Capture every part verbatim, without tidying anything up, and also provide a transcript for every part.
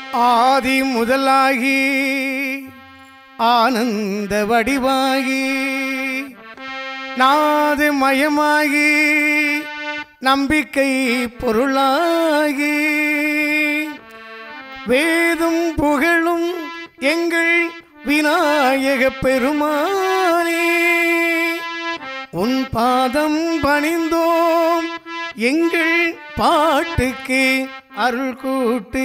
ஆதி முதலாகி ஆனந்த வடிவாகி நாது மயமாகி நம்பிக்கை பொருளாகி வேதும் புகழும் எங்கள் விநாயக பெருமானே உன் பாதம் பணிந்தோம் எங்கள் பாட்டுக்கு அருள் கூட்டு.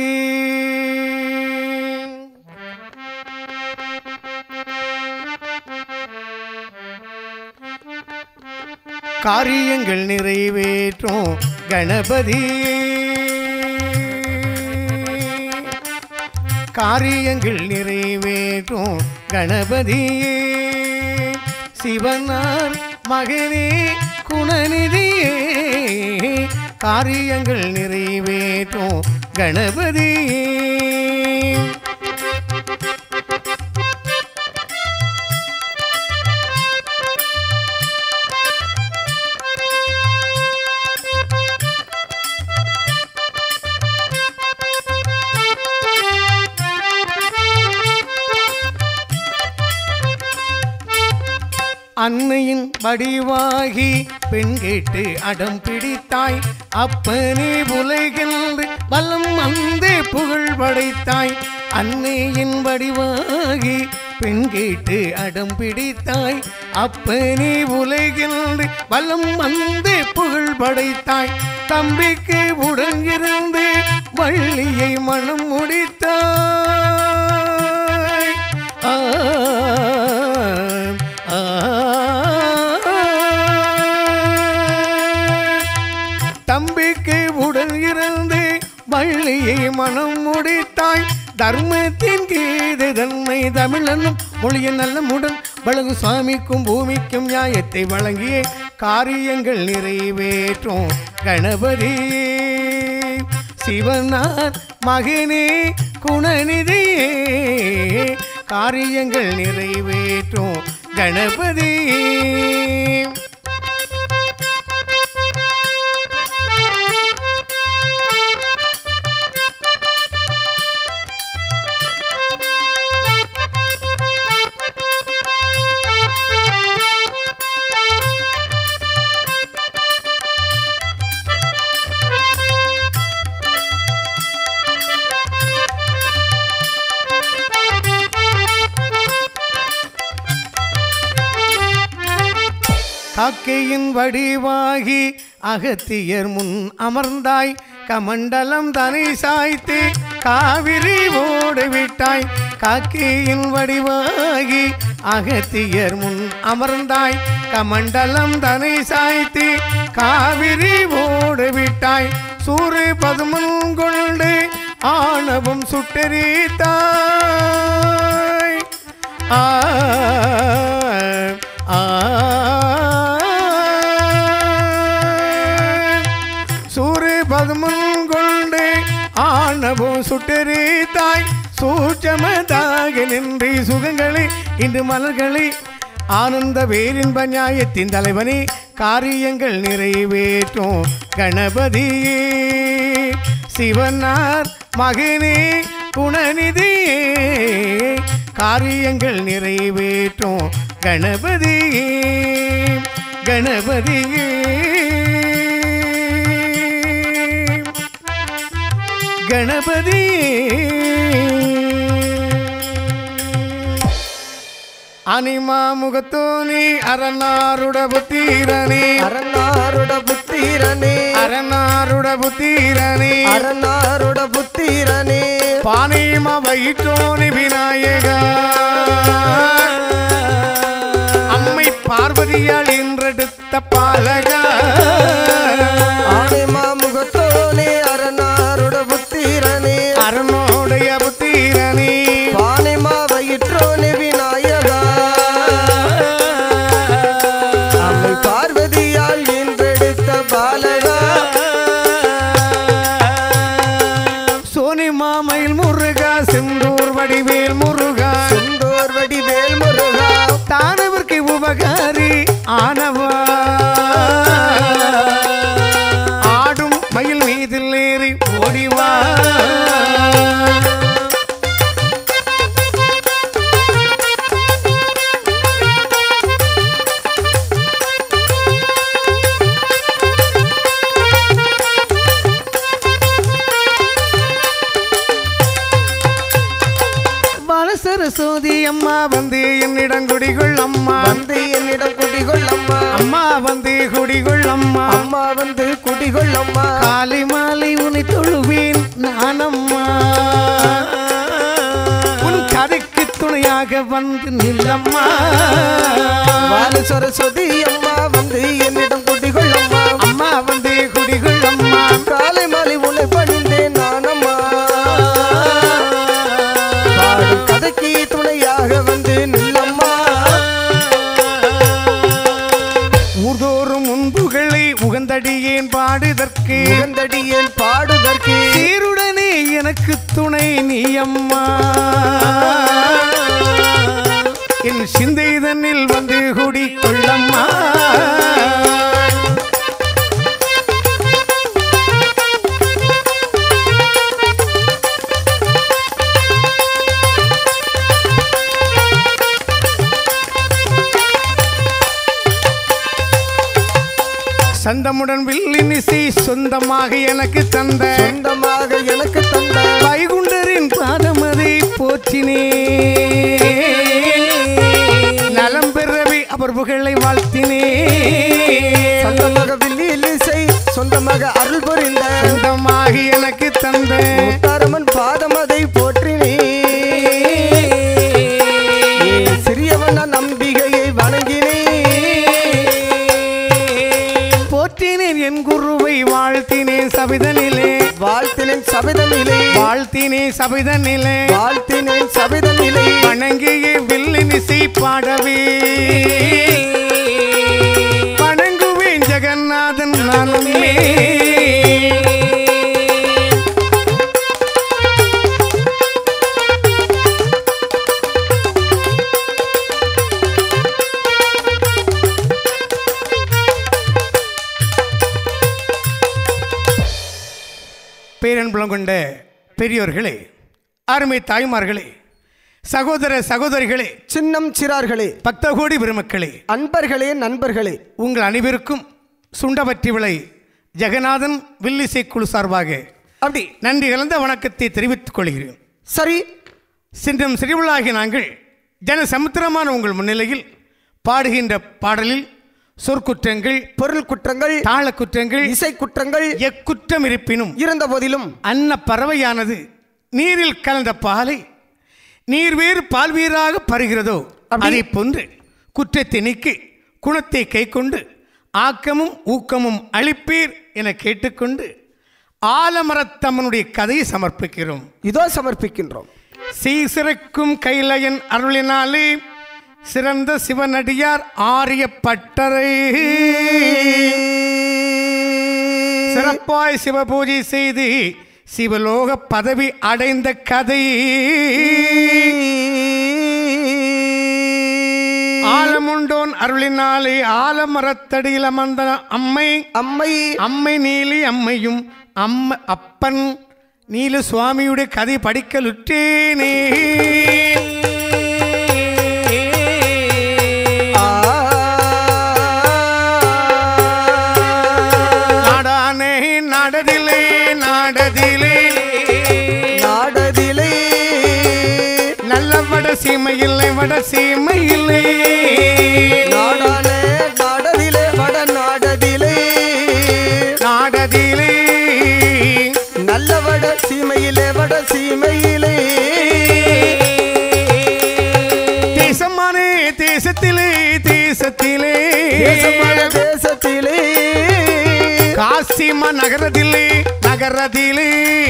காரியங்கள் நிறைவேற்றும் கணபதி காரியங்கள் நிறைவேற்றும் கணபதியே சிவனார் மகனே குணநிதியே காரியங்கள் நிறைவேற்றும் கணபதியே அன்னையின் வடிவாகி பெண் கேட்டு அடம் பிடித்தாய் அப்பனே உலகில் பலம் வந்தே புகழ் படைத்தாய். அன்னையின் வடிவாகி பெண் கேட்டு அடம் பிடித்தாய் அப்பனே உலகில் பலம் வந்தே புகழ் படைத்தாய். தம்பிக்கு உடனிருந்து வள்ளியை மனம் முடித்தாய். ஆ தம்பிக்கு உடன் இருந்து வள்ளியை மனம் முடித்தாய். தர்மத்தின் கீது தன்மை தமிழனும் மொழிய நல்ல முடன் வழங்கு சுவாமிக்கும் பூமிக்கும் நியாயத்தை வழங்கிய காரியங்கள் நிறைவேற்றும் கணபதி சிவனார் மகனே குணநிதியே காரியங்கள் நிறைவேற்றும் கணபதி. காக்கையின் வடிவாகி அகத்தியர் முன் அமர்ந்தாய் கமண்டலம் தனை சாய்த்து காவிரி ஓடிவிட்டாய். காக்கையின் வடிவாகி அகத்தியர் முன் அமர்ந்தாய் கமண்டலம் தனை சாய்த்து காவிரி ஓடிவிட்டாய். சூறு பதுமன் கொண்டு ஆணவம் சுட்டெரித்தாய். ஆ ஆ பதுமன் கொண்டு ஆணவம் சுட்டெரித்தாய். சூட்சமதாக நின்று சுகங்களை இன்று மலர்களை ஆனந்த வேரின்ப நியாயத்தின் தலைவனே காரியங்கள் நிறைவேற்றும் கணபதியே சிவனார் மகனே குணநிதியே காரியங்கள் நிறைவேற்றும் கணபதியே கணபதியே கணபதி. அனிமா முகத்தோனி அரணாருட புத்தீரனே அரணாருட புத்தீரனே அரணாருட புத்தீரனே அரணாருட புத்தீரனே பானிமா வயிற்றோனி விநாயக அம்மை பார்வதியால் இன்றெடுத்த பாலக ஆனிமா முகத்தோனே அரணாருட புத்தீரனே அரணோடைய புத்தீரனே பானிமா வயிற்றோனே விநாயகா அம்மை பார்வதியால் இன்றெடுத்த பாலகா சோனி மாமையில் முருகா செந்தூர் வடிவேல் முருகா செந்தூர் வடிவேல் முருகா தானவர்க்கு உபகாரி ஆனவா ஆடும் மயில் மீதில் ஏறி ஓடிவா சரஸ்வதி அம்மா வந்து என்னிடம் குடிகொள் அம்மா வந்து என்னிடம் குடிகொள் அம்மா அம்மா வந்து குடிகொள் அம்மா அம்மா வந்து குடிகொள் அம்மா காலை மாலை உன்னை தொழுவேன் நானம்மா உன் கதைக்கு துணையாக வந்து நில்லம்மா வாலு சரஸ்வதி அம்மா வந்து என்னிடம் குடிகொள் அம்மா அம்மா வந்து குடிகொள் அம்மா காலை மாலை உன்னை பணிந்தேன் நானம்மா பாடும் கதைக்கு துணையாக வந்து நில்லம்மா ஊர்தோறும் முன்புகளை உகந்தடியேன் பாடுதற்கு உகந்தடியேன் பாடுதற்கு சீருடனே எனக்கு துணை நீ அம்மா என் சிந்தை தன்னில் வந்து குடிக்கொள்ளம்மா சந்தமுடன் வில்லினிசை சொந்தமாக எனக்கு தந்த சொந்தமாக எனக்கு தந்த வைகுண்டரின் பாதமதை போற்றினே நலம் பெறவே அவர் புகழை வாழ்த்தினே சொந்தமாக வில்லிசை சொந்தமாக அருள் புரிந்த சொந்தமாக எனக்கு தந்த முத்தாரம்மன் பாதமதை போற்றினே சிறியவன் நம்பிக்கையை வணங்கினே போற்றினேன் என் குருவை வாழ்த்தினேன் சபிதனிலே வாழ்த்தினேன் சபிதனிலே வாழ்த்தினேன் சபிதனிலே வாழ்த்தினேன் சபிதனிலே வணங்கிய வில்லினிசை பாடவே வணங்குவேன் ஜெகநாதன் நானுமே பேரன்புலம் கொண்ட பெரியோர்களே, அருமை தாய்மார்களே, சகோதர சகோதரிகளே, சின்னம் சிறார்களே, பக்தகோடி பெருமக்களே, அன்பர்களே, நண்பர்களே, உங்கள் அனைவருக்கும் சுண்டபற்றி விளை ஜெகநாதன் வில்லிசை குழு சார்பாக அப்படி நன்றி கலந்த வணக்கத்தை தெரிவித்துக் கொள்கிறேன். சரி, சின்னம் சிறிவுளாகி நாங்கள் ஜன சமுத்திரமான உங்கள் முன்னிலையில் பாடுகின்ற பாடலில் சொற்குற்றங்கள், பொருள் குற்றங்கள், தாள குற்றங்கள், இசை குற்றங்கள் எக்குற்றம் இருப்பினும் இருந்த போதிலும் அன்ன பறவையானது நீரில் கலந்த பாலை நீர் வேறு பால்வீராக பருகிறதோ அதை போன்று குற்றத்தை நீக்கி குணத்தை கை கொண்டு ஆக்கமும் ஊக்கமும் அளிப்பீர் என கேட்டுக்கொண்டு ஆலமரத்தம்மனுடைய கதையை சமர்ப்பிக்கிறோம். இதோ சமர்ப்பிக்கின்றோம். சீசிறக்கும் கைலையன் அருளினாலே சிறந்த சிவனடியார் ஆரியப்பட்டரை சிறப்பாய் சிவபூஜை செய்து சிவலோக பதவி அடைந்த கதை ஆலமுண்டோன் அருளினாலே ஆலமரத்தடியில் அமர்ந்த அம்மை அம்மை அம்மை நீலி அம்மையும் அம்ம அப்பன் நீல சுவாமியுடைய கதை படிக்கலுற்றேனே. நாடானே நாடதிலே நாடதிலே நாடதிலே நல்ல வட சீமையில்லை வட சீமையில்லை நாடானே நாடதிலே வட நாடதிலே நாடதிலே நல்ல வட சீமையிலே வட சீமையிலே தேசமானே தேசத்திலே தேசத்திலே தேசமான தேசத்திலே காசிமா நகரத்திலே நகரத்திலே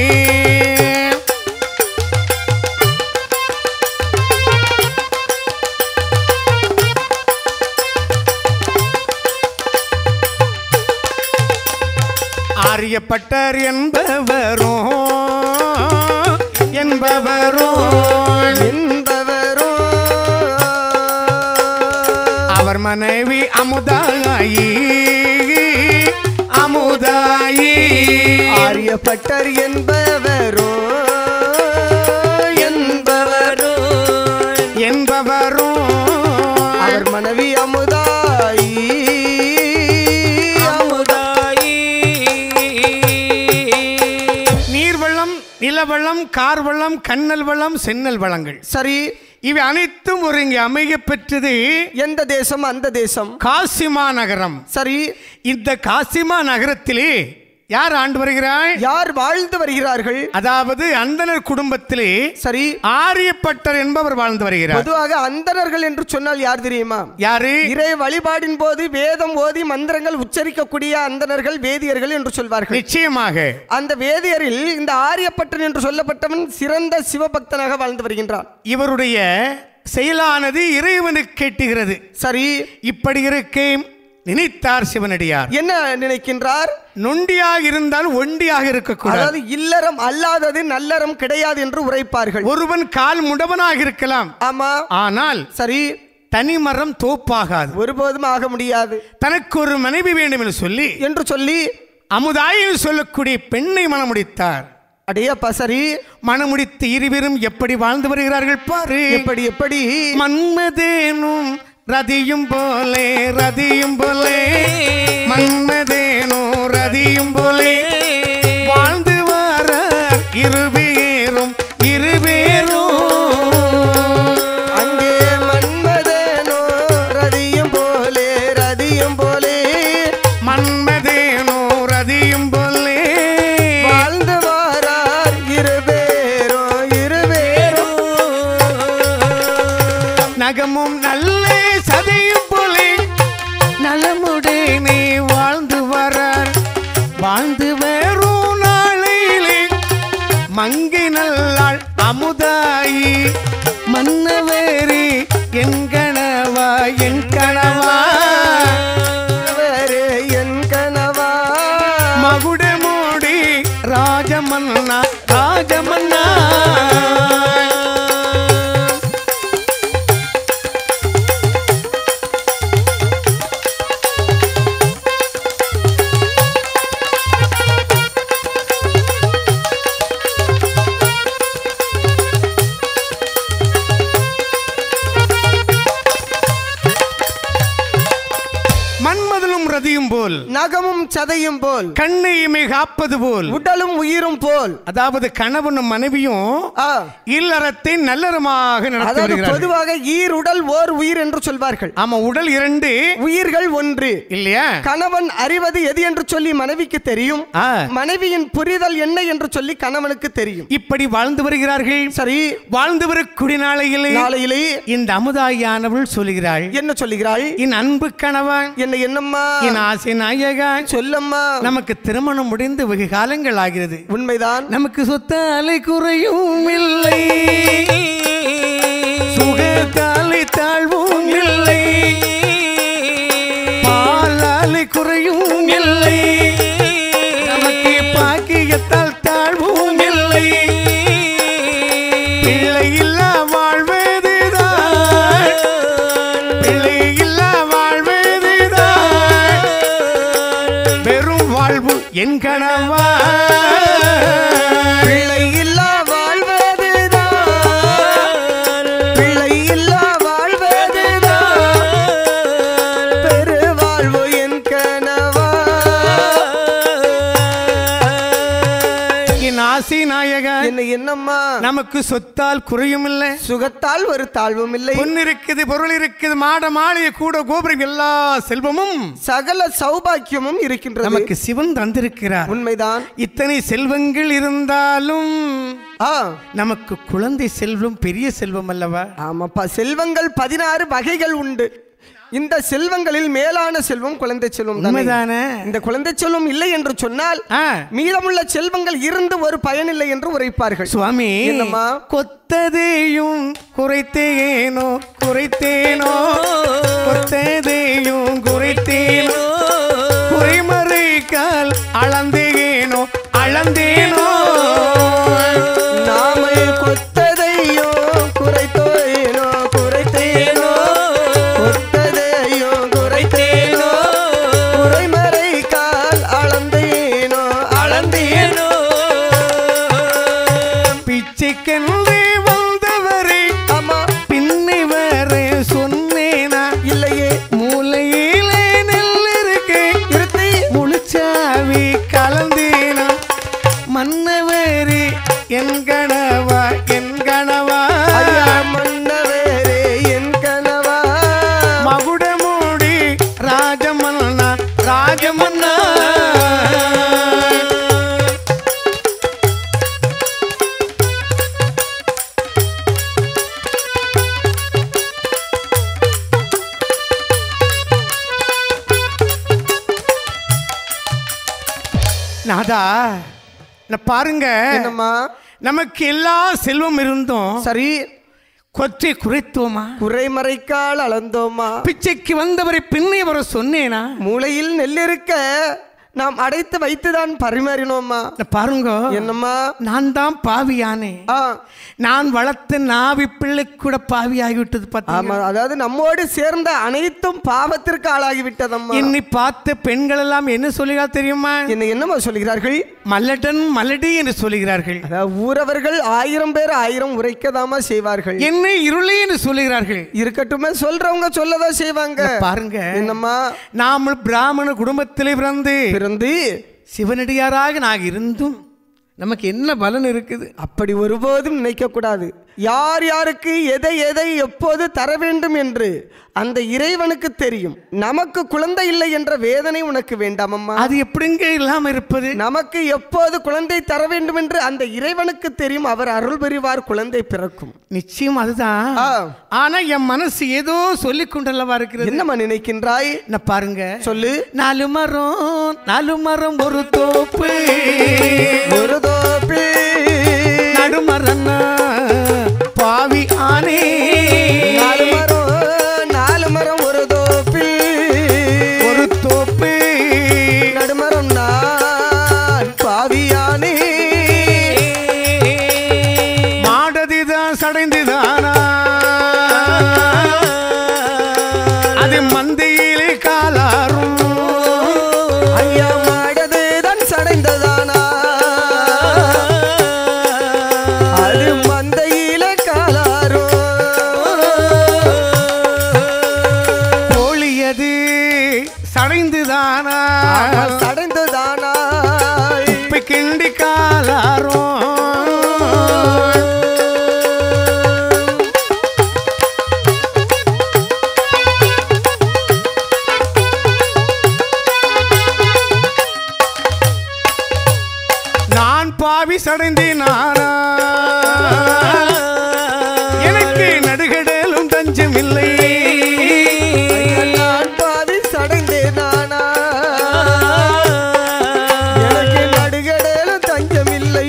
ஆரியப்பட்டர் என்பவரோ என்பவரோ என்பவரோ அவர் மனைவி அமுதாயி அமுதாயி ஆரியப்பட்டர் என்பவரோ என்பவரோ என்பவரோ அவர் மனைவி அமுதாயி அமுதாயி நீர்வளம் நிலவளம் கார்வளம் கண்ணல் வளம் சென்னல் வளங்கள் சரி இவை அனைத்தும் ஒருங்கே அமைய பெற்றது எந்த தேசம்? அந்த தேசம் காசிமா நகரம். சரி, இந்த காசிமா நகரத்திலே யார் ஆண்டு வருகிறாள்? யார் வாழ்ந்து வருகிறார்கள்? அதாவது அந்தனர் குடும்பத்திலே சரி, ஆரியப்பட்டர் என்பவர் வாழ்ந்து வருகிறார். பொதுவாக அந்தணர்கள் என்று சொன்னால் யார் தெரியுமா? யாரு? இறை வழிபாடின் போது வேதம் ஓதி மந்திரங்கள் உச்சரிக்கக்கூடிய அந்தணர்கள் வேதியர்கள் என்று சொல்வார்கள். நிச்சயமாக அந்த வேதியரில் இந்த ஆரியப்பட்டன் என்று சொல்லப்பட்டவன் சிறந்த சிவபக்தனாக வாழ்ந்து வருகின்றான். இவருடைய செயலானது இறைவனுக்கு கேட்டுகிறது. சரி, இப்படி இருக்கே நினைத்தார் சிவனடியார். என்ன நினைக்கின்றார்? நொண்டியாக இருந்தால் ஒண்டியாக இருக்கக்கூடாது. அதாவது இல்லறம் அல்லாதது நல்லறம் கிடையாது என்று உரைப்பார்கள். ஒருவன் கால் முடவனாக இருக்கலாம், ஆமா, ஆனால் சரி, தனிமரம் தோப்பாகாது, ஒருபோதும் ஆக முடியாது. தனக்கு ஒரு மனைவி வேண்டும் என்று சொல்லி என்று சொல்லி அமுதாயில் சொல்லக்கூடிய பெண்ணை மணமுடித்தார். அடையப்பா, சரி, மணமுடித்து இருவரும் எப்படி வாழ்ந்து வருகிறார்கள் பாரு. எப்படி எப்படி? மன்மதேனும் ரதியும் போலே ரதியும் போலே மன்மதேனோ ரதியும் போலே வாழ்ந்து வர இருவேரும் இருவேரும். அங்கே மன்மதேனோ ரதியும் போலே ரதியும் போலே மன்மதேனோ ரதியும் போலே வாழ்ந்து வாரார் இருவேரும் இருவேரும். நகமும் நல்ல சதையும் போலே நலமுடனே வாழ்ந்து வரார். வாழ்ந்து வரும் நாளையிலே மங்கை நல்லாள் அமுதாயி மன்னவேரி என் கணவா என் கணவா என் கணவா மகுடமோடி ராஜமன்னா ராஜமன்னா. மன்மதனும் ரதியும் போல் நகமும் சதையும் போல் கண்ணையுமே காப்பது போல் உடலும் உயிரும் போல். அதாவது கணவனும் மனைவியும் ஆ, இல்லறத்தை நல்லறமாக நடத்தி அதாவது வருகிறார்கள். பொதுவாக ஈர் உடல் ஓர் உயிர் என்று சொல்வார்கள். ஆமா, உடல் இரண்டு உயிர்கள் ஒன்று இல்லையா? கணவன் அறிவது எது என்று சொல்லி மனைவிக்கு தெரியும், ஆ, மனைவியின் புரிதல் என்ன என்று சொல்லி கணவனுக்கு தெரியும். இப்படி வாழ்ந்து வருகிறார்கள். சரி, வாழ்ந்து வரக்கூடிய நாளையிலே நாளையிலே இந்த அமுதாயானவள் சொல்கிறாள், என்ன சொல்லுகிறாள்? என் அன்பு கணவன், என்ன என்னம்மா? என் ஆசை நாயகா, சொல்லம்மா. நமக்கு திருமணம் முடிந்து வெகு காலங்கள் ஆகிறது. உண்மைதான். நமக்கு சொத்தாலை குறையும் இல்லை, சுகத்தாலை தாழ்வும் இல்லை, பாலாலை குறையும் இல்லை, நமக்கு பாக்கியத்தால் தாழ்வும் இல்லை. பிள்ளை இல்லா வாழ்வதுதான், பிள்ளை இல்லா வாழ்வதுதான் வெறும் வாழ்வு என் கணவா. பிள்ளை இல்லா வாழ்வதுதான், பிள்ளை இல்லா வாழ்வதுதான் பெரு வாழ்வு என் கணவா. என் ஆசி நாயகா, என்ன என்னம்மா? நமக்கு சொத்தால் குறையும் இல்லை, சுகத்தால் ஒரு தாழ்வும் இல்லை, பொன் இருக்குது, பொருள் இருக்குது, மாட மாளிகை கூட கோபுரம் எல்லா செல்வமும் சகல சௌபாக்கியமும் இருக்கின்றது. நமக்கு சிவன் தந்திருக்கிறார். உண்மைதான். இத்தனை செல்வங்கள் இருந்தாலும் ஆ, நமக்கு குழந்தை செல்வம் பெரிய செல்வம் அல்லவா? ஆமாப்பா, செல்வங்கள் பதினாறு வகைகள் உண்டு. இந்த செல்வங்களில் மேலான செல்வம் குழந்தை செல்வம் தானே. உண்மைதானே? இந்த குழந்தை செல்வம் இல்லை என்று சொன்னால் ஆ, மீதமுள்ள செல்வங்கள் இருந்து ஒரு பயனில்லை என்று உரைப்பார்கள். சுவாமி, என்னம்மா? கொத்ததையும் குறைத்தேனோ குறைத்தேனோ கொத்ததையும் குறைத்தேனோ குறைமறைக்கால் அளந்தேனோ அளந்தேனோ நாமை கொத்ததையோ குறைத்தோயேனோ குறைத்தேனோ கொத்ததையோ குறைத்தேனோ குறைமறை கால் அளந்தேனோ அளந்தேனோ. பிச்சைக்கென்றே வந்தவரை ஆமா, பின்னை வர சொன்னேனா இல்லையே. மூலையிலே நெல் இருக்கே இருத்தி முழுச்சாவி கல நாதா நான் பாருங்க, என்னம்மா நமக்கு எல்லா செல்வம் இருந்தும் சரி கொற்றை குறைத்தோமா, குறைமறைக்கால் அளந்தோமா, பிச்சைக்கு வந்தவரை பின்னே வர சொன்னேனா, மூளையில் நெல் இருக்க நாம் அடைத்து வைத்துதான் பரிமாறினோமா. பாருங்க, என்னம்மா நான் தான் பாவியானே, நான் வளர்த்த நாவி பிள்ளை கூட பாவி ஆகிவிட்டது. ஆமா, அதாவது நம்மோடு சேர்ந்த அனைத்தும் பாவத்திற்கு ஆளாகிவிட்டதம்மா. என்னை பார்த்த பெண்கள் எல்லாம் என்ன சொல்லுகிறார் தெரியுமா? என்ன என்னமா சொல்கிறார்கள்? மல்லடன் மல்லடி என்று சொல்லுகிறார்கள். ஊரவர்கள் ஆயிரம் பேர் ஆயிரம் உரைக்கதாமா செய்வார்கள். என்னை இருளே என்று சொல்லுகிறார்கள். இருக்கட்டுமே, சொல்றவங்க சொல்லதான் செய்வாங்க. பாருங்க, என்னம்மா நாம பிராமண குடும்பத்திலே பிறந்து பிறந்து சிவனடியாராக நான் இருந்தும் நமக்கு என்ன பலன் இருக்குது? அப்படி ஒருபோதும் நினைக்க கூடாது. யார் யாருக்கு எதை எதை எப்போது தர வேண்டும் என்று அந்த இறைவனுக்கு தெரியும். நமக்கு குழந்தை இல்லை என்ற வேதனை உனக்கு வேண்டாமம்மா. அது எப்படிங்க இல்லாம இருப்பது? நமக்கு எப்போது குழந்தை தர வேண்டும் என்று அந்த இறைவனுக்கு தெரியும். அவர் அருள் புரிவார், குழந்தை பிறக்கும். நிச்சயம் அதுதான். ஆனா என் மனசு ஏதோ சொல்லிக் கொண்டல்லவா இருக்கிறது. என்னம்மா நினைக்கின்றாய்? நான் பாருங்க, சொல்லு. நாலு மரம் நாலு மரம் ஒரு தோப்பு, ஒரு தோப்பு நடுமரம் பாவி ஆனே, நாலு மரம் நாலு மரம் ஒரு தோப்பு, ஒரு தோப்பு நடுமரம் நான் பாவியானே, மாடதிதான் சடைந்துதானா, அது மந்தையிலே காலாரும், ஐயா மாடதுதான் சடைந்ததானா, அது மந்தையிலே காலாரும், கோழியது சடைந்துதானா, சடைந்ததானா, இப்ப கிண்டி காலாரும், நான் பாவி சடைந்தினானா, எனக்கு நடுகடலும் தஞ்சம் இல்லை, நான் பாவி சடைந்தேனானா, எனக்கு நடுகடலும் தஞ்சமில்லை.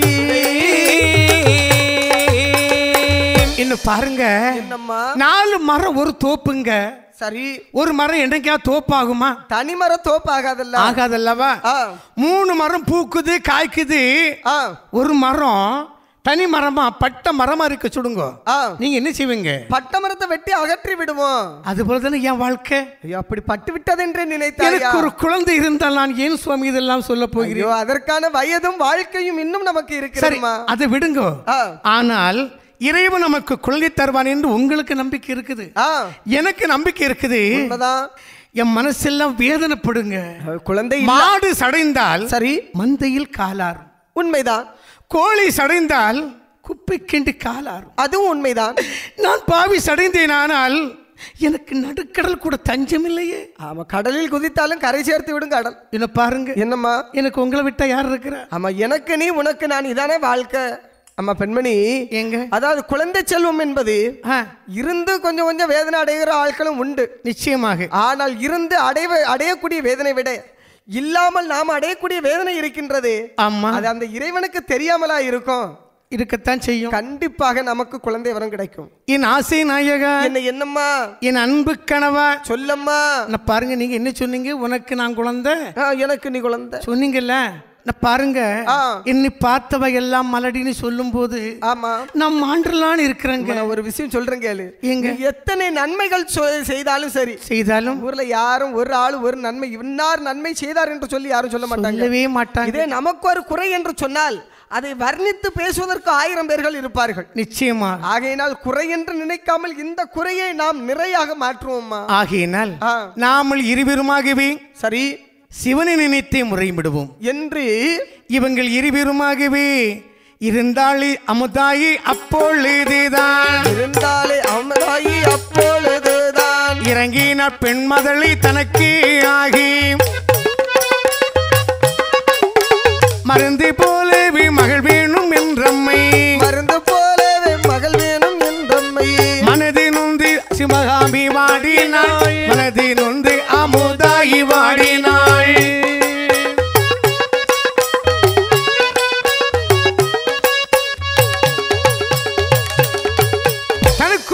இன்னும் பாருங்க, என்னம்மா நாலு மரம் ஒரு தோப்புங்க. சரி, ஒரு மரம் என்னைக்கா தோப்பாகுமா? தனிமர தோப்பு ஆகாதல்ல. ஆகாதல்லவா? மூணு மரம் பூக்குது காய்க்குது, ஒரு மரம் தனி மரமா பட்ட மரமா இருக்க சுடுங்க, நீங்க என்ன செய்வீங்க? பட்ட மரத்தை வெட்டி அகற்றி விடுவோம். அது போலதானே என் வாழ்க்கை. அப்படி பட்டு விட்டது என்று நினைத்தாயா? எனக்கு ஒரு குழந்தை இருந்தால் நான் ஏன் சுவாமி இதெல்லாம் சொல்ல போகிறேன்? அதற்கான வயதும் வாழ்க்கையும் இன்னும் நமக்கு இருக்கு. அதை விடுங்க. ஆனால் இறைவன் நமக்கு குழந்தை தருவான் என்று உங்களுக்கு நம்பிக்கை இருக்குது, எனக்கு நம்பிக்கை இருக்குது. என் மனசெல்லாம் வேதனைப்படுங்க. குழந்தை மாடு சடைந்தால் சரி மந்தையில் காலார், உண்மைதான். கோழி சடைந்தால் குப்பை கிண்டி காலார், அதுவும் உண்மைதான். நான் பாவி சடைந்தேன், ஆனால் எனக்கு நடுக்கடல் கூட தஞ்சம் இல்லையே. ஆமா, கடலில் குதித்தாலும் கரை சேர்த்து விடும் கடல். என்ன பாருங்க. என்னம்மா எனக்கு உங்களை விட்டா யார் இருக்கிற? ஆமா, எனக்கு நீ உனக்கு நான், இதானே வாழ்க்கை. அம்மா பெண்மணி, எங்க அதாவது குழந்தை செல்வம் என்பது இருந்து கொஞ்சம் கொஞ்சம் வேதனை அடைகிற ஆட்களும் உண்டு, நிச்சயமாக. ஆனால் இருந்து அடைய அடையக்கூடிய வேதனை விட இல்லாமல் நாம் அடையக்கூடிய வேதனை இருக்கின்றது. ஆமா, அது அந்த இறைவனுக்கு தெரியாமலா இருக்கும். இருக்கத்தான் செய்யும். கண்டிப்பாக நமக்கு குழந்தை வரம் கிடைக்கும். என் ஆசை நாயகா, என்ன என்னம்மா, என் அன்பு கனவா, சொல்லம்மா. நான் பாருங்க, நீங்க என்ன சொன்னீங்க? உனக்கு நான் குழந்தை, எனக்கு நீ குழந்தை சொன்னீங்கல்ல. நான் பாருங்க, என்னை பார்த்தவ எல்லாம் மலடின்னு சொல்லும் போது ஆமா நான் மாண்டலான்னு இருக்கிறேங்க. நான் ஒரு விஷயம் சொல்றேன் கேளு. எங்க எத்தனை நன்மைகள் செய்தாலும் சரி, செய்தாலும் ஊர்ல யாரும் ஒரு ஆள் ஒரு நன்மை இன்னார் நன்மை செய்தார் என்று சொல்லி யாரும் சொல்ல மாட்டாங்க, சொல்லவே மாட்டாங்க. இதே நமக்கு ஒரு குறை என்று சொன்னால் அதை வர்ணித்து பேசுவதற்கு ஆயிரம் பேர்கள் இருப்பார்கள். நிச்சயமா. ஆகையினால் குறை என்று நினைக்காமல் இந்த குறையை நாம் நிறையாக மாற்றுவோம்மா. ஆகையினால் நாமல் இருவருமாகவே சரி சிவனை நினைத்தே முறையிடுவோம் என்று இவங்கள் இருவருமாகவே இருந்தாலே அமுதாயி அப்பொழுதுதான் இருந்தாலே அமுதாயி அப்பொழுதுதான் இறங்கினார் பெண் மதளி தனக்கு ஆகி மருந்து போலவே மகள் வேணும் என்றம்மை மருந்து போலவே மகள் வேணும் என்றம்மை மனதி நொந்து சிவகாமி வாடினாள் மனதி நொந்து அமுதாயி வாடினாள்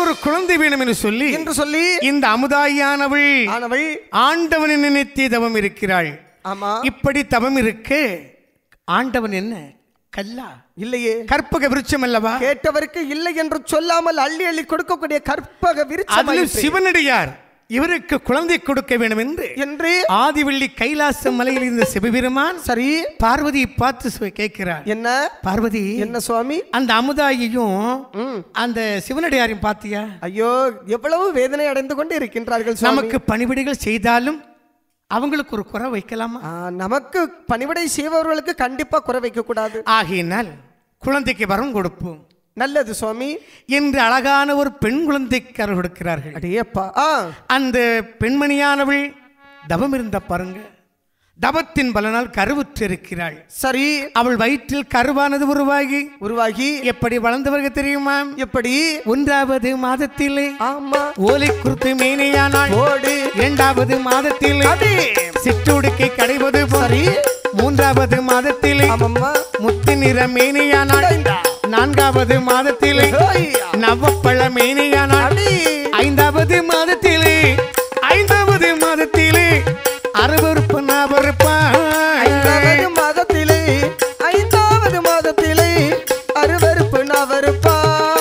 ஒரு குழந்தை வேணும் என்று சொல்லி என்று சொல்லி இந்த அமுதாயியானவள் ஆனவள் ஆண்டவனை நினைத்து தவம் இருக்கிறாள். ஆமா, இப்படி தவம் இருக்கு. ஆண்டவன் என்ன கல்லா? இல்லையே, கற்பக விருட்சம் அல்லவா? கேட்டவருக்கு இல்லை என்று சொல்லாமல் அள்ளி அள்ளி கொடுக்கக்கூடிய கற்பக விருட்சம். சிவனடியார் இவருக்கு குழந்தை கொடுக்க வேண்டும் என்று என்று ஆதிவள்ளி கைலாச மலையில் இருந்த சிவபெருமான் சரி பார்வதியை பார்த்து கேட்கிறார். என்ன பார்வதி? என்ன சுவாமி? அந்த அமுதாயையும் அந்த சிவனடியாரையும் பார்த்தியா? ஐயோ, எவ்வளவு வேதனை அடைந்து கொண்டு இருக்கின்றார்கள். நமக்கு பணிவிடைகள் செய்தாலும் அவங்களுக்கு ஒரு குறை வைக்கலாமா? நமக்கு பணிவிடை செய்பவர்களுக்கு கண்டிப்பா குறை வைக்க கூடாது. ஆகையினால் குழந்தைக்கு வரம் கொடுப்போம். நல்லது சுவாமி என்று அழகான ஒரு பெண் குழந்தைக்கு அருள் கொடுக்கிறார்கள். அடேப்பா, அந்த பெண்மணியானவள் தவம் இருந்த பாருங்க, தவத்தின் பலனால் கருவுற்றிருக்கிறாள். சரி, அவள் வயிற்றில் கருவானது உருவாகி உருவாகி எப்படி வளர்ந்தவர்கள் தெரியுமா? எப்படி? ஒன்றாவது மாதத்திலே ஆமா ஓலை குறுத்து மேனையானாள். ஓடு இரண்டாவது மாதத்திலே சிற்றுடுக்கை கடைவது. சரி, மூன்றாவது மாதத்திலே முத்து நிற மேனையானாள். நான்காவது மாதத்திலே நவப்பழ மேனையானாள். ஐந்தாவது மாதத்திலே ஐந்தாவது மாதத்திலே அருவருப்பு நவருப்பா. ஐந்தாவது மாதத்திலே ஐந்தாவது மாதத்திலே அருவருப்பு நவருப்பா.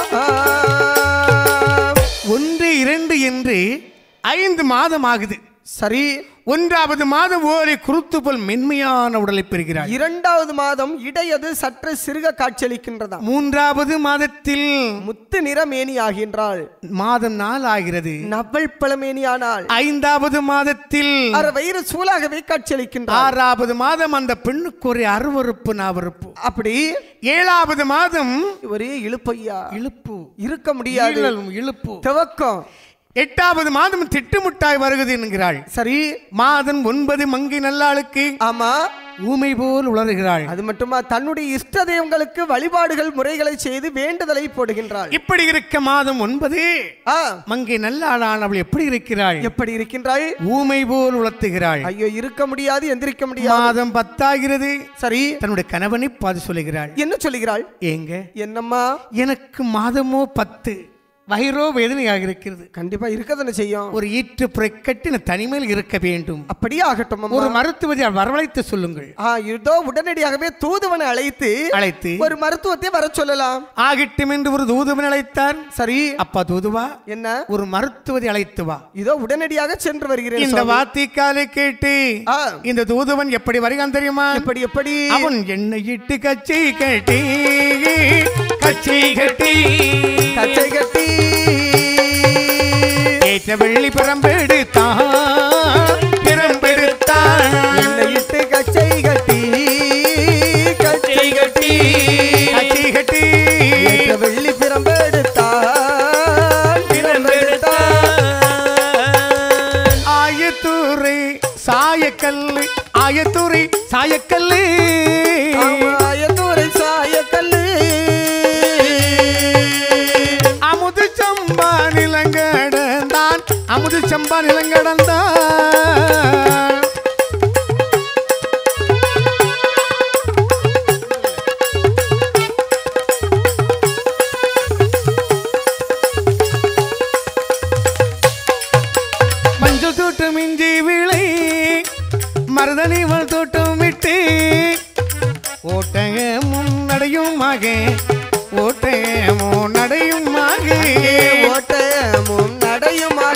ஒன்று இரண்டு என்று ஐந்து மாதம் ஆகுது. சரி, ஒன்றாவது மாதம் ஓரை குருத்து போல் மென்மையான உடலை பெறுகிறார். இரண்டாவது மாதம் இடையது சற்று சிறுக காட்சியளிக்கின்றதா. மூன்றாவது மாதத்தில் முத்து நிறமேனி ஆகின்றாள். மாதம் நாள் ஆகிறது, நவல் பழமேனியானாள். ஐந்தாவது மாதத்தில் அரை வயிறு சூலாகவே காட்சியளிக்கின்றார். ஆறாவது மாதம் அந்த பெண்ணுக்கு ஒரு அருவருப்பு நாவருப்பு. அப்படி ஏழாவது மாதம் ஒரே இழுப்பையா இழுப்பு, இருக்க முடியாது இழுப்பு துவக்கம். எட்டாவது மாதம் திட்டுமுட்டாய் வருகிறது என்கிறாள். சரி, மாதம் ஒன்பது மங்கை நல்லாளுக்கு ஆமா ஊமை போல் உளறுகிறாள். அது மட்டுமா, தன்னுடைய இஷ்ட தெய்வங்களுக்கு வழிபாடுகள் முறைகளை செய்து வேண்டுதலை போடுகின்றாள். இப்படி இருக்க மாதம் ஒன்பது மங்கை நல்லாளான் அவள் எப்படி இருக்கிறாள்? எப்படி இருக்கின்றாள்? ஊமை போல் உளத்துகிறாள். ஐயோ, இருக்க முடியாது, எந்திரிக்க முடியாது. மாதம் பத்தாகிறது. சரி, தன்னுடைய கணவனை பார்த்து சொல்லுகிறாள். என்ன சொல்லுகிறாள்? ஏங்க என்னம்மா, எனக்கு மாதமோ பத்து, வயிறோ வேதனையாக இருக்கிறது. கண்டிப்பா இருக்கதானே செய்யும். ஒரு ஈற்று புறக்கட்டி தனிமையில் இருக்க வேண்டும். அப்படியே ஆகட்டும். ஒரு மருத்துவத்தை வரவழைத்து சொல்லுங்கள். இதோ உடனடியாகவே தூதுவனை அழைத்து அழைத்து ஒரு மருத்துவத்தை வர சொல்லலாம். ஆகட்டும் என்று ஒரு தூதுவன் அழைத்தார். சரி, அப்பா தூதுவா, என்ன ஒரு மருத்துவத்தை அழைத்து வா. இதோ உடனடியாக சென்று வருகிறேன். இந்த வார்த்தைக்காலை கேட்டு இந்த தூதுவன் எப்படி வருகிறான் தெரியுமா? எப்படி எப்படி? அவன் என்னை இட்டு கச்சை கட்டி கச்சை கட்டி கச்சை கட்டி ஏற்ற வெள்ளி பிரம்பெடுத்தான் பிரம்பெடுத்தான். என்னை இட்டு கச்சை கட்டி கச்சை கட்டி கச்சை கட்டி ஏற்ற வெள்ளி பிரம்பெடுத்தான் பிரம்பெடுத்தான். ஆயத்தூரை சாயக்கல்லு ஆயத்தூரை சாயக்கல்லு ஆயத்தூரை சாயக்கல்லு அமுது சம்பா நிலங்கடந்தான் அமுது சம்பா நிலங்கடந்தான். மஞ்சள் தோட்டம் இஞ்சி விளை மருதனிவள் தோட்டம் விட்டு ஓட்டக முன்னடையும் மக ஓட்டக முன்னடையும் மக ஓட்டக முன்னடையும் மக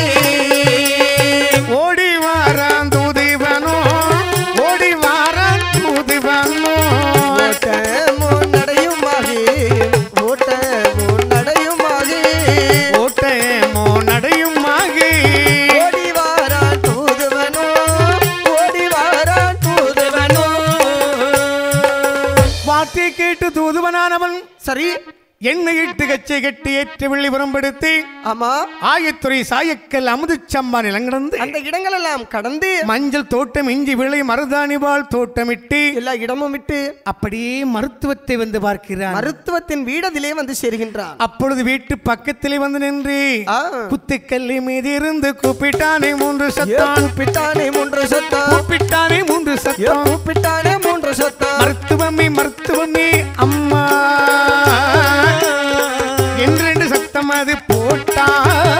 ஓடி வாரான் தூதிவனோ ஓடி வாரான் தூதிவனோ ஓட்டக முன்னடையும் மக ஓட்டக முன்னடையும் மக ஓட்டக முன்னடையும் மக ஓடி வாரான் தூதுவனோ ஓடி வாரான் தூதுவனோ. வார்த்தை கேட்டு தூதுவனானவன் சரி எண்ணெய் இட்டு கச்சை கட்டி ஏற்று வெள்ளி புறம்பெடுத்து ஆமா ஆயத்துறை சாயக்கல் அமுதுச்சம்பா நிலங்கடந்து அந்த இடங்கள் எல்லாம் கடந்து மஞ்சள் தோட்டம் இஞ்சி விளை மருதாணிவாள் தோட்டமிட்டு எல்லா இடமும் விட்டு அப்படியே மருத்துவத்தை வந்து பார்க்கிறார். மருத்துவத்தின் வீடத்திலே வந்து சேர்கின்றார். அப்பொழுது வீட்டு பக்கத்திலே வந்து நின்று குத்துக்கல்லி மீது இருந்து கூப்பிட்டானே மூன்று சத்தம் கூப்பிட்டானே மூன்று சத்தம் கூப்பிட்டானே மூன்று சத்தம் கூப்பிட்டானே மூன்று சத்தம். மருத்துவமே மருத்துவமே அம்மா என்று சத்தம் சத்தம் அது போட்டா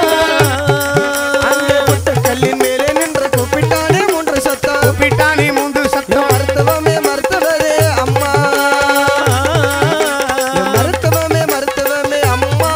கல்லின் மேலே நின்று கூப்பிட்டானே மூன்று சத்தம் கூப்பிட்டானே மூன்று சத்தம் மருத்துவமே மருத்துவரே அம்மா மருத்துவமே மருத்துவமே அம்மா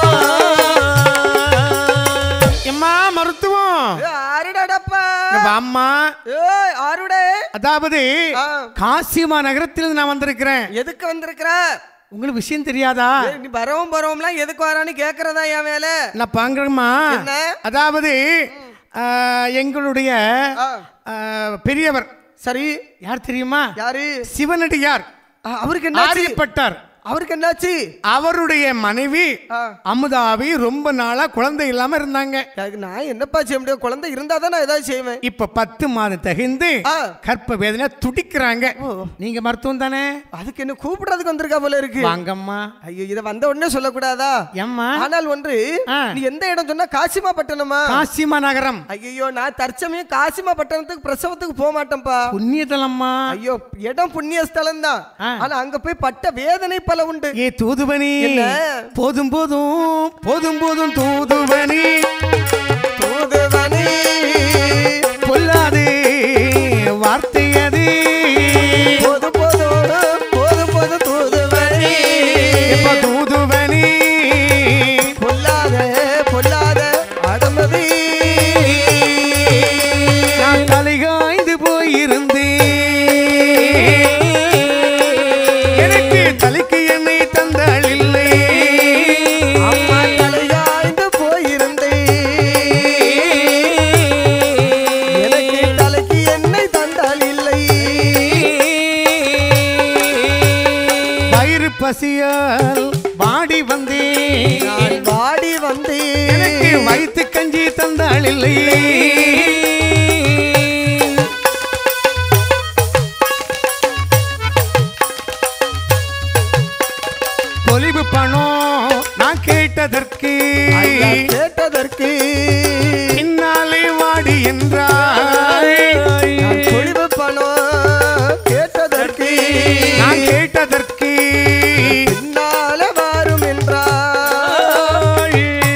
எம்மா மருத்துவம் ஆருடப்பா அம்மா ஆருடே அதாவது காசிமா நகரத்தில் நான் வந்திருக்கிறேன். எதுக்கு வந்திருக்கிற? உங்களுக்கு விஷயம் தெரியாதா? நீ வரவும் பரவும்லாம் எதுக்கு வரான்னு கேக்குறதா என் வேலை? நான் பாங்கம்மா. அதாவது எங்களுடைய பெரியவர் சரி யார் தெரியுமா? யாரு? சிவனடியார். அவருக்கு என்ன ஆரியப்பட்டார்? அவருக்கு என்னாச்சு? அவருடைய மனைவி அமுதாவி ரொம்ப நாளா குழந்தை இல்லாம இருந்தாங்க. நான் என்னப்பா செய்ய முடியும்? குழந்தை இருந்தாதான் நான் ஏதாவது செய்வேன். இப்ப பத்து மாதம் தகுந்து கற்ப வேதனை துடிக்கிறாங்க. நீங்க மருத்துவம் தானே? அதுக்கு என்ன கூப்பிடுறதுக்கு வந்திருக்கா போல இருக்கு. வாங்கம்மா. ஐயோ இத வந்த உடனே சொல்லக்கூடாதா? ஏம்மா? ஆனால் ஒன்று, நீ எந்த இடம் சொன்னா? காசிமா பட்டணமா? காசிமா நகரம். ஐயோ நான் தற்சமயம் காசிமா பட்டணத்துக்கு பிரசவத்துக்கு போக மாட்டேன்ப்பா. புண்ணியதலம்மா. ஐயோ இடம் புண்ணிய ஸ்தலம் தான். ஆனா அங்க போய் பட்ட வேதனை பல உண்டு. ஏ தூதுவனி, போதும் போதும் போதும் போதும் தூதுவனி தூதுவனி பொல்லாது வார்த்தை அது. போது போதும் போது போது தூதுவனி தூதுவனி பொல்லாத பொல்லாத அடமதி. நான் தலை காய்ந்து போயிருந்தேன். தலைக்கு என்னை தந்தாள் இல்லை. அம்மா தலையாய்ந்து போயிருந்தேன். எனக்கு தலைக்கு என்னை தந்தாள் இல்லை. வயிறு பசியால் வாடி வந்தேன். வாடி வந்தேன். எனக்கு வயிற்று கஞ்சி தந்தாள் இல்லை. பொலிவு பணம் நான் கேட்டதற்கு கேட்டதற்கு பின்னாலே வாடி என்றாய். பொலிவு பணம் கேட்டதற்கு நான் கேட்டதற்கு பின்னாலே வாரும் என்றாய்.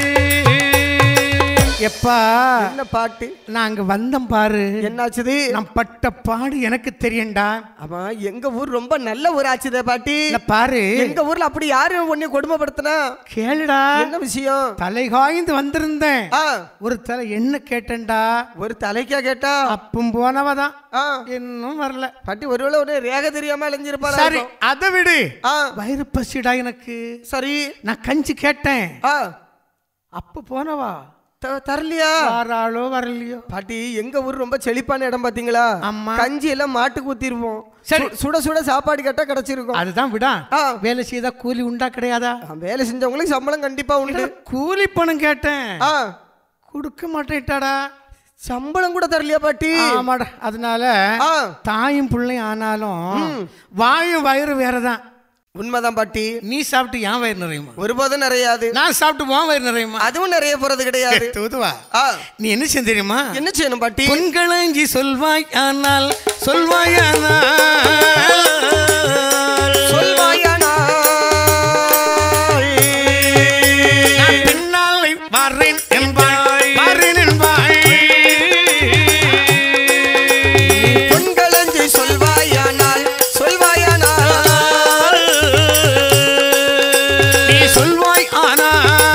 எப்பா என்ன பாட்டு? நான் அங்க வந்தம் பாரு. என்னாச்சுது? நான் பட்ட பாடு எனக்கு தெரியண்டா. ஆமா எங்க ஊர் ரொம்ப நல்ல ஊர் ஆச்சுதே பாட்டி. பாரு எங்க ஊர்ல அப்படி யாரு உன்னை கொடுமைப்படுத்தினா? கேளுடா. என்ன விஷயம்? தலை காய்ந்து வந்திருந்தேன். ஒரு தலை என்ன கேட்டேன்டா? ஒரு தலைக்கா கேட்டா? அப்பும் போனவதான் இன்னும் வரல பாட்டி. ஒருவேளை ஒரு ரேக தெரியாம அலைஞ்சிருப்பாரு. சரி அதை விடு. வயிறு பசிடா எனக்கு. சரி நான் கஞ்சி கேட்டேன். அப்ப போனவா தரலையா? வராளோ வரலையோ பாட்டி. எங்க ஊர் ரொம்ப செழிப்பான இடம் பாத்தீங்களா? அம்மா கஞ்சி எல்லாம் மாட்டுக்கு ஊத்திருவோம். சரி சுட சுட சாப்பாடு கேட்டா கிடைச்சிருக்கும். அதுதான் விடா. வேலை செய்தா கூலி உண்டா கிடையாதா? வேலை செஞ்சவங்களுக்கு சம்பளம் கண்டிப்பா உண்டு. கூலி பணம் கேட்டேன். கொடுக்க மாட்டேன்டாடா. சம்பளம் கூட தரலையா பாட்டி? ஆமாடா. அதனால தாயும் பிள்ளையும் ஆனாலும் வாயும் வயிறு வேறதான். உண்மைதான் பாட்டி. நீ சாப்பிட்டு என் வயிறு நிறையுமா? ஒருபோதும் நிறையாது. நான் சாப்பிட்டு உன் வயிறு நிறையுமா? அதுவும் நிறைய போறது கிடையாது. தூதுவா நீ என்ன செய்ய தெரியுமா? என்ன செய்யணும் பாட்டி? பொன்களஞ்சி சொல்வாய் ஆனால் சொல்வாயானால் சொல்வாயானால் பின்னால் வரேன் என்பாய் வரேன் என்பாய். பொன்களஞ்சி சொல்வாயானால் சொல்வாயானால் சொல்வாய் ஆனா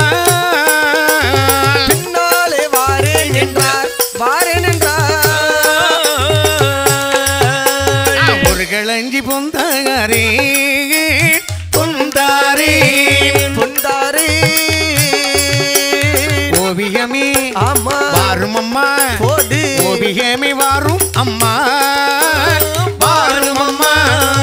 பின்னாலே வாரேன் என்றார் வாரேன் என்றார். ஒரு கிளஞ்சி பொந்தாரே பொந்தாரே பொந்தாரே ஓவியமே அம்மா வாரும் அம்மா போடு. ஓவியமே வாரும் அம்மா வாரும் அம்மா.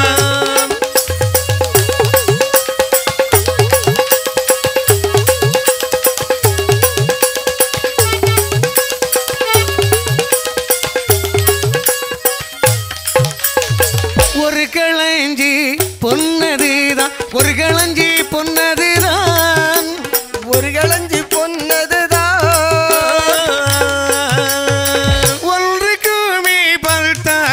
ஒரு கிளஞ்சி பொன்னதுதான் ஒரு கிளஞ்சி பொன்னதுதான் ஒரு கிளஞ்சி பொன்னதுதான் ஒன்றுக்குமே பல்தா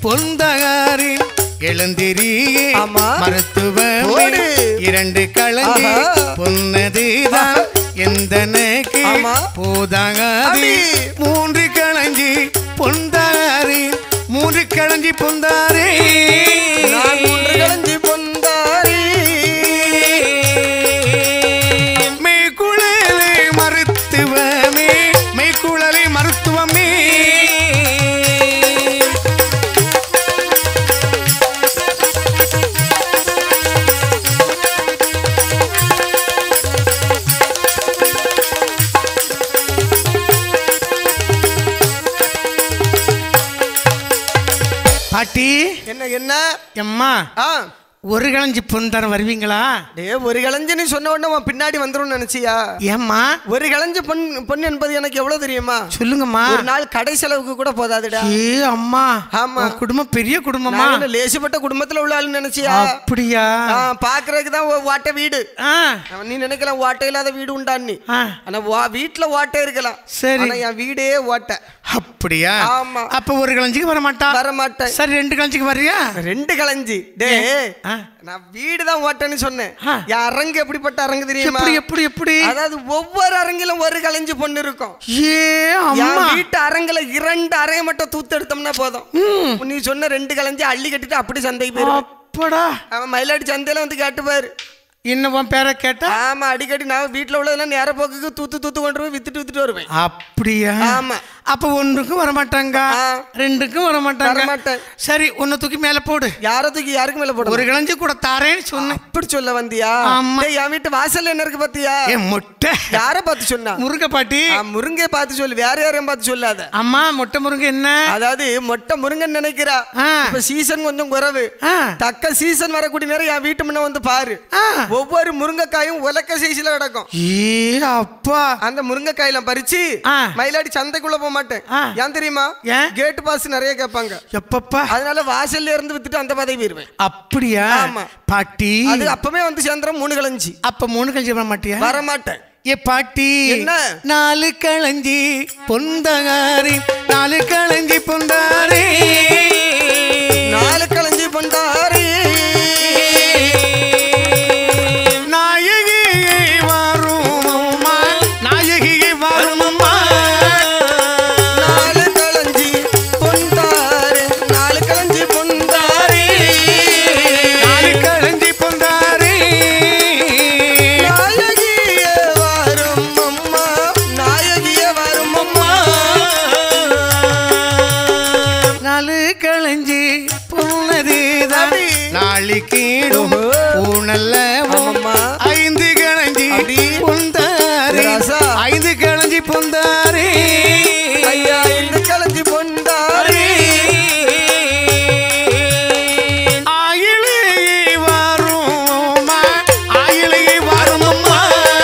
பொந்தகாரின் எழுந்திரியே மருத்துவம் இரண்டு களஞ்சி பொன்னதுதான் எந்தனக்கு போதாகாது மூன்று களஞ்சி பொந்தாரின் மூன்று களஞ்சி பொந்தாரே மூன்று களஞ்சி பொந்தாரே மெய்குழலை மருத்துவமே மெய்குழலை மருத்துவமே பாட்டி என்ன என்ன எம்மா ஒரு களஞ்சி பொன்தாரம் வருவீங்களா? டே ஒரு களஞ்சின்னு சொன்ன உடனே உன் பின்னாடி வந்துரும் நினைச்சியா? ஏம்மா ஒரு களஞ்சி பொன் பொன் என்பது எனக்கு எவ்வளவு தெரியுமா? சொல்லுங்கம்மா. ஒரு நாள் கடை செலவுக்கு கூட போதாதுடா. ஏ அம்மா. ஆமா. குடும்பம் பெரிய குடும்பமா? நான் லேசுப்பட்ட குடும்பத்துல உள்ள ஆளு நினைச்சியா? அப்படியா? பாக்குறதுக்கு தான் வாட்டை வீடு. நீ நினைக்கலாம் வாட்டை இல்லாத வீடு உண்டான்னு. ஆனா வீட்டுல வாட்டை இருக்கலாம். சரி. என் வீடே வாட்டை. அப்படியா? ஆமா. அப்ப ஒரு களஞ்சிக்கு வர மாட்டா? வர மாட்டேன். சரி ரெண்டு களஞ்சிக்கு வர்றியா? ரெண்டு களஞ்சி. டே நான் வீடு தான் ஓட்டேன்னு சொன்னேன். என் அரங்கு எப்படிப்பட்ட அரங்கு தெரியுமா? எப்படி எப்படி எப்படி? அதாவது ஒவ்வொரு அரங்கிலும் ஒரு களஞ்சி பொண்ணு இருக்கும். ஏ அம்மா. வீட்டு அரங்குல இரண்டு அறைய மட்டும் தூத்து எடுத்தோம்னா போதும். நீ சொன்ன ரெண்டு களஞ்சி அள்ளி கட்டிட்டு அப்படி சந்தைக்கு போயிரு. அப்படா. அவன் மயிலாடி சந்தையில வந்து கேட்டுப்பாரு. இன்னும் பேரை கேட்டா? ஆமா அடிக்கடி நான் வீட்டுல உள்ளதெல்லாம் நேர போக்கு தூத்து தூத்து கொண்டு போய் வித்துட்டு வித்துட்டு வருவேன். அப்படியா? ஆமா. அப்ப ஒன்றுக்கும் வர மாட்டாங்க, ரெண்டுக்கும் வர மாட்டாங்க. சரி ஒன்னு தூக்கி மேல போடு. யார தூக்கி யாருக்கு மேல போடு? ஒரு களஞ்சி கூட தாரேன்னு சொன்னேன். அப்படி சொல்ல வந்தியா? என் வீட்டு வாசல்ல என்ன இருக்கு பாத்தியா? முட்டை. யார பார்த்து சொன்னா? முருங்கை பாட்டி. முருங்கை பார்த்து சொல்லு, வேற யாரையும் பார்த்து சொல்லாத. அம்மா மொட்டை முருங்கை என்ன? அதாவது மொட்டை முருங்கன்னு நினைக்கிறா. இப்ப சீசன் கொஞ்சம் குறைவு. தக்க சீசன் வரக்கூடிய நேரம் என் வீட்டு முன்ன வந்து பாரு. ஒவ்வொரு முருங்கைக்காயும் உலக்க சைஸ்ல கிடக்கும். ஏ அப்பா. அந்த முருங்கைக்காயில பறிச்சு மயிலாடி சந்தைக்குள்ள போக மாட்டேன். ஏன் தெரியுமா? கேட் பாஸ் நிறைய கேட்பாங்க. எப்பப்பா? அதனால வாசல்ல இருந்து வித்துட்டு அந்த பாதை போயிருவேன். அப்படியா? ஆமா பாட்டி. அது அப்பவே வந்து சேர்ந்துரும் மூணு களஞ்சி. அப்ப மூணு களஞ்சி வர மாட்டியா? வர மாட்டேன். ஏ பாட்டி என்ன? நாலு களஞ்சி பொந்தகாரி நாலு களஞ்சி பொந்தாரி நாலு களஞ்சி பொந்தாரி ஐந்து களஞ்சி பொந்தாரி ஐந்து களஞ்சி பொந்தாரி ஐயா ஐந்து களஞ்சி பொந்தாரி ஆயிலே வரும் ஆயிலே வரும் அம்மா.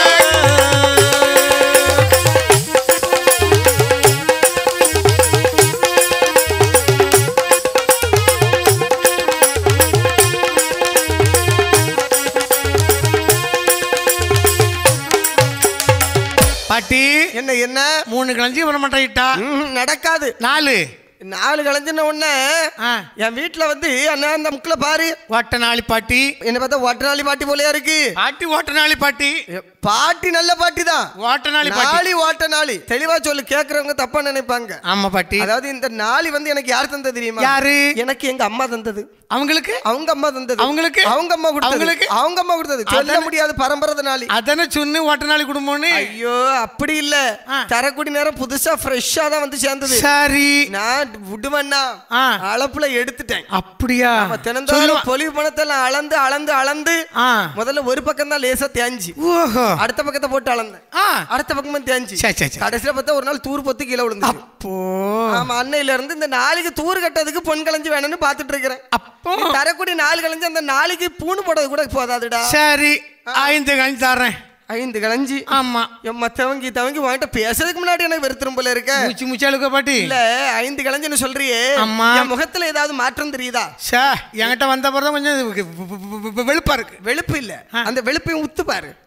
பாட்டி என்ன என்ன மூணு களஞ்சி வர மாட்டேட்டா? நடக்காது. நாலு நாலு களஞ்சின உடனே என் வீட்டுல வந்து அண்ணா அந்த முக்கில பாரு ஓட்டநாளி பாட்டி. என்ன பார்த்தா ஓட்டநாளி பாட்டி போலயா இருக்கு. பாட்டி ஓட்டநாளி பாட்டி. பாட்டி நல்ல பாட்டி தான். ஓட்டநாளி நாளி ஓட்டநாளி தெளிவா சொல்லு, கேக்குறவங்க தப்பா நினைப்பாங்க. ஆமா பாட்டி. அதாவது இந்த நாளி வந்து எனக்கு யார் தந்தது தெரியுமா? யாரு? எனக்கு எங்க அம்மா தந்தது. அவங்களுக்கு அவங்க அம்மா தந்தது. அவங்களுக்கு அவங்க அம்மா கொடுத்தது. அவங்க அம்மா கொடுத்தது. சொல்ல முடியாது பரம்பரை நாளி. அதன சொன்னு ஓட்டநாளி குடும்பம்னு. ஐயோ அப்படி இல்ல, தரக்கூடிய நேரம் புதுசா ஃப்ரெஷ்ஷா தான் வந்து சேர்ந்தது. சரி நான் விடுவேன்னா அளப்புல எடுத்துட்டேன். அப்படியா? தினந்தோறும் பொலிவு பணத்தெல்லாம் அளந்து அளந்து அளந்து முதல்ல ஒரு பக்கம் தான் லேசா தேஞ்சி, அடுத்த பக்கத்தை போட்டு அளந்தேன். அடுத்த பக்கமும் தேஞ்சி, கடைசியில பார்த்தா ஒரு நாள் தூர் பொத்து கீழே விழுந்து. அப்போ ஆமா அன்னையில இருந்து இந்த நாளைக்கு தூர் கட்டதுக்கு பொன் களைஞ்சு வேணும்னு பாத்துட்டு இருக்கிறேன். அப்போ தரக்கூடிய நாலு களைஞ்சு அந்த நாளைக்கு பூணு போடுறது கூட போதாதுடா. சரி ஐந்து களைஞ்சு தர்றேன். ஐந்து களைஞ்சி. ஆமா மத்தவங்க தவங்கி வாங்கிட்ட பேசுறதுக்கு முன்னாடி எனக்கு வெறுத்துரும் போல இருக்க. மூச்சு மூச்சாளுக்க பாட்டி. இல்ல ஐந்து களைஞ்சுன்னு சொல்றியே, என் முகத்துல ஏதாவது மாற்றம் தெரியுதா? சே என்கிட்ட வந்த பிறகு கொஞ்சம் வெளுப்பா இருக்கு. வெளுப்பு இல்ல, அந்த வெளுப்பையும் உத்து பாரு.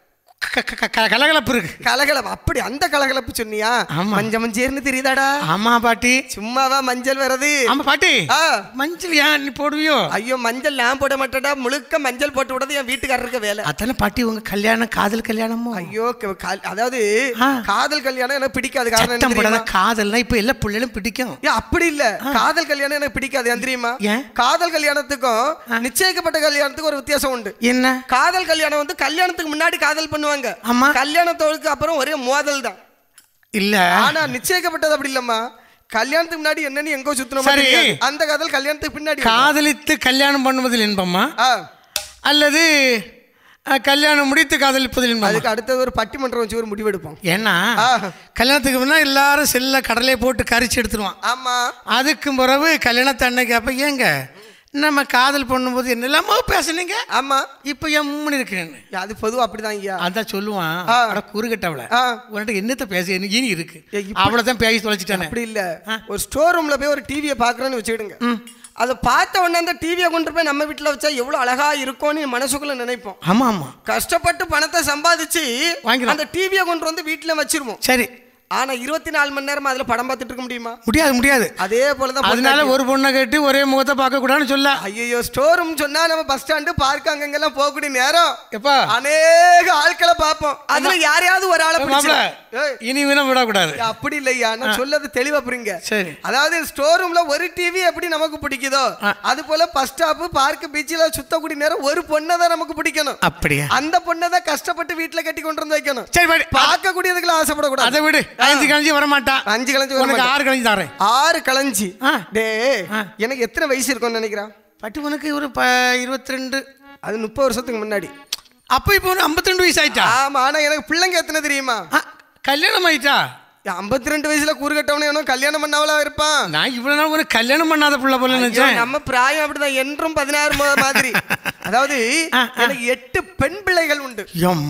கலகலப்பு இருக்கு. கலகலப்பு அப்படி அந்த கலகலப்பு சொன்னியா? மஞ்சள் மஞ்சள்னு தெரியுதாடா? ஆமா பாட்டி. சும்மாவா மஞ்சள் வரது? ஆமா பாட்டி. மஞ்சள் ஏன் நீ போடுவியோ? ஐயோ மஞ்சள் நான் போட மாட்டேடா, முழுக்க மஞ்சள் போட்டு விடுறது என் வீட்டுக்காரருக்கு வேலை. அதான பாட்டி உங்க கல்யாணம் காதல் கல்யாணமோ? ஐயோ அதாவது காதல் கல்யாணம் எனக்கு பிடிக்காது. காரணம் காதல்னா இப்ப எல்லா பிள்ளைகளும் பிடிக்கும். அப்படி இல்ல, காதல் கல்யாணம் எனக்கு பிடிக்காது. தெரியுமா? காதல் கல்யாணத்துக்கும் நிச்சயிக்கப்பட்ட கல்யாணத்துக்கும் ஒரு வித்தியாசம் உண்டு. என்ன? காதல் கல்யாணம் வந்து கல்யாணத்துக்கு முன்னாடி காதல் பண்ணுவாங்க. ஆமா. கல்யாணத்தோடுக்கு அப்புறம் ஒரே மோதல் தான். இல்ல ஆனா நிச்சயிக்கப்பட்டது அப்படி இல்லம்மா. கல்யாணத்துக்கு முன்னாடி என்னன்னு எங்கோ சுத்தணும். அந்த காதல் கல்யாணத்துக்கு பின்னாடி. காதலித்து கல்யாணம் பண்ணுவதில் இன்பமா அல்லது கல்யாணம் முடித்து காதலிப்பதில் இன்பமா? அதுக்கு அடுத்தது ஒரு பட்டிமன்றம் வச்சு ஒரு முடிவெடுப்போம். ஏன்னா கல்யாணத்துக்கு முன்னா எல்லாரும் செல்ல கடலை போட்டு கரிச்சு எடுத்துருவான். ஆமா. அதுக்கு பிறகு கல்யாணத்தை அன்னைக்கு அப்ப ஏங்க நம்ம காதல் பண்ணும்போது என்னெல்லாமோ பேசுனீங்க. ஆமா. இப்ப என் மூணு இருக்கேன். அது பொதுவா அப்படிதான் ஐயா. அதான் சொல்லுவான். அட குறுகட்டவள உன்கிட்ட என்னத்த பேச இனி இருக்கு அவ்வளவுதான் பேசி தொலைச்சிட்டானே. அப்படி இல்ல, ஒரு ஸ்டோர் ரூம்ல போய் ஒரு டிவியை பாக்குறேன்னு வச்சுக்கிடுங்க. அதை பார்த்த உடனே அந்த டிவியை கொண்டு போய் நம்ம வீட்டுல வச்சா எவ்வளவு அழகா இருக்கும்னு மனசுக்குள்ள நினைப்போம். ஆமா ஆமா. கஷ்டப்பட்டு பணத்தை சம்பாதிச்சு அந்த டிவியை கொண்டு வந்து வீட்டுல வச்சிருவோம். சரி. ஆனா இருபத்தி நாலு மணி நேரம் அதுல படம் பார்த்துட்டு இருக்க முடியுமா? முடியாது முடியாது. அதே போலதான். அதனால ஒரு பொண்ணை கேட்டு ஒரே முகத்தை பார்க்க கூடாதுன்னு சொல்ல. ஐயோ ஸ்டோர் ரூம் சொன்னா நம்ம பஸ் ஸ்டாண்டு பார்க் அங்கெல்லாம் போகக்கூடிய நேரம் எப்பா அநேக ஆட்களை பார்ப்போம். அதுல யாரையாவது ஒரு ஆளை இனி வேணா விடக்கூடாது. அப்படி இல்லையா, நான் சொல்லது தெளிவா புரியுங்க. சரி. அதாவது ஸ்டோர் ரூம்ல ஒரு டிவி எப்படி நமக்கு பிடிக்குதோ அது போல பஸ் ஸ்டாப் பார்க் பீச்சில் சுத்தக்கூடிய நேரம் ஒரு பொண்ணை தான் நமக்கு பிடிக்கணும். அப்படியே அந்த பொண்ணை தான் கஷ்டப்பட்டு வீட்டுல கட்டி கொண்டு வந்து வைக்கணும். சரி. பார்க்க கூடியதுக்குள்ள ஆசைப்படக்கூடாது. அதை விடு. அஞ்சு கலஞ்சி வர மாட்டா. அஞ்சு கலஞ்சி வர மாட்டா. ஆறு கலஞ்சி தரேன். ஆறு கலஞ்சி. டே எனக்கு எத்தனை வயசு இருக்கும்னு நினைக்கிறேன்? பட்டு உனக்கு ஒரு இருபத்தி ரெண்டு. அது முப்பது வருஷத்துக்கு முன்னாடி. அப்ப இப்போ ஐம்பத்தி ரெண்டு வயசு ஆயிட்டா? ஆமா. ஆனா எனக்கு பிள்ளைங்க எத்தனை தெரியுமா? கல்யாணம் ஆயிட்டா? ஐம்பத்தி ரெண்டு வயசுல கூறுகட்டவனே கல்யாணம் பண்ணாவளா இருப்பான். நான் இவ்வளவு நாள் ஒரு கல்யாணம் பண்ணாத பிள்ளை போல நினைச்சேன். நம்ம பிராயம் அப்படிதான், என்றும் பதினாறு மாதிரி. அதாவது எனக்கு எட்டு பெண் பிள்ளைகள் உண்டு.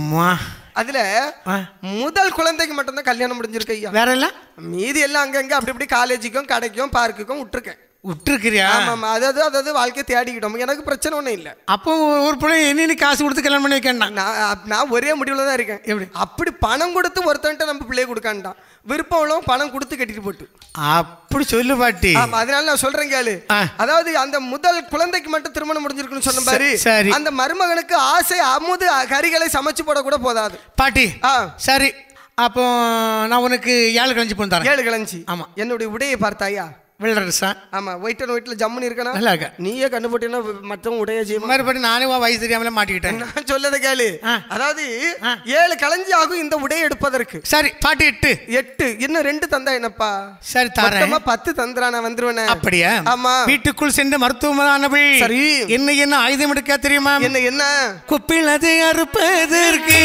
அதுல முதல் குழந்தைக்கு மட்டும்தான் கல்யாணம் முடிஞ்சிருக்கு ஐயா. வேற எல்லாம் மீதி எல்லாம் அங்கங்க அப்படி இப்படி காலேஜுக்கும் கடைக்கும் பார்க்குக்கும் விட்டுருக்கேன். விட்டுருக்கிறியா? ஆமாம். அதாவது அதாவது வாழ்க்கையை தேடிக்கிட்டோம். எனக்கு பிரச்சனை ஒன்றும் இல்லை. அப்போ ஒரு பிள்ளை என்ன காசு கொடுத்து கல்யாணம் பண்ணி வைக்கேன். நான் நான் ஒரே முடிவில் தான் இருக்கேன். எப்படி அப்படி பணம் கொடுத்து ஒருத்தன்ட்ட நம்ம பிள்ளைய கொடுக்காண்டான். விருப்பம் உள்ளவங்க பணம் கொடுத்து கட்டிட்டு போட்டு அப்படி சொல்லு பாட்டி. ஆமா. அதனால நான் சொல்றேன் கேளு. அதாவது அந்த முதல் குழந்தைக்கு மட்டும் திருமணம் முடிஞ்சிருக்குன்னு சொன்ன பாரு. அந்த மருமகனுக்கு ஆசை அமுது கறிகளை சமைச்சு போட கூட போதாது பாட்டி. சரி. அப்போ நான் உனக்கு ஏழு கலஞ்சி போன் தரேன். ஏழு கலஞ்சி. ஆமா. என்னுடைய உடையை பார்த்தாயா? வெள்ளரசா. ஆமா. ஒயிட் அண்ட் ஒயிட்ல ஜம்முன்னு இருக்கணும். நல்லா இருக்க. நீயே கண்ணு போட்டீங்கன்னா மற்றவங்க உடைய செய்யும். மறுபடி நானே வயசு தெரியாமல மாட்டிக்கிட்டேன். நான் சொல்லதை கேளு. அதாவது ஏழு கலஞ்சி ஆகும் இந்த உடையை எடுப்பதற்கு. சரி பாட்டி. எட்டு எட்டு இன்னும் ரெண்டு தந்தா என்னப்பா? சரி தரேன். பத்து தந்திரா நான் வந்துருவேன். அப்படியா? ஆமா. வீட்டுக்குள் சென்று மருத்துவமனை. சரி. என்ன என்ன ஆயுதம் எடுக்க தெரியுமா? என்ன என்ன? குப்பிலதை அறுப்பதற்கு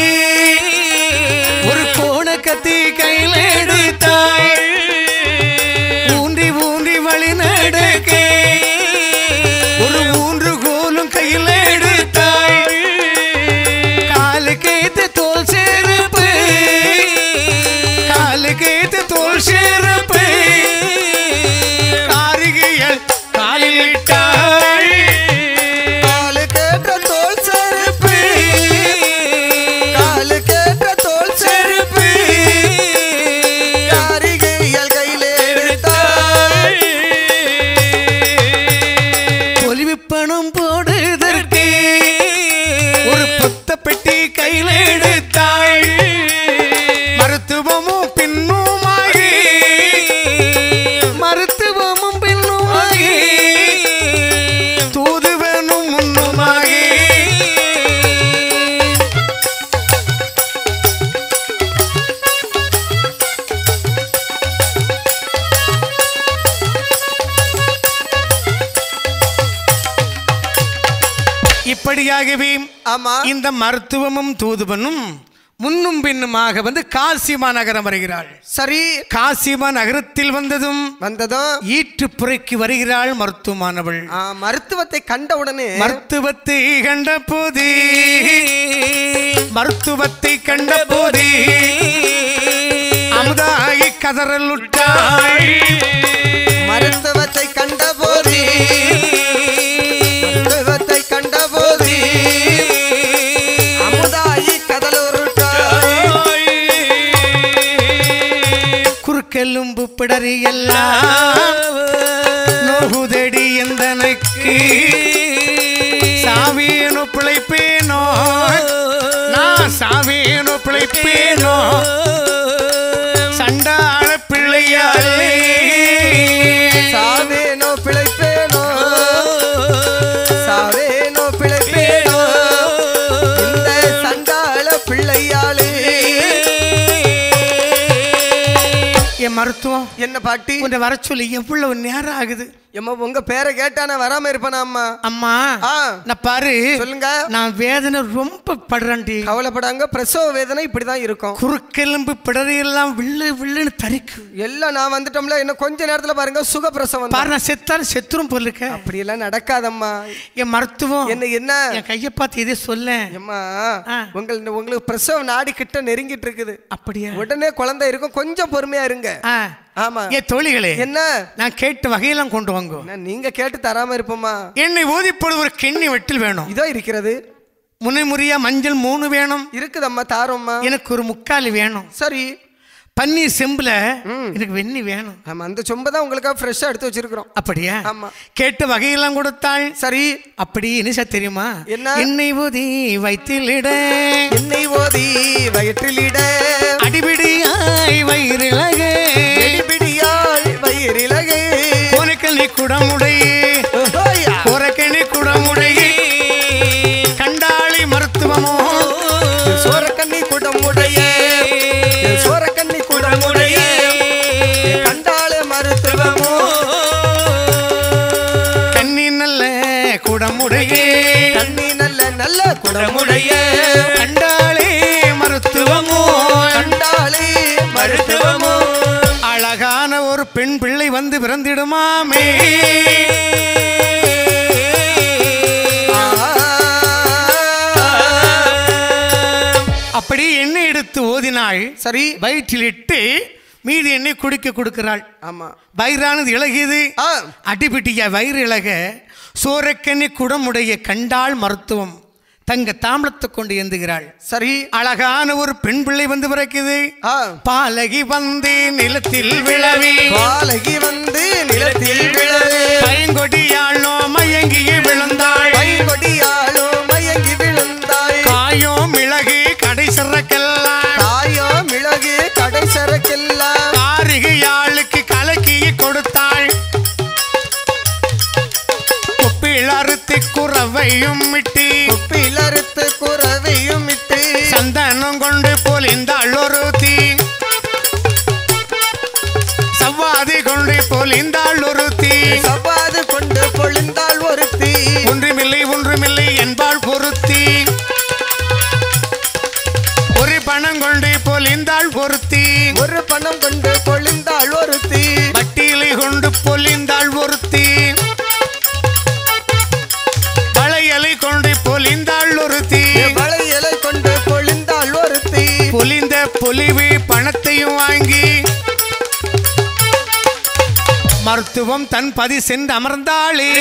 ஒரு கோண கத்தி கையில் எடுத்தாய். ஊன்றி ஊன்றி வழி நடக்க ஒரு ஊன்று கோலும் கையில் எடுத்தாய். காலு கேத்து தோல் செருப்பு, காலு கேத்து தோல் செருப்பு காரிகைகள் காலில் இட்டாய். காலு கேட்ட தோல் செருப்பு, காலு கேட்ட தோல் செருப்பு காரிகைகள் கையில் எடுத்தாய். பணம் போடுதற்கு ஒரு புத்த பெட்டி கையில் எடுத்தாய். மருத்துவமும் பின்னுமாகி, மருத்துவமும் பின்னுமாகி, தூதுவனும் முன்னுமாகி. இப்படியாகவே இந்த மருத்துவமும் தூதுவனும் முன்னும் பின்னுமாக வந்து காசிமா நகரம் வருகிறாள். சரி. காசிமா நகரத்தில் வந்ததும் வந்ததும் ஈற்றுப்புறைக்கு வருகிறாள் மருத்துவமானவள். மருத்துவத்தை கண்டவுடனே மருத்துவத்தை கண்ட போதே மருத்துவத்தை கண்ட போதே அமுதாகி கதறல் உட்டாள். மருத்துவத்தை கண்ட போதே மருத்துவத்தை கண்ட போதே அமுதாகி கதறல் உட்டாள். எனக்கு சாவேனோ பிழைப்பேனோ நான் சாவேனோ பிழைப்பேனோ சண்டாள பிள்ளையாலே சாவேனோ பிழைப்பேனோ சாவேனோ பிழைப்பேனோ இந்த சண்டாள பிள்ளையாலே. என் மருத்துவம் என்ன பாட்டி உன்னை வர சொல்லி எவ்வளவு நேரம் ஆகுது? எம்மா உங்க பேரை கேட்டா நான் வராம இருப்பேனா அம்மா? அம்மா ஆ நான் பாரு சொல்லுங்க. நான் வேதனை ரொம்ப படுறேன்டி. கவலைப்படாங்க, பிரசவ வேதனை இப்படிதான் இருக்கும். குறுக்கெலும்பு பிடரையெல்லாம் வில்லு வில்லுன்னு தரிக்கும். எல்லாம் நான் வந்துட்டோம்ல, இன்னும் கொஞ்ச நேரத்துல பாருங்க சுக பிரசவம். பாரு நான் செத்தாலும் செத்துரும் போலிருக்க. அப்படி எல்லாம் நடக்காதம்மா. என் மருத்துவம் என்ன என்ன என் கையை பார்த்து இதே சொல்ல. எம்மா உங்களுக்கு உங்களுக்கு பிரசவ நாடி கிட்ட நெருங்கிட்டு இருக்குது. அப்படியா? உடனே குழந்தை இருக்கும், கொஞ்சம் பொறுமையா இருங்க. ஆமா ஏ தோழிகளே, என்ன நான் கேட்ட வகையெல்லாம் கொண்டு வாங்க. நீங்க கேட்டு தராம இருப்போமா? என்னை ஓதிப்போது ஒரு கிண்ணி வெட்டில் வேணும். இதோ இருக்கிறது. முனைமுறையா மஞ்சள் மூணு வேணும். இருக்குதம்மா, தாரோம்மா. எனக்கு ஒரு முக்கால் வேணும். சரி. பன்னீர் செம்புல எனக்கு வெண்ணி வேணும். ஆமா, அந்த சொம்பை தான் உங்களுக்காக ஃப்ரெஷ்ஷா எடுத்து வச்சிருக்கிறோம். அப்படியா? ஆமா. கேட்ட வகையெல்லாம் கொடுத்தாள். சரி. அப்படி என்ன தெரியுமா? என்ன? எண்ணெய் ஊதி வயிற்றிலிட எண்ணெய் ஊதி வயிற்றிலிட அடிபிடியாய் வயிறிலகே அடிபிடியாய் வயிறிலகே கோரக்கணி குடமுடையே கோரக்கணி குடமுடையே கண்டாளி மருத்துவமோ சோரக்கண்ணி குடமுடையே சோரக்கண்ணி குடமுடையே கண்டாளி மருத்துவமோ கண்ணி நல்ல குடமுடையே கண்ணி நல்ல நல்ல குடமுடையே கண்டாளி மருத்துவமோ கண்டாளி மருத்துவமோ அழகான ஒரு பெண் பிள்ளை வந்து பிறந்திடுமாமே. அப்படி எண்ணெய் எடுத்து ஓதினாள். சரி. வயிற்றில் இட்டு மீதி எண்ணெய் குடிக்க கொடுக்கிறாள். ஆமா. வயிறானது இழகியது. அடிபிட்டிய வயிறு இழக சோரக்கண்ணி குடமுடைய கண்டாள் மருத்துவம் தங்க தாம்பளத்தை கொண்டு ஏந்துகிறாள். சரி. அழகான ஒரு பெண் பிள்ளை வந்து பிறக்குது. பாலகி வந்து நிலத்தில் விழவி பாலகி வந்து நிலத்தில் விழவி பைங்கொடியாளோ மயங்கி விழுந்தாள். பைங்கொடியாளோ மயங்கி விழுந்தாள். காயோ மிளகு கடை சரக்கெல்லாம் காயோ மிளகு கடை சரக்கெல்லாம் காரிகையாளுக்கு கலக்கி கொடுத்தாள். குப்பில் அறுத்து குறவையும் மிட்டி குப்பில் அறுத்து குறவையும் மிட்டி சந்தனம் கொண்டு பொலிந்தாள் ஒருத்தி சவ்வாது கொண்டு பொலிந்தாள் ஒருத்தி சவ்வாது கொண்டு பொலிந்தாள் ஒருத்தி ஒன்றுமில்லை ஒன்றுமில்லை என்பாள் பொருத்தி ஒரு பணம் கொண்டு பொலிந்தாள் பொருத்தி ஒரு பணம் கொண்டு பொலிந்தாள் ஒருத்தி வட்டியிலை கொண்டு பொலிந்தாள் ஒருத்தி வளையலை கொண்டு பொலிந்தாள் ஒருத்தி வளையலை கொண்டு பொலிந்தாள் ஒருத்தி பொலிந்த பொலிவு பணத்தையும் வாங்கி மருத்துவம் தன் பதி சென்று அமர்ந்தாளே.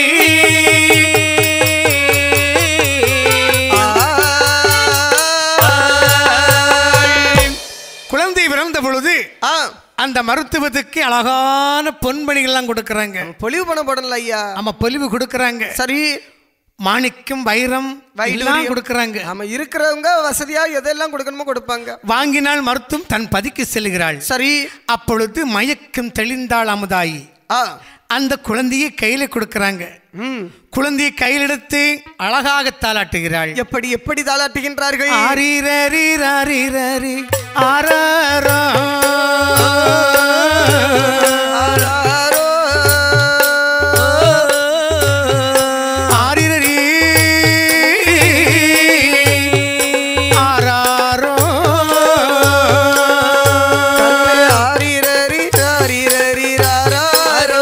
குழந்தை பிறந்த பொழுது அந்த மருத்துவத்துக்கு அழகான பொன்பணிகள்லாம் கொடுக்கறாங்க. பொலிவு பணம் போடல ஐயா. ஆமா, பொலிவு கொடுக்கறாங்க. சரி. மாணிக்கம் வைரம் எல்லாம் கொடுக்கறாங்க. ஆமா, இருக்கிறவங்க வசதியா எதெல்லாம் கொடுக்கணுமோ கொடுப்பாங்க. வாங்கினால் மருத்துவம் தன் பதிக்கு செல்கிறாள். சரி. அப்பொழுது மயக்கம் தெளிந்தாள் அமுதாயி. அந்த குழந்தையை கையில கொடுக்கறாங்க. குழந்தையை கையில் எடுத்து அழகாக தாளாட்டுகிறாள். எப்படி எப்படி தாளாட்டுகின்றார்கள்? ஆரிரரி ராரிரரி ஆராரோ ஆராரோ ஆரிரரி ஆராரோ ஆரிரரி ராரிரரி ராராரோ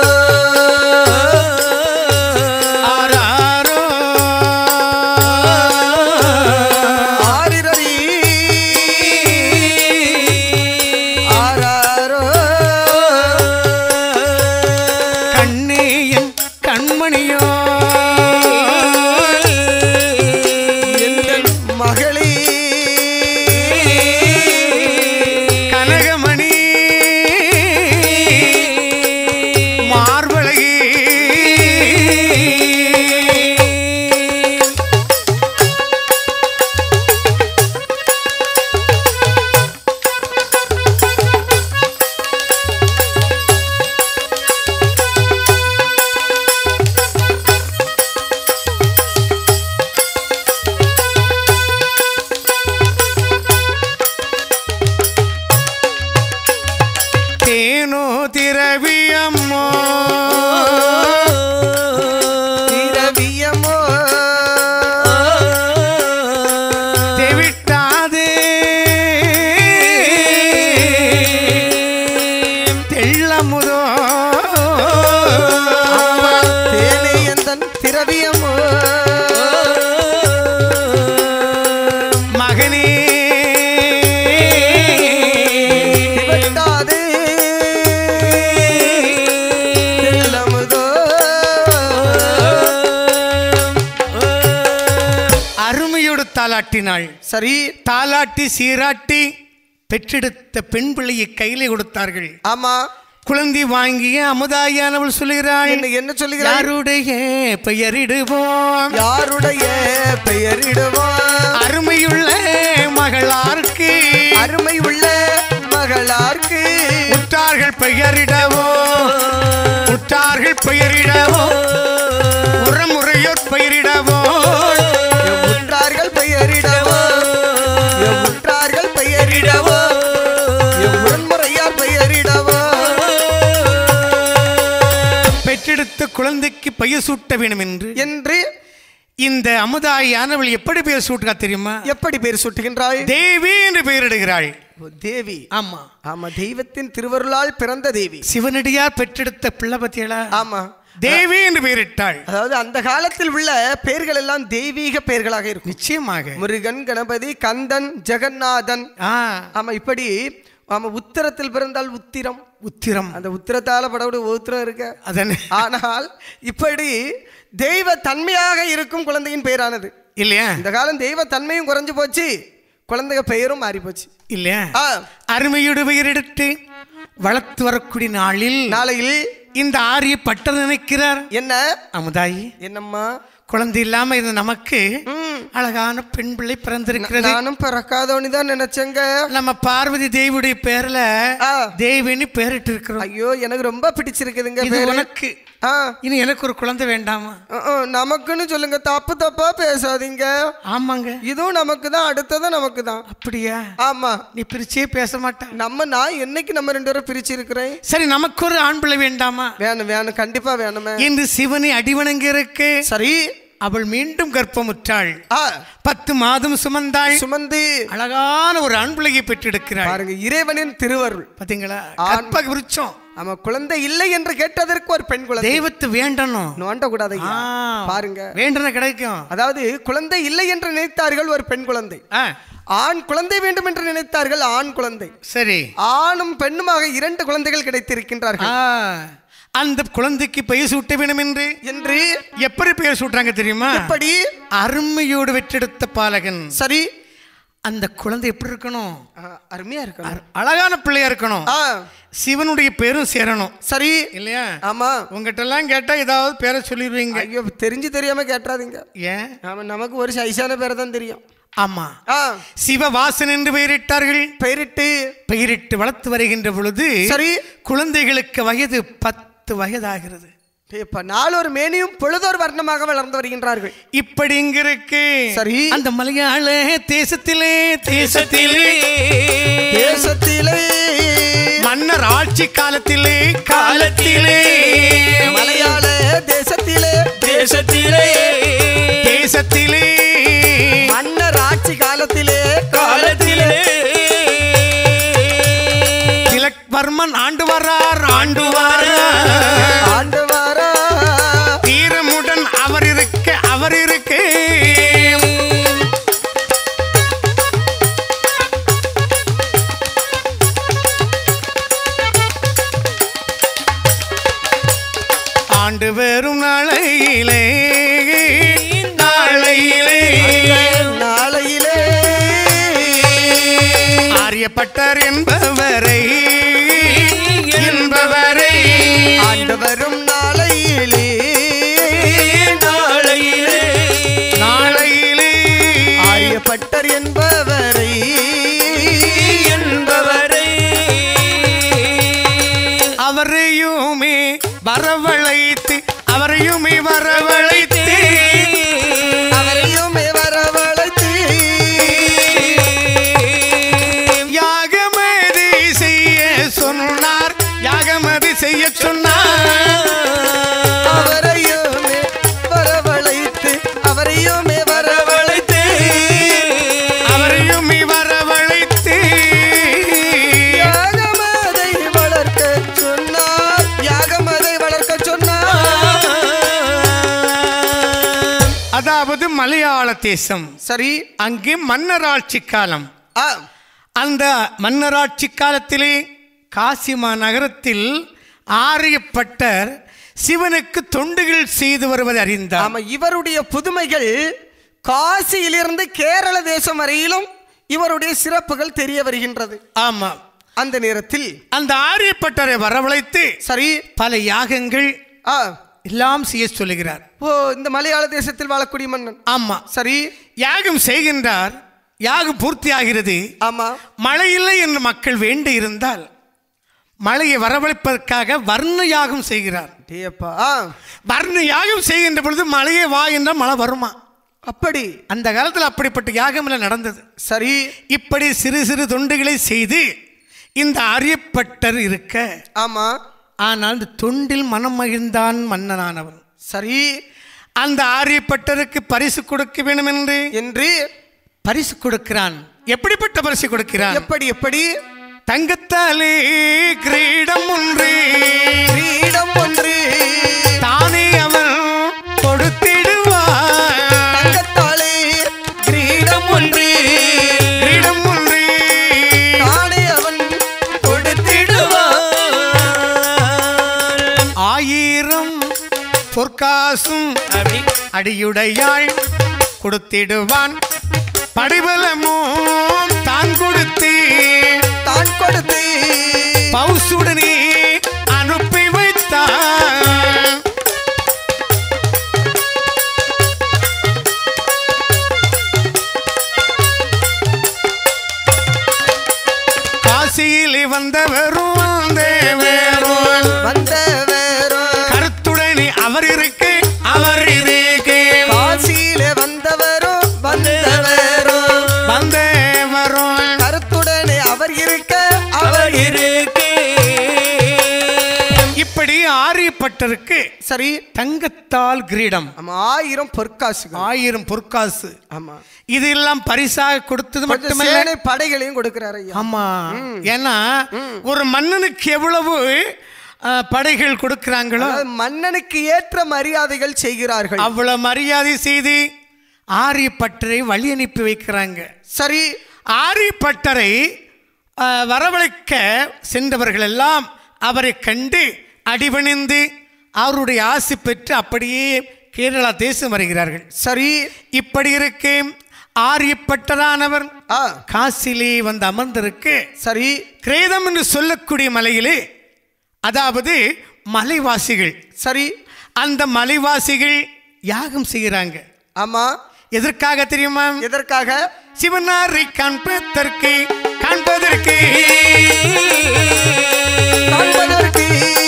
ஆராரோ ஆரிரரி ஆராரோ திரவியமோ மகனே வெட்டாது தெல்லமுதோ அருமையோடு தாலாட்டினாள். சரி, தாலாட்டி சீராட்டி பெற்றெடுத்த பெண் பிள்ளையை கையில கொடுத்தார்கள். ஆமா, குழந்தை வாங்கிய அமுதாயானவள் சொல்லுகிறாள். என்ன சொல்லுகிறாள்? யாருடைய பெயரிடுவோம், யாருடைய பெயரிடுவோம், அருமையுள்ள மகளார்க்கு, அருமையுள்ள மகளார்க்கு, உற்றார்கள் பெயரிடவோ, உற்றார்கள் பெயரிடவோ, உறமுறையோர் பெயரிடவோ, உற்றார்கள் பெயரிடவோ, உற்றார்கள் பெயரிடவோ, உறன்முறையார் பெயரிடவோ. பெற்றெடுத்த குழந்தைக்கு பெயர் சூட்ட வேண்டும் என்று என்று இந்த அமுதாயானவள் எப்படி பெயர் சூட்டுகா தெரியுமா? எப்படி பெயர் சூட்டுகின்றாள்? தேவி என்று பெயரிடுகிறாள். தேவி, ஆமா ஆமா, தெய்வத்தின் திருவருளால் பிறந்த தேவி. சிவனடியார் பெற்றெடுத்த பிள்ளை பத்தியலா? ஆமா, தேவி என்று பெயரிட்டாள். அதாவது அந்த காலத்தில் உள்ள பெயர்கள் எல்லாம் தெய்வீக பெயர்களாக இருக்கும். நிச்சயமாக முருகன், கணபதி, கந்தன், ஜெகநாதன். ஆமா, இப்படி ஆமா, உத்திரத்தில் பிறந்தால் உத்திரம், உத்திரம், அந்த உத்திரத்தால படவுடைய உத்திரம் இருக்க. அதனை ஆனால் இப்படி தெய்வ தன்மையாக இருக்கும் குழந்தையின் பெயரானது இல்லையா? இந்த காலம் தெய்வ தன்மையும் குறைஞ்சு போச்சு, குழந்தைங்க பெயரும் மாறி போச்சு இல்லையா? அருமையோடு பெயரெடுத்து வளர்த்து வரக்கூடிய நாளில் நாளையில் இந்த ஆரிய பட்டர் நினைக்கிறார். என்ன அமுதாயி, என்னம்மா குழந்தை இல்லாம இது நமக்கு அழகான பெண் பிள்ளை பிறந்திருக்கிறது. நானும் பிறக்காதவனி தான் நினைச்சேங்க. நம்ம பார்வதி தேவியுடைய பேர்ல தேவின்னு பேரிட்டு இருக்கிறோம். ஐயோ, எனக்கு ரொம்ப பிடிச்சிருக்குதுங்க. உனக்கு இனி எனக்கு ஒரு குழந்தை வேண்டாமா? நமக்குன்னு சொல்லுங்க, தப்பு தப்பா பேசாதீங்க. ஆமாங்க, இதுவும் நமக்கு தான், அடுத்ததும் நமக்கு தான். அப்படியா? ஆமா, நீ பிரிச்சே பேச மாட்டேன். நம்ம நான் என்னைக்கு நம்ம ரெண்டு பேரும் பிரிச்சு இருக்கிறேன். சரி, நமக்கு ஒரு ஆண் பிள்ளை வேண்டாமா? வேணும் வேணும், கண்டிப்பா வேணுமே. இன்று சிவனை அடிவணங்க இருக்கு. சரி, அவள் மீண்டும் கர்ப்பமுற்றாள். பத்து மாதம் சுமந்தாள். சுமந்து அழகான ஒரு ஆண் பிள்ளையை பெற்றெடுக்கிறாள். பாருங்க, இறைவனின் திருவருள் பாத்தீங்களா? கற்பக விருட்சம். ஆமா, குழந்தை இல்லை என்று கேட்டதற்கு ஒரு பெண் குழந்தை. தெய்வத்தை வேண்டணும், நோண்ட கூடாது. பாருங்க, வேண்டன கிடைக்கும். அதாவது குழந்தை இல்லை என்று நினைத்தார்கள், ஒரு பெண் குழந்தை. ஆண் குழந்தை வேண்டும் என்று நினைத்தார்கள், ஆண் குழந்தை. சரி, ஆணும் பெண்ணுமாக இரண்டு குழந்தைகள் கிடைத்திருக்கின்றார்கள். அந்த குழந்தைக்கு பெயர் சூட்ட வேண்டும் என்று என்று எப்படி பெயர் சூட்டுறாங்க தெரியுமா? எப்படி? அருமையோடு வெற்றெடுத்த பாலகன். சரி, அந்த குழந்தை எப்படி இருக்கணும்? அருமையா இருக்கணும், அழகான பிள்ளையா இருக்கணும், சிவனுடைய பேரும் சேரணும். சரி இல்லையா? ஆமா, உங்ககிட்ட எல்லாம் கேட்டா ஏதாவது பேரை சொல்லிடுவீங்க. ஐயோ, தெரிஞ்சு தெரியாம கேட்டாதீங்க. ஏன்? ஆமா, நமக்கு ஒரு சைசான பேரை தான் தெரியும். ஆமா, சிவவாசன் என்று பெயரிட்டார்கள். பெயரிட்டு பெயரிட்டு வளர்த்து வருகின்ற பொழுது சரி, குழந்தைகளுக்கு வயது பத்து வயதாகிறது. நாளொரு மேனியும் பொழுதொரு வர்ணமாக வளர்ந்து வருகின்றார்கள். இப்படி இங்க இருக்கு. சரி, அந்த மலையாள தேசத்திலே தேசத்திலே தேசத்திலே மன்னர் ஆட்சி காலத்திலே காலத்திலே மலையாள தேசத்திலே தேசத்திலே தேசத்திலே மன்னர் ஆட்சி காலத்திலே காலத்திலே திலக்வர்மன் ஆண்டு வரார் ஆண்டு வரார் ஆண்டு வரார் தீரமுடன் அவர் இருக்க அவர் இருக்க ஆண்டு வரும் நாளையிலே நாளையிலே நாளையிலே ஆரியப்பட்டர் என்பவரை என்பவரை ஆண்டு வரும் நாளையிலே நாளையிலே நாளையிலே ஆரியப்பட்டர் என்பவரை என்பவரை அவரையுமே வரவழைத்து அவரையுமே வரவழைத்து அவரையுமே வரவழைத்து யாகமதி செய்ய அதாவது மலையாள தேசம். சரி. அங்கே மன்னராட்சி காலம். ஆ, அந்த மன்னராட்சி காலத்திலே காசிமா நகரத்தில் ஆரியப்பட்டர் சிவனுக்கு தொண்டுகள் செய்து வருவதை அறிந்தார். ஆமா, இவருடைய புதுமைகள் காசியிலிருந்து கேரள தேசம் வரையிலும் இவருடைய சிறப்புகள் தெரிய வருகின்றது. ஆமா, அந்த நேரத்தில் அந்த ஆரியப்பட்டரை வரவழைத்து சரி பல யாகங்கள் ஆ எல்லாம் செய்ய சொல்லுகிறார். ஓ, இந்த மலையாள தேசத்தில் வாழக்கூடிய மன்னன். ஆமா, சரி. யாகம் செய்கின்றார். யாகம் பூர்த்தி ஆகிறது. ஆமா, மழை இல்லை என்று மக்கள் வேண்டி இருந்தால் மழையை வரவழைப்பதற்காக வர்ண யாகம் செய்கிறார். வர்ண யாகம் செய்கின்ற பொழுது மழையை வா என்றால் மழை வருமா? அப்படி அந்த காலத்தில் அப்படிப்பட்ட யாகம் எல்லாம் நடந்தது. சரி. இப்படி சிறு சிறு தொண்டுகளை செய்து இந்த ஆரியப்பட்டர் இருக்க. ஆமா, ஆனால் அந்த தொண்டில் மனம் மகிழ்ந்தான் மன்னனானவன். சரி. அந்த ஆரியப்பட்டருக்கு பரிசு கொடுக்க வேண்டும் என்று என்று பரிசு கொடுக்கிறான். எப்படிப்பட்ட பரிசு கொடுக்கிறான்? எப்படி எப்படி? தங்கத்தாலே கிரீடம் ஒன்று, கிரீடம் ஒன்று தானே அவன் கொடுத்திடுவான். தங்கத்தாலே கிரீடம் ஒன்று, கிரீடம் ஒன்று தானே அவன் கொடுத்திடுவான். ஆயிரம் பொற்காசும் அடியுடையாள் கொடுத்திடுவான். படிபலமும் தான் கொடுத்து தான் கொடுத்து பவுசுடனே அனுப்பி வைத்தான். காசியிலே வந்தவரும் வந்தவரும் வந்தவரும் கருத்துடனே அவர் இருக்கு அவர் இருக்கு. காசியிலே வந்தவரும் வந்தவரும் வந்தவரும் கருத்துடனே அவர் இருக்க அவர் இருக்க. இப்படி ஆரியப்பட்டருக்கு சரி தங்கத்தால் கிரீடம். ஆமா, ஆயிரம் பொற்காசு. ஆயிரம் பொற்காசு. ஆமா, இதெல்லாம் பரிசாக கொடுத்தது மட்டுமல்ல, படைகளையும் கொடுக்கிறார். ஆமா, ஏன்னா ஒரு மன்னனுக்கு எவ்வளவு படைகள் கொடுக்கிறாங்களோ மன்னனுக்கு ஏற்ற மரியாதைகள் செய்கிறார்கள். அவ்வளவு மரியாதை செய்து ஆரியப்பட்டரை வழி அனுப்பி வைக்கிறாங்க. சரி. ஆரியப்பட்டரை வரவழைக்க சென்றவர்கள் எல்லாம் அவரை கண்டு அடிபணிந்து அவருடைய ஆசி பெற்று அப்படியே கேரளா தேசம் வருகிறார்கள். சரி. இப்படி இருக்கு ஆரியப்பட்டரானவர் ஆ காசிலே வந்து அமர்ந்திருக்கு. சரி. கிரேதம் என்று சொல்லக்கூடிய மலையிலே, அதாவது மலைவாசிகள். சரி. அந்த மலைவாசிகள் யாகம் செய்கிறாங்க. ஆமா. எதற்காக தெரியுமா? எதற்காக? சிவனாரை காண்பதற்கு காண்பதற்கு காண்பதற்கு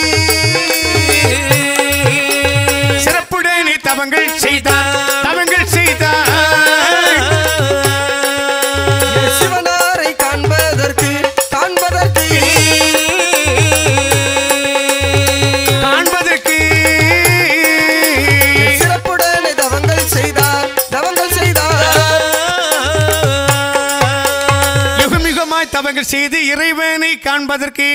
சிறப்புடனே தவங்கள் செய்தார் தவங்கள் செய்தார். சிவனாரை காண்பதற்கு காண்பதற்கு காண்பதற்கு சிறப்புடனே தவங்கள் செய்தார் தவங்கள் செய்தார். யுகமிகமாய் தவங்கள் செய்து இறைவனை காண்பதற்கு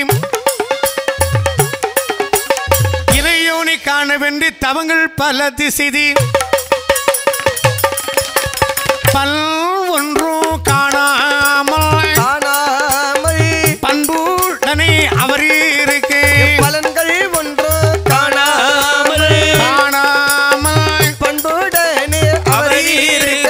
இறையோனை காணவென்று தவங்கள் பல திசைதி பல் ஒன்றும் காணாமல் காணாமல் பண்புடனே அவர் இருக்கு. பலன்கள் ஒன்று காணாமல் காணாமல் பண்புடனே அவர் இருக்க.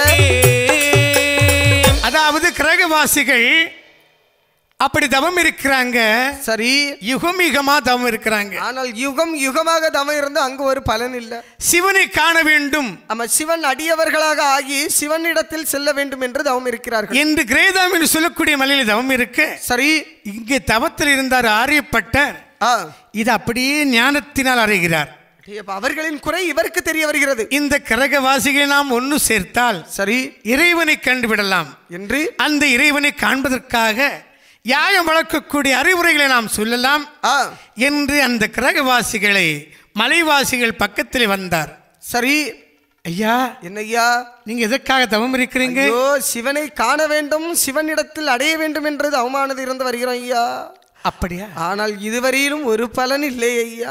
அதாவது கிரகவாசிகள் அப்படி தவம் இருக்கிறாங்க. சரி. யுகம் யுகமா தவம் இருக்கிறாங்க. ஆனால் யுகம் யுகமாக தவம் இருந்து அங்கு ஒரு பலன் இல்லை. சிவனை காண வேண்டும், ஆமா, சிவன் அடியவர்களாக ஆகி சிவனிடத்தில் செல்ல வேண்டும் என்று தவம் இருக்கிறார்கள் என்று கிரேதாம் என்று சொல்லக்கூடிய மலையில் தவம் இருக்கு. சரி. இங்கே தவத்தில் இருந்தார் ஆரியப்பட்டர். இது அப்படியே ஞானத்தினால் அறிகிறார். அவர்களின் குறை இவருக்கு தெரிய வருகிறது. இந்த கிரகவாசிகளை நாம் ஒன்று சேர்த்தால் சரி இறைவனை கண்டுவிடலாம் என்று அந்த இறைவனை காண்பதற்காக யாகம் வளர்க்கக்கூடிய அறிவுரைகளை நாம் சொல்லலாம் என்று அந்த கிரகவாசிகளை மலைவாசிகள் பக்கத்தில் வந்தார். சரி. ஐயா, என்னையா நீங்க எதற்காக தவம் இருக்கிறீங்க? ஐயோ, சிவனை காண வேண்டும், சிவனிடத்தில் அடைய வேண்டும் என்றது அவமானது இருந்து வருகிறோம் ஐயா. அப்படியா? ஆனால் இதுவரையிலும் ஒரு பலன் இல்லை ஐயா.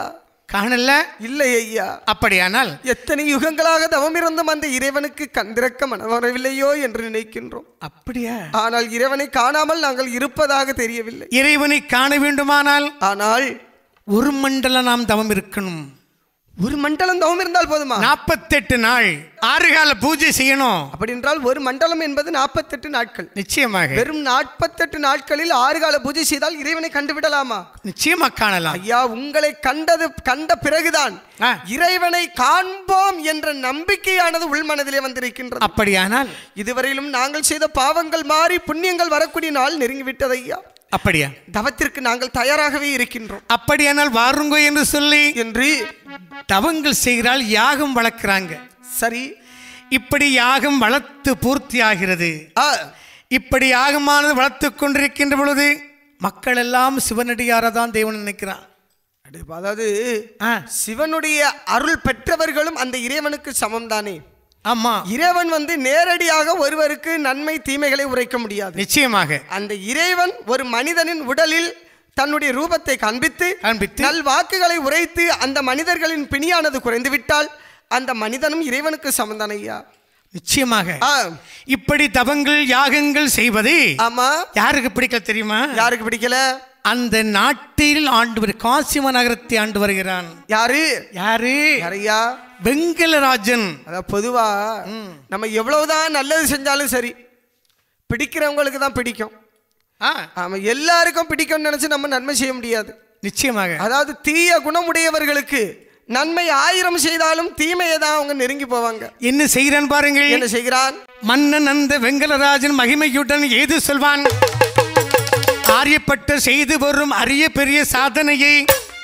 காணல இல்லை ஐயா. அப்படியானால் எத்தனை யுகங்களாக தவம் இருந்தும் அந்த இறைவனுக்கு கண்டிருக்க மனம் வரவில்லையோ என்று நினைக்கின்றோம். அப்படியா? ஆனால் இறைவனை காணாமல் நாங்கள் இருப்பதாக தெரியவில்லை. இறைவனை காண வேண்டுமானால் ஆனால் ஒரு மண்டலம் நாம் தவம் இருக்கணும். ஒரு மண்டலம் தவம் இருந்தால் போதுமா? நாற்பத்தெட்டு நாள் ஆறு கால பூஜை செய்யணும். அப்படி என்றால் ஒரு மண்டலம் என்பது நாற்பத்தெட்டு நாட்கள். நிச்சயமாக வெறும் நாற்பத்தெட்டு நாட்களில் ஆறு கால பூஜை செய்தால் இறைவனை கண்டுவிடலாமா? நிச்சயமா காணலாம். ஐயா, உங்களை கண்டது கண்ட பிறகுதான் இறைவனை காண்போம் என்ற நம்பிக்கையானது உள்மனதிலே வந்திருக்கின்றது. அப்படியானால் இதுவரையிலும் நாங்கள் செய்த பாவங்கள் மாறி புண்ணியங்கள் வரக்கூடிய நாள் நெருங்கிவிட்டது ஐயா. அப்படியா? தவத்திற்கு நாங்கள் தயாராகவே இருக்கின்றோம். அப்படியானால் வாருங்கோ என்று சொல்லி என்று தவங்கள் செய்கிறாள், யாகம் வளர்க்கிறாங்க. சரி, இப்படி யாகம் வளர்த்து பூர்த்தி ஆகிறது. இப்படி யாகமானது வளர்த்து கொண்டிருக்கின்ற பொழுது மக்கள் எல்லாம் சிவனடியாரதான் தேவன் நினைக்கிறான். அதாவது சிவனுடைய அருள் பெற்றவர்களும் அந்த இறைவனுக்கு சமம் தானே? ஆமா. இறைவன் வந்து நேரடியாக ஒருவருக்கு நன்மை தீமைகளை உரைக்க முடியாது. நிச்சயமாக அந்த இறைவன் ஒரு மனிதனின் உடலில் தன்னுடைய ரூபத்தை காண்பித்து நல் வாக்குகளை உரைத்து அந்த மனிதர்களின் பிணியானது குறைந்து விட்டால் அந்த மனிதனும் இறைவனுக்கு சமந்தான் ஐயா. நிச்சயமாக இப்படி தவங்கள் யாகங்கள் செய்வது ஆமா யாருக்கு பிடிக்கல தெரியுமா? யாருக்கு பிடிக்கல? அந்த நாட்டில் ஆண்டு காசிம நகரத்தை ஆண்டு வருகிறான். யாரு யாரு யாரையா? வெங்கலராஜன். அதான் பொதுவா நம்ம எவ்வளவுதான் நல்லது செஞ்சாலும் சரி, பிடிக்கிறவங்களுக்கு தான் பிடிக்கும். ஆமா, எல்லாருக்கும் பிடிக்கும்னு நினைச்சு நம்ம நன்மை செய்ய முடியாது. நிச்சயமாக. அதாவது தீய குணமுடையவர்களுக்கு நன்மை ஆயிரம் செய்தாலும் தீமையை தான் அவங்க நெருங்கி போவாங்க. என்ன செய்கிறான் பாருங்கள். என்ன செய்கிறான்? மன்னன் அந்த வெங்கலராஜன் மகிமையுடன் ஏது சொல்வான்? ஆரியப்பட்ட செய்து வரும் அரிய பெரிய சாதனையை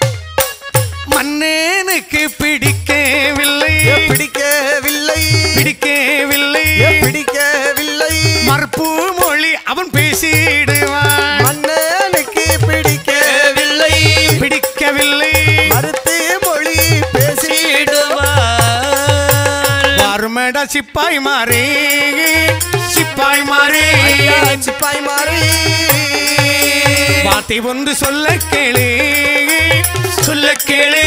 மன்னனுக்கு பிடிக்கவில்லை பிடிக்கவில்லை பிடிக்கவில்லை பிடிக்கவில்லை மறுப்பு மொழி அவன் பேசிடுவான். மன்னனுக்கு பிடிக்கவில்லை பிடிக்கவில்லை மறுத்து மொழி பேசிடுவான். வாருமேடா சிப்பாய் மாறே சிப்பாய் மாறே சிப்பாய் மாறே வார்த்தை ஒன்று சொல்ல கேளு சொல்ல கேளு.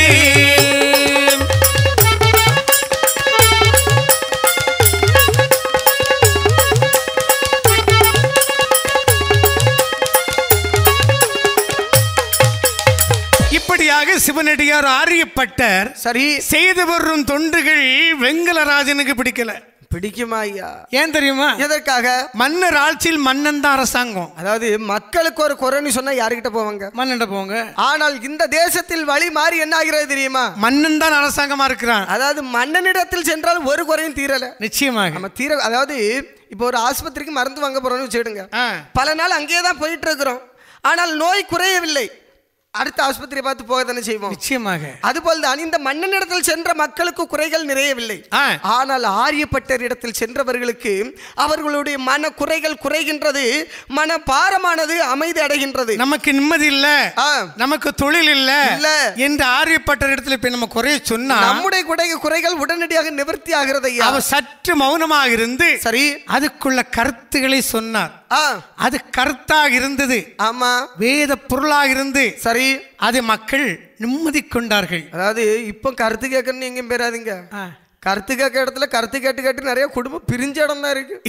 இப்படியாக சிவனடியார் ஆரியப்பட்டர் சரி செய்து வரும் தொண்டுகள் வெங்கலராஜனுக்கு பிடிக்கல. பிடிக்குமா ஐயா? ஏன் தெரியுமா? எதற்காக? மன்னர் ஆட்சியில் மன்னன் தான் அரசாங்கம். அதாவது மக்களுக்கு ஒரு குறைன்னு சொன்னா யாருக்கிட்ட போவாங்க? மன்னன் போவாங்க. ஆனால் இந்த தேசத்தில் வழி மாறி என்ன ஆகிறது தெரியுமா? மன்னன் தான் அரசாங்கமா இருக்கிறான். அதாவது மன்னனிடத்தில் சென்றால் ஒரு குறையும் தீரல. நிச்சயமாக நம்ம தீர அதாவது இப்போ ஒரு ஆஸ்பத்திரிக்கு மருந்து வாங்க போறோம்னு வச்சுடுங்க, பல நாள் அங்கேயே தான் போயிட்டு இருக்கிறோம், ஆனால் நோய் குறையவில்லை, அடுத்த ஆஸ்பத்திரியை பார்த்து போக தானே செய்வோம். நிச்சயமாக. அதுபோல் தான் இந்த மன்னனிடத்தில் சென்ற மக்களுக்கு குறைகள் நிறையவில்லை. ஆனால் ஆரியப்பட்டர் இடத்தில் சென்றவர்களுக்கு அவர்களுடைய மன குறைகள் குறைகின்றது, மன பாரமானது அமைதி அடைகின்றது. நமக்கு நிம்மதி இல்ல, நமக்கு தொழில் இல்ல என்று ஆரியப்பட்டர் இடத்துல போய் நம்ம குறைய சொன்னா நம்முடைய குறை குறைகள் உடனடியாக நிவர்த்தி ஆகிறது. அவர் சற்று மௌனமாக இருந்து சரி அதுக்குள்ள கருத்துக்களை சொன்னார். அது கருத்தாக இருந்தது. ஆமா, வேத பொருளாக இருந்து சரி அது மக்கள் நிம்மதி கொண்டார்கள். அதாவது இப்போ கருத்து கேட்கணும்னு எங்கேயும் பேராதீங்க, கருத்து கேட்க இடத்துல கருத்து கேட்டு கேட்டு நிறைய குடும்பம் பிரிஞ்ச இடம் தான் இருக்கு.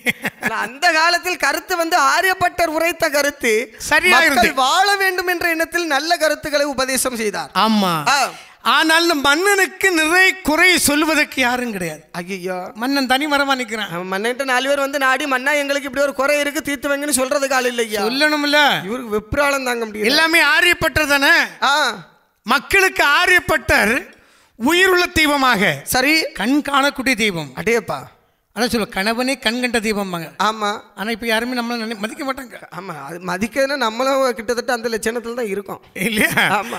அந்த காலத்தில் கருத்து வந்து ஆரியப்பட்டர் உரைத்த கருத்து சரியாக வாழ வேண்டும் என்ற எண்ணத்தில் நல்ல கருத்துக்களை உபதேசம் செய்தார். ஆமா, ஆனால் மன்னனுக்கு நிறைய குறை சொல்வதற்கு யாரும் கிடையாது. ஐயோ, மன்னன் தனி மரமா நிக்கிறான். மன்னன்ட்ட நாலு பேர் வந்து நாடி மன்னா எங்களுக்கு இப்படி ஒரு குறை இருக்கு தீர்த்து வைங்கன்னு சொல்றதுக்கு ஆள் இல்லையா? சொல்லணும்ல, இவருக்கு வெப்ராளம் தாங்க முடியும். எல்லாமே ஆரியப்பட்டர் தானே. மக்களுக்கு ஆரியப்பட்டர் உயிருள்ள தெய்வமாக, சரி கண் காணக்கூடிய தெய்வம். அடேப்பா, அதான் சொல்ல கணவனே கண் கண்ட தெய்வம். ஆமா, ஆனா இப்ப யாருமே நம்மள மதிக்க மாட்டாங்க. ஆமா, அது மதிக்கன்னா நம்மளும் கிட்டத்தட்ட அந்த லட்சணத்துல தான் இருக்கோம் இல்லையா? ஆமா.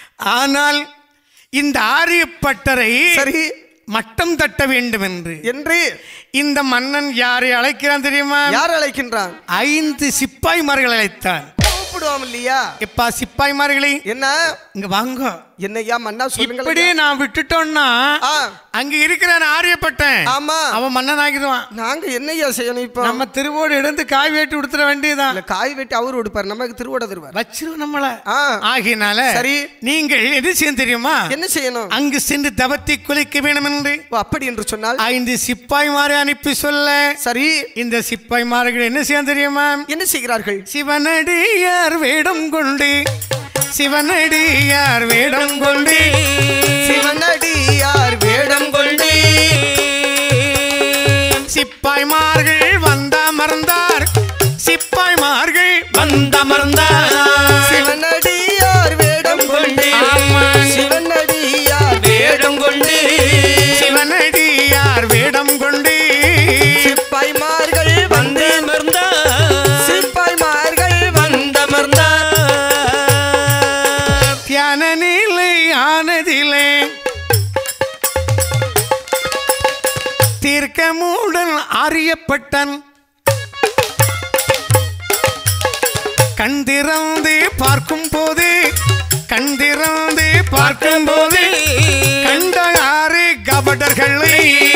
ஆனால் இந்த ஆரியப்பட்டரை சரி மட்டம் தட்ட வேண்டும் என்று என்று இந்த மன்னன் யாரை அழைக்கிறான் தெரியுமா? யார் அழைக்கின்றான்? ஐந்து சிப்பாய்மார்கள் அழைத்தான். கூப்பிடுவோம் இல்லையா? எப்பா சிப்பாய்மார்களை என்ன இங்க வாங்க. என்னையா மன்னா சொல்லுங்க. இப்படி நான் விட்டுட்டோம்னா அங்க இருக்கிற ஆரியப்பட்டேன். ஆமா, அவன் மன்னன் ஆகிடுவான். நாங்க என்னையா செய்யணும் இப்ப? நம்ம திருவோடு எடுத்து காய் வெட்டி உடுத்துற வேண்டியதான். காய் வெட்டி அவரு உடுப்பார், நமக்கு திருவோட தருவார். வச்சிருவோம் நம்மள. ஆகினால சரி, நீங்கள் எது செய்ய தெரியுமா? என்ன செய்யணும்? அங்கு சென்று தவத்தை குலைக்க வேணும் என்று. அப்படி என்று சொன்னால் ஐந்து சிப்பாய்மாரை அனுப்பி சொல்ல. சரி, இந்த சிப்பாய்மார்கள் என்ன செய்ய தெரியுமா? என்ன செய்கிறார்கள்? சிவனடியார் வேடம் கொண்டு, சிவனடியார் வேடம் கொண்டு, சிவனடியார் வேடம் கொண்டு சிப்பாய்மார்கள் வந்தமர்ந்தார், சிப்பாய்மார்கள் வந்தமர்ந்தார். சிவனடியார் வேடம் கொண்டு, சிவனடியார் வேடம் கொண்டு, சிவனடியார் வேடம் கொண்டு சிப்பாய்மார்கள் வந்தமர்ந்தார், சிப்பாய்மார்கள் வந்தமர்ந்தார். தியான நிலை ஆனதிலே தீர்க்கமுடன் அறியப்பட்டன், கண்திறந்து பார்க்கும் போது, கண்திறந்து பார்க்கும் போது கண்ட ஆறு கபடர்களை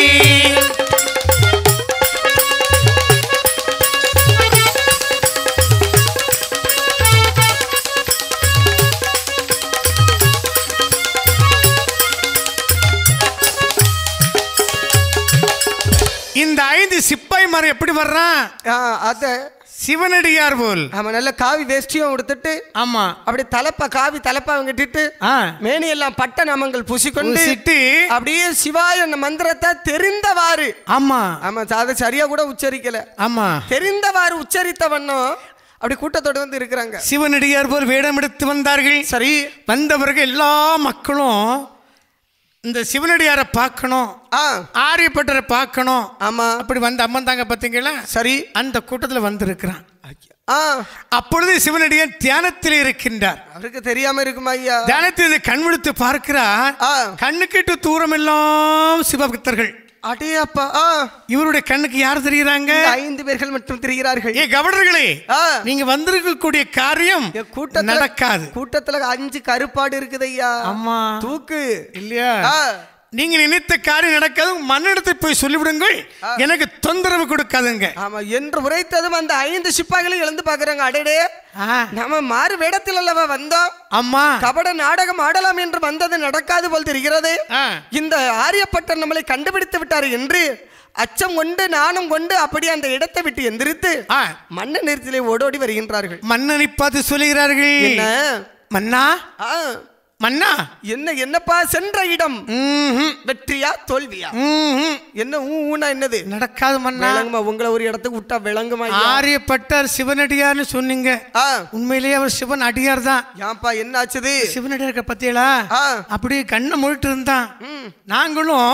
இந்த ஐந்து சிப்பாய் மரம் எப்படி வர்றான்? அத சிவனடியார் போல் அவன் நல்ல காவி வேஷ்டியும் கொடுத்துட்டு, ஆமா அப்படி தலப்பா காவி தலப்பா கட்டிட்டு, மேனி எல்லாம் பட்ட நாமங்கள் பூசிக்கொண்டு அப்படியே சிவாய மந்திரத்தை தெரிந்தவாறு, ஆமா ஆமா அதை சரியா கூட உச்சரிக்கல, ஆமா தெரிந்தவாறு உச்சரித்த வண்ணம் அப்படி கூட்டத்தோடு வந்து இருக்கிறாங்க. சிவனடியார் போல் வேடம் எடுத்து வந்தார்கள். சரி, வந்தவர்கள் எல்லா மக்களும் இந்த சிவனடியாரை பார்க்கணும், ஆரியப்பட்டரை பார்க்கணும். ஆமா, அப்படி வந்து அம்மன் தாங்க பாத்தீங்களா? சரி, அந்த கூட்டத்தில் வந்திருக்கிறான். அப்பொழுது சிவனடியார் தியானத்தில் இருக்கின்றார். அவருக்கு தெரியாம இருக்குமா ஐயா? தியானத்தில் கண் விழித்து பார்க்கிறார். கண்ணுக்கிட்டு தூரம் எல்லாம் சிவபக்தர்கள். அடேப்பா, இவருடைய கண்ணுக்கு யார் தெரிகிறாங்க? ஐந்து பேர்கள் மட்டும் தெரிகிறார்கள். ஏ கவர்னர்களே, நீங்க வந்திருக்கக்கூடிய காரியம் கூட்டம் நடக்காது. கூட்டத்துல அஞ்சு கருப்பாடு இருக்குது ஐயா. ஆமா, தூக்கு இல்லையா? நீங்க நினைத்த காரியம் நடக்காது, மண்ணிடத்தை போய் சொல்லிவிடுங்கள், எனக்கு தொந்தரவு கொடுக்காதுங்க. ஆமா என்று உரைத்ததும் அந்த ஐந்து சிப்பாய்களும் எழுந்து பாக்குறாங்க. அடடே, நம்ம மாறு வேடத்தில் அல்லவா வந்தோம், அம்மா கபட நாடகம் ஆடலாம் என்று வந்தது நடக்காது போல் தெரிகிறது. இந்த ஆரியப்பட்டர் நம்மளை கண்டுபிடித்து விட்டார் என்று அச்சம் கொண்டு நானும் கொண்டு அப்படி அந்த இடத்தை விட்டு எந்திரித்து மன்ன நிறுத்திலே ஓடோடி வருகின்றார்கள். மன்னனை பார்த்து சொல்லுகிறார்கள், என்ன மன்னா மன்னா என்ன என்னப்பா சென்ற இடம் வெற்றியா தோல்வியா? என்ன ஊனா என்னது நடக்காது மன்னா. உங்களை ஒரு இடத்துக்கு விட்டா விளங்குமா? ஆரியப்பட்டார் சிவனடியார்னு சொன்னீங்க, உண்மையிலேயே அவர் சிவன் அடியார் தான். ஏன்பா என்ன ஆச்சுது? சிவனடியார் பத்தியலா அப்படி கண்ணை மூடிட்டு இருந்தான். நாங்களும்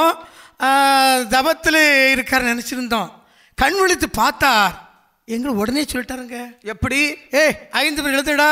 தபத்துல இருக்காரு நினைச்சிருந்தோம். கண் விழித்து பார்த்தார், எங்களை உடனே சொல்லிட்டாருங்க. எப்படி? ஏ ஐந்து பேர் எழுதுடா,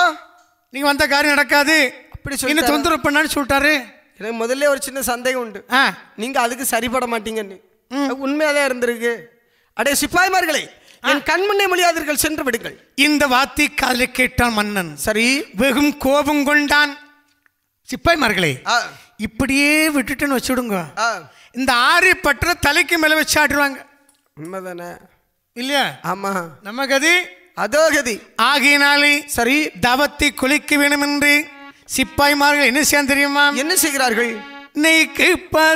நீங்க வந்த காரியம் நடக்காது, என்ன தொந்தரவு பண்ணான்னு சொல்லிட்டாரு. எனக்கு முதல்ல ஒரு சின்ன சந்தேகம் உண்டு, நீங்க அதுக்கு சரிபட மாட்டீங்கன்னு. உண்மையாதான் இருந்திருக்கு. அடே சிப்பாய்மார்களே, என் கண்முன்னே மொழியாதீர்கள், சென்று விடுங்கள். இந்த வார்த்தை காதில் கேட்டான் மன்னன். சரி, வெகும் கோபம் கொண்டான். சிப்பாய்மார்களே, இப்படியே விட்டுட்டுன்னு வச்சுடுங்க, இந்த ஆரியப்பட்டரை தலைக்கு மேல வச்சு ஆடுவாங்க. உண்மைதானே இல்லையா? ஆமா, நம்ம கதி அதோ கதி. ஆகினாலே சரி, தவத்தை குலைக்க வேணும் என்று சிப்பாய்மார்கள் என்ன செய்ய தெரியுமா? என்ன செய்கிறார்கள்? நெய்க்கு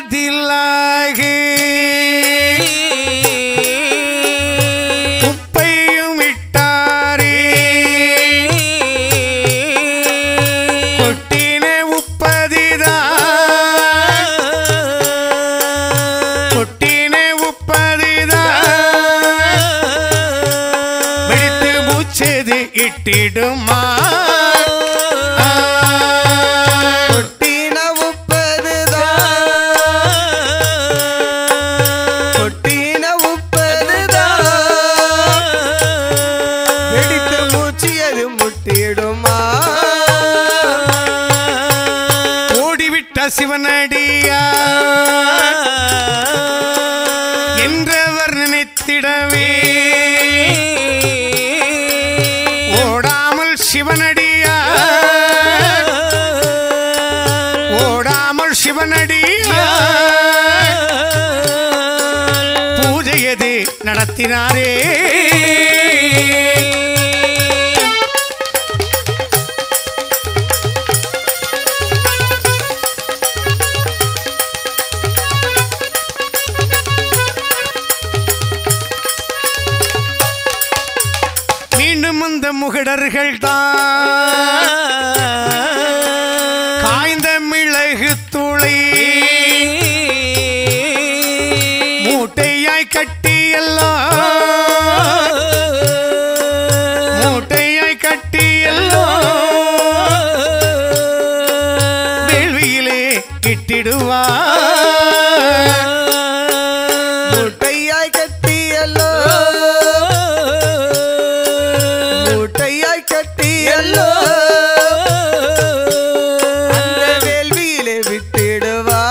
பதிலாக உப்பையும் இட்டாரே, கொட்டின உப்பதிதான், கொட்டின உப்பதிதான் வெடித்து மூச்சது இட்டிடுமா, சிவனடியார் என்றவர் நினைத்திடவே ஓடாமல் சிவனடியார் வேண்டியது நடத்தினாரே. மீண்டும் அந்த முகடர்கள் தான் காய்ந்த மிளகு தூளை மூட்டையாய் கட்டி எல்லாம் மூட்டையாய் கட்டி எல்லாம் வேள்வியிலே இட்டிடுவா. மூட்டையாய் கட்டி எல்லாம் மூட்டையாய் கட்டி எல்லாம் அந்த வேள்வியிலே விட்டிடுவா.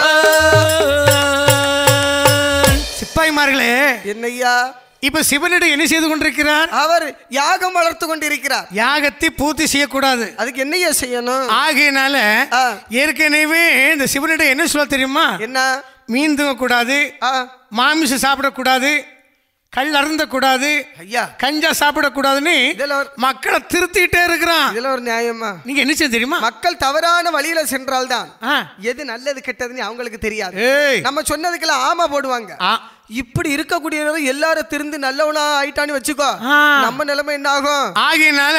சிப்பாய்மார்களே, என்னையா இப்ப சிவனிடம் என்ன செய்து கொண்டிருக்கிறார்? அவர் யாகம் வளர்த்து கொண்டிருக்கிறார். யாகத்தை பூர்த்தி செய்யக்கூடாது. அதுக்கு என்னையா செய்யணும்? ஆகையினால ஏற்கனவே இந்த சிவனிடம் என்ன சொல்ல தெரியுமா? என்ன? மீன் தூங்கக்கூடாது, மாமிசம் சாப்பிடக்கூடாது, கல் அருந்தக்கூடாது, ஐயா கஞ்சா சாப்பிடக்கூடாதுன்னு மக்களை திருத்திட்டே இருக்கிறான். இதுல ஒரு நியாயமா? நீங்க என்ன செய்ய தெரியுமா? மக்கள் தவறான வழியில சென்றால்தான் எது நல்லது கெட்டதுன்னு அவங்களுக்கு தெரியாது. நம்ம சொன்னதுக்கெல்லாம் ஆமா போடுவாங்க. இப்படி இருக்கக்கூடிய எல்லாரும் திருந்து நல்லவனா ஆயிட்டான்னு வச்சுக்கோ, நம்ம நிலைமை என்ன ஆகும்? ஆகையினால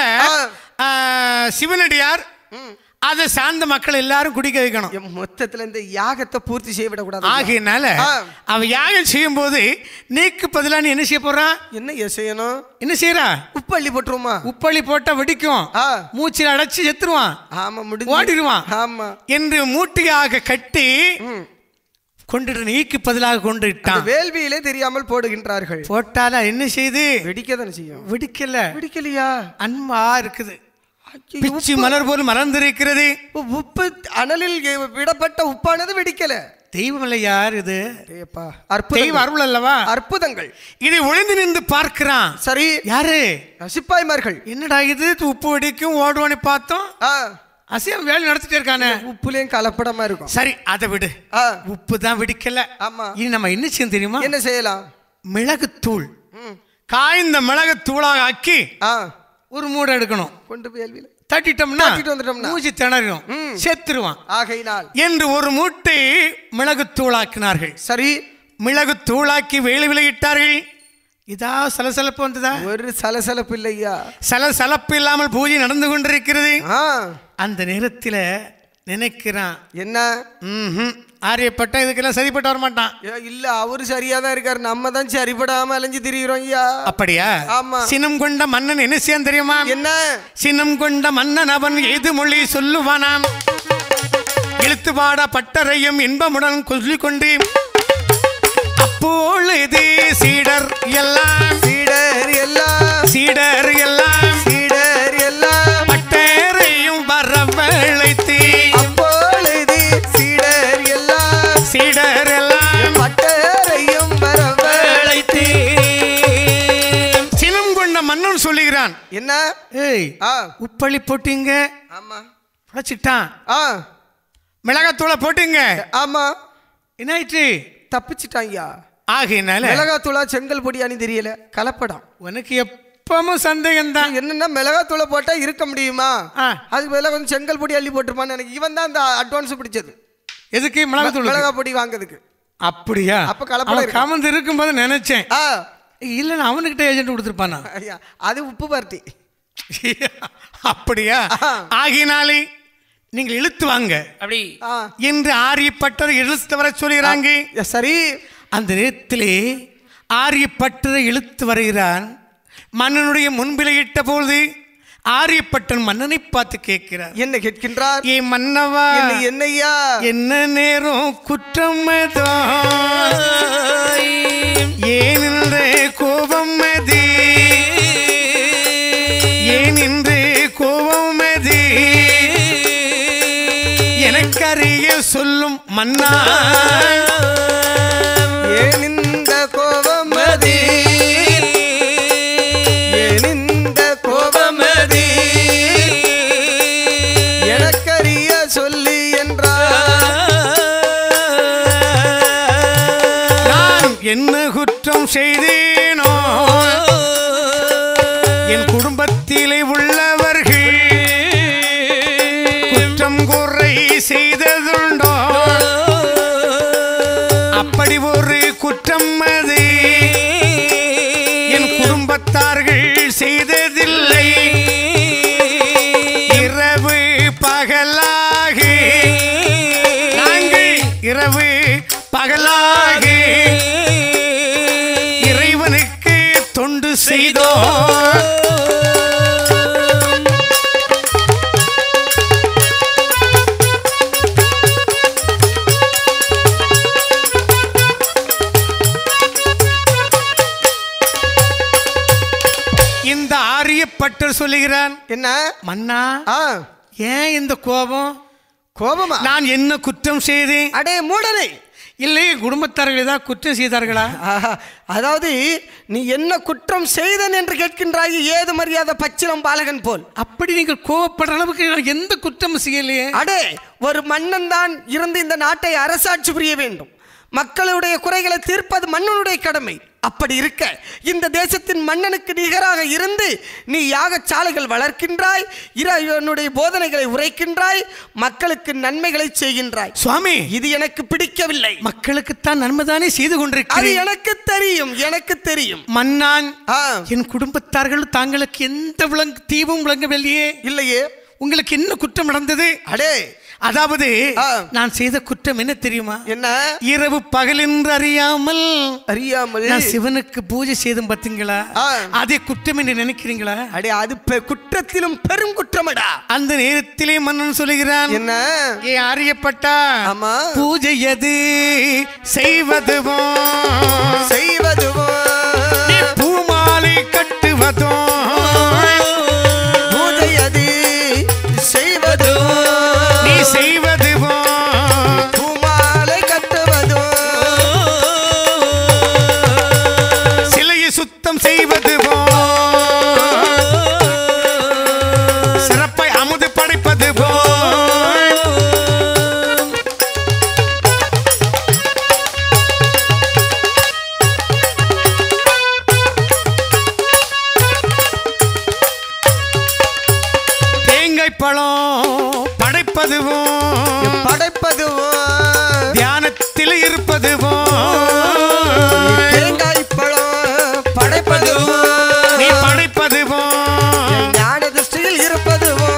சிவனடியார் அதை சார்ந்த மக்கள் எல்லாரும் குடிக்க வைக்கணும். மொத்தத்துல இந்த யாகத்தை பூர்த்தி செய்ய விடக்கூடாது. ஆகையினால அவன் யாகம் செய்யும் போது நீக்கு பதிலா நீ என்ன செய்ய போறான்? என்ன செய்யணும்? என்ன செய்யறா? உப்பள்ளி போட்டுருமா? உப்பள்ளி போட்டா வெடிக்கும், மூச்சில் அடைச்சு செத்துருவான், ஆமா முடிஞ்சு ஓடிடுவான். ஆமா என்று மூட்டையாக கட்டி கொண்டு நீக்கு பதிலாக கொண்டு விட்டான். வேள்வியிலே தெரியாமல் போடுகின்றார்கள். போட்டால என்ன செய்து? வெடிக்கதானே செய்யும். வெடிக்கல. வெடிக்கலையா? அன்பா இருக்குது, பிச்சி மலர் போல் மலர்ந்திருக்கிறது. உப்பு அனலில் விடப்பட்ட உப்பானது வெடிக்கல. தெய்வம் இல்ல யார் இது? தெய்வ அருள் அல்லவா? அற்புதங்கள். இதை ஒளிந்து நின்று பார்க்கிறான். சரி, யாரு? சிப்பாய்மார்கள். என்னடா இது, உப்பு வெடிக்கும் ஓடுவானு பார்த்தோம், அசியம் வேலை நடத்திட்டே இருக்கானே, உப்புலயும் கலப்படமா இருக்கும். சரி அதை விடு, உப்பு தான் வெடிக்கல. ஆமா, இனி நம்ம என்ன செய்ய தெரியுமா? என்ன செய்யலாம்? மிளகுத்தூள், காய்ந்த மிளகு தூளாக ஆக்கி ஒரு மூடை எடுக்கணும், கொண்டு போய் வேள்வியில தட்டிட்டோம்னா மூச்சு திணறும், செத்துருவான். ஆகையினால் என்று ஒரு மூட்டை மிளகு தூளாக்கினார்கள். சரி, மிளகு தூளாக்கி வேலை விளையிட்டார்கள். இதா சலசலப்பு வந்ததா? ஒரு சலசலப்பு இல்லையா? சலசலப்பு இல்லாமல் பூஜை நடந்து கொண்டிருக்கிறது. அந்த நேரத்தில் நினைக்கிறான், என்ன ஆரியப்பட்ட இதுக்கெல்லாம் சரிப்பட்டு வர மாட்டான். இல்ல, அவரு சரியா தான் இருக்காரு, நம்ம தான் சரிப்படாம அலைஞ்சு திரிகிறோம். ஐயா அப்படியா? ஆமா. சினம் கொண்ட மன்னன் என்ன செய்ய தெரியுமா? என்ன? சினம் கொண்ட மன்னன் அவன் எது மொழி சொல்லுவானாம், இழுத்து பாட பட்டறையும் இன்பமுடன் சொல்லிக் கொண்டு அப்பொழுது சீடர் எல்லாம் சீடர் எல்லாம் சீடர் எல்லாம் சீடர் எல்லாம் பட்டறையும் வரவழைத்து அப்பொழுது சீடர் எல்லாம் சீடர் எல்லாம் பட்டறையும் வரவழைத்து சினம் கொண்ட மன்னன் சொல்லுகிறான். என்ன? ஏய், உப்பள்ளி போட்டீங்க, ஆமா புழைச்சிட்டான். மிளகாத்தூளை போட்டீங்க, ஆமா, என்னாயிற்று? தப்பிச்சிட்டாங்க. ஆகையினால மிளகாத்தூளா செங்கல் பொடியான்னு தெரியல, கலப்படம். உனக்கு எப்பவும் சந்தேகம் தான். என்னன்னா மிளகாத்தூளை போட்டா இருக்க முடியுமா? அதுக்கு பதிலாக கொஞ்சம் செங்கல் பொடி அள்ளி போட்டுருப்பான்னு எனக்கு இவன் தான் அந்த அட்வான்ஸ் பிடிச்சது. எதுக்கு? மிளகாத்தூள் மிளகா பொடி வாங்குறதுக்கு. அப்படியா? அப்ப கலப்படம் காமந்து இருக்கும்போது நினைச்சேன், இல்ல அவனுக்கிட்ட ஏஜென்ட் கொடுத்துருப்பானா? அது உப்பு பார்ட்டி. அப்படியா? ஆகினாலே நீங்கள் இழுத்து வாங்க அப்படி என்று ஆரியப்பட்டரை இழுத்து வர சொல்கிறாங்க. சரி, அந்த நேரத்திலே ஆரியப்பட்டரை இழுத்து வருகிறான். மன்னனுடைய முன்பிலே இட்ட போது ஆரியப்பட்டன் மன்னனை பார்த்து கேட்கிறார். என்ன கேட்கின்றார்? ஏ மன்னவா, என்னையா, என்ன நேரம் குற்றம் ஏன் கோபம் மதி, ஏன் இன்று கோபம் மதி எனக்கறிய சொல்லும் மன்னா, ஏன் இந்த கோபம் மதி, ஏன் இந்த கோபம் மதி எனக்கறிய சொல்லி என்றார். நான் என்ன குற்றம் குற்றம் செய்தேனோ என் குடும்பத்திலே உள்ளவர்கள் குற்றம் குறை செய்ததுண்டோ அப்படி ஒரு குற்றம் அது என் குடும்பத்தார்கள் செய்ததில்லை இரவு பகலாக நாங்கள் இரவு பகலாக இறைவனுக்கு தொண்டு செய்தோம் இந்த ஆரியப்பட்டர் சொல்லுகிறான் என்ன மன்னா ஏன் இந்த கோபம் கோபமா நான் என்ன குற்றம் செய்தேன் அடே மூடனே இல்லை குடும்பத்தார்கள் ஏதாவது குற்றம் செய்தார்களா அதாவது நீ என்ன குற்றம் செய்தன் என்று கேட்கின்றாய் ஏது மரியாதை பச்சிலம் பாலகன் போல் அப்படி நீங்கள் கோபப்படுற அளவுக்கு எந்த குற்றம் செய்யலையே அடே ஒரு மன்னன் தான் இருந்து இந்த நாட்டை அரசாட்சி புரிய வேண்டும் மக்களுடைய குறைகளை தீர்ப்பது மன்னனுடைய கடமை அப்படி இருக்க இந்த தேசத்தின் மன்னனுக்கு நிகராக இருந்து நீ யாகசாலைகள் வளர்க்கின்றாய் இறைவனுடைய போதனைகளை உரைக்கின்றாய் மக்களுக்கு நன்மைகளை செய்கின்றாய் சுவாமி இது எனக்கு பிடிக்கவில்லை மக்களுக்குத்தான் நன்மைதானே செய்து கொண்டிருக்கிறேன் அது எனக்கு தெரியும் எனக்கு தெரியும் மன்னான் என் குடும்பத்தார்கள் தாங்களுக்கு எந்த விளங்கு தீவும் விளங்கவில்லையே இல்லையே உங்களுக்கு என்ன குற்றம் நடந்தது அடே அதாவது நான் செய்த குற்றம் என்ன தெரியுமா என்ன இரவு பகல் என்று அறியாமல் அறியாமல் நான் சிவனுக்கு பூஜை செய்தும் பார்த்தீங்களா அதே குற்றம் என்று நினைக்கிறீங்களா அடே அது குற்றத்திலும் பெரும் குற்றமடா அந்த நேரத்திலே மன்னன் சொல்லுகிறான் என்ன ஏ அறியப்பட்டா ஆமா பூஜை எது செய்வதுவோ செய்வதுவோ பூமாலை கட்டுவதோ பூஜை எது செய்வதோ செய்வதுவோ பூமாலை கட்டுவதோ சிலையை சுத்தம் செய்வதுவோ சிறப்பை அமுது படைப்பதுவோ தேங்காய் பழம் படைப்பதுவோ படைப்பதுவோ தியானத்தில் இருப்பதுவோ தேங்காய் பழம் படைப்பதுவோ நீ படைப்பதுவோ ஞான திருஷ்டியில் இருப்பதுவோ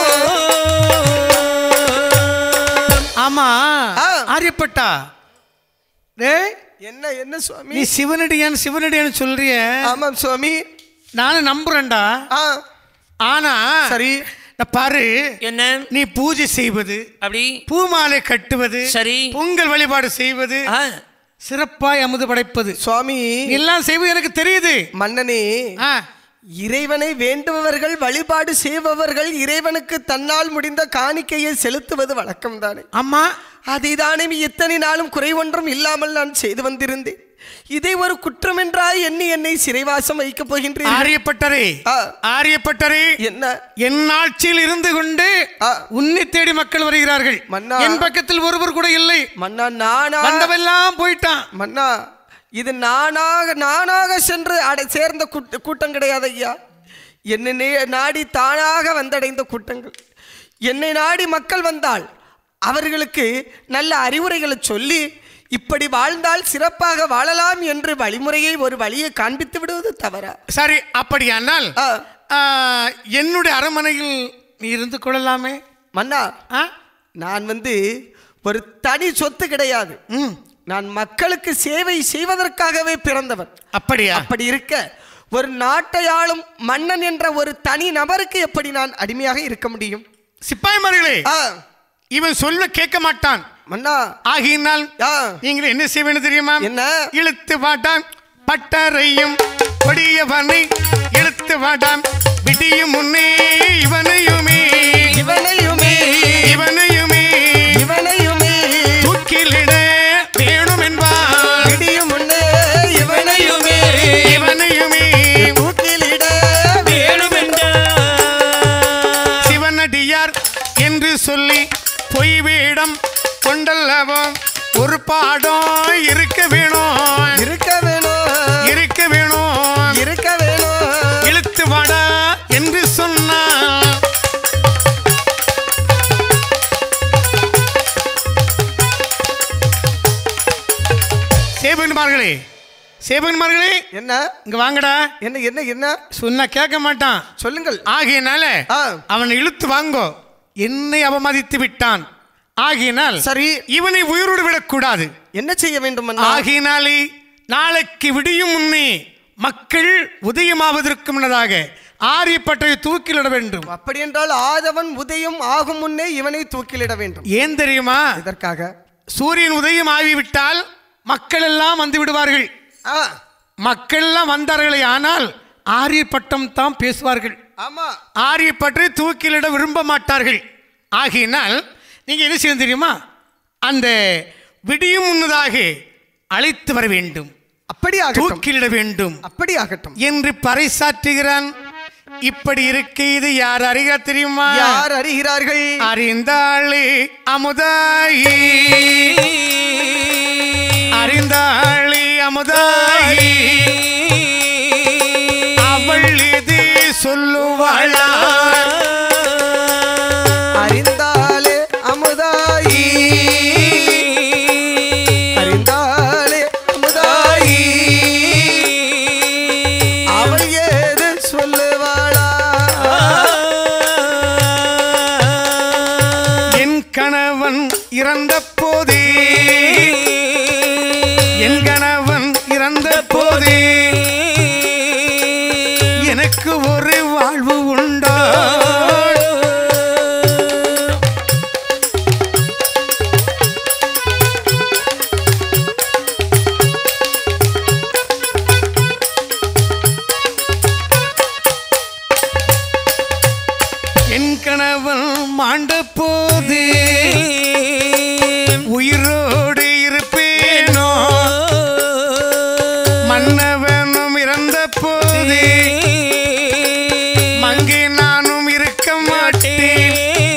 ஆமா ஆரியப்பட்டா டேய் என்ன என்ன சுவாமி நீ சிவனடியான் சிவனடியான்னு சொல்றிய ஆமாம் சுவாமி நானும் நம்புறேன்டா ஆனா சரி பாரு என்ன நீ பூஜை செய்வது அப்படி பூமாலை கட்டுவது சரி பொங்கல் வழிபாடு செய்வது சிறப்பாய் அமுது படைப்பது சுவாமி எல்லாம் செய்வது எனக்கு தெரியுது மன்னனே இறைவனை வேண்டுபவர்கள் வழிபாடு செய்பவர்கள் இறைவனுக்கு தன்னால் முடிந்த காணிக்கையை செலுத்துவது வழக்கம் தானே அம்மா அதைதானே இத்தனை நாளும் குறை ஒன்றும் இல்லாமல் நான் செய்து வந்திருந்தேன் இதை ஒரு குற்றம் என்றாய் எண்ணி என்னை சிறைவாசம் வைக்கப் போகின்றேன் ஆரியப்பட்டரே ஆரியப்பட்டரே என்ன என் ஆட்சியில் இருந்து கொண்டு உன்னை தேடி மக்கள் வருகிறார்கள் மன்னா என் பக்கத்தில் ஒருவர் கூட இல்லை மன்னா நானா வந்தவெல்லாம் போயிட்டான் மன்னா இது நானாக நானாக சென்று அடை சேர்ந்த கூட்டம் கிடையாது ஐயா என்னை நாடி தானாக வந்தடைந்த கூட்டங்கள் என்னை நாடி மக்கள் வந்தால் அவர்களுக்கு நல்ல அறிவுரைகளை சொல்லி இப்படி வாழ்ந்தால் சிறப்பாக வாழலாம் என்று வழிமுறையை ஒரு வழியை காண்பித்து விடுவது தவறா சரி அப்படியானால் என்னுடைய அரண்மனையில் நீ இருந்து கொள்ளலாமே மன்னா நான் வந்து ஒரு தனி சொத்து கிடையாது நான் மக்களுக்கு சேவை செய்வதற்காகவே பிறந்தவன் அப்படியா அப்படி இருக்க ஒரு நாட்டை ஆளும் மன்னன் என்ற ஒரு தனி நபருக்கு எப்படி நான் அடிமையாக இருக்க முடியும் சிப்பாய்மார்களே இவன் சொல்ல கேட்க மாட்டான் மன்னா ஆகினால் நீங்கள் என்ன செய்வேன்னு தெரியுமா என்ன இழுத்து வாட்டான் பட்டறையும் கொடியவனை இழுத்து வாட்டான் விடியும் முன்னே இவனையுமே இவனையுமே இவனையுமே இவனையுமே தூக்கிலிட வேணும் என்பார் விடியும் முன்னே இவனையுமே இவனையுமே தூக்கிலிட வேணும் என்றார் சிவனடியார் என்று சொல்லி பொய் வேடம் கொண்டல்லவோ ஒரு பாடம் இருக்க வேணும் இருக்க வேணும் சேவகன்மார்களே என்ன இங்க வாங்கடா. என்ன என்ன என்ன சொன்னா கேட்க மாட்டான். சொல்லுங்கள். ஆகையினால அவனை இழுத்து வாங்கோ. என்னை அவமதித்து விட்டான். ஆகையினால் சரி இவனை உயிரோடு விடக்கூடாது. என்ன செய்ய வேண்டும்? ஆகையினாலே நாளைக்கு விடியும் முன்னே மக்கள் உதயமாவதற்கு முன்னதாக ஆரியப்பட்டை தூக்கிலிட வேண்டும். அப்படி என்றால் ஆதவன் உதயம் ஆகும் முன்னே இவனை தூக்கிலிட வேண்டும். ஏன் தெரியுமா? இதற்காக சூரியன் உதயம் ஆகிவிட்டால் மக்கள் எல்லாம் வந்து விடுவார்கள். மக்கள் எல்லாம் வந்தார்களே ஆனால் ஆரியப்பட்டம் தான் பேசுவார்கள். ஆமா, ஆரியப்பட்டை தூக்கிலிட விரும்ப மாட்டார்கள். ஆகையினால் நீங்க என்ன செய்ய தெரியுமா? அந்த விடியும் முன்னதாக அழைத்து வர வேண்டும். அப்படியாக தூக்கிலிட வேண்டும். அப்படி ஆகட்டும் என்று பறைசாற்றுகிறான். இப்படி இருக்க இது யார் அறிகிறார் தெரியுமா? யார் அறிகிறார்கள்? அறிந்தாளே அமுதாயி, அறிந்தாளே அமுதாயி, அவள் இது சொல்லுவாளா? அறிந்தாளே அமுதாயி, அறிந்தாளே அமுதாயி, அவள் ஏது சொல்லுவாளா? என் கணவன் இறந்த போதே, என் கணவன் இறந்த போதே எனக்கு ஒரு வாழ்வு உண்டோ? என் கணவன் மாண்ட போதே உயிரோடு இருப்பேனோ? மன்னவனும் இறந்த போதே மங்கே நானும் இருக்க மாட்டேன்.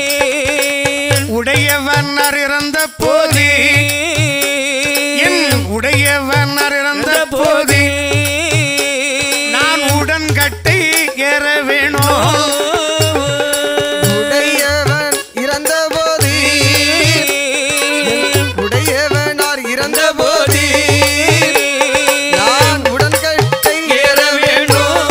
உடையவனர் இறந்த போதே, என் உடையவனர் இறந்த போதே நான் உடன்கட்டை ஏற வேணும். உடையவன் இறந்த போதே, உடையவனார் இறந்த போதே நான் உடன்கட்டை ஏற வேண்டும்.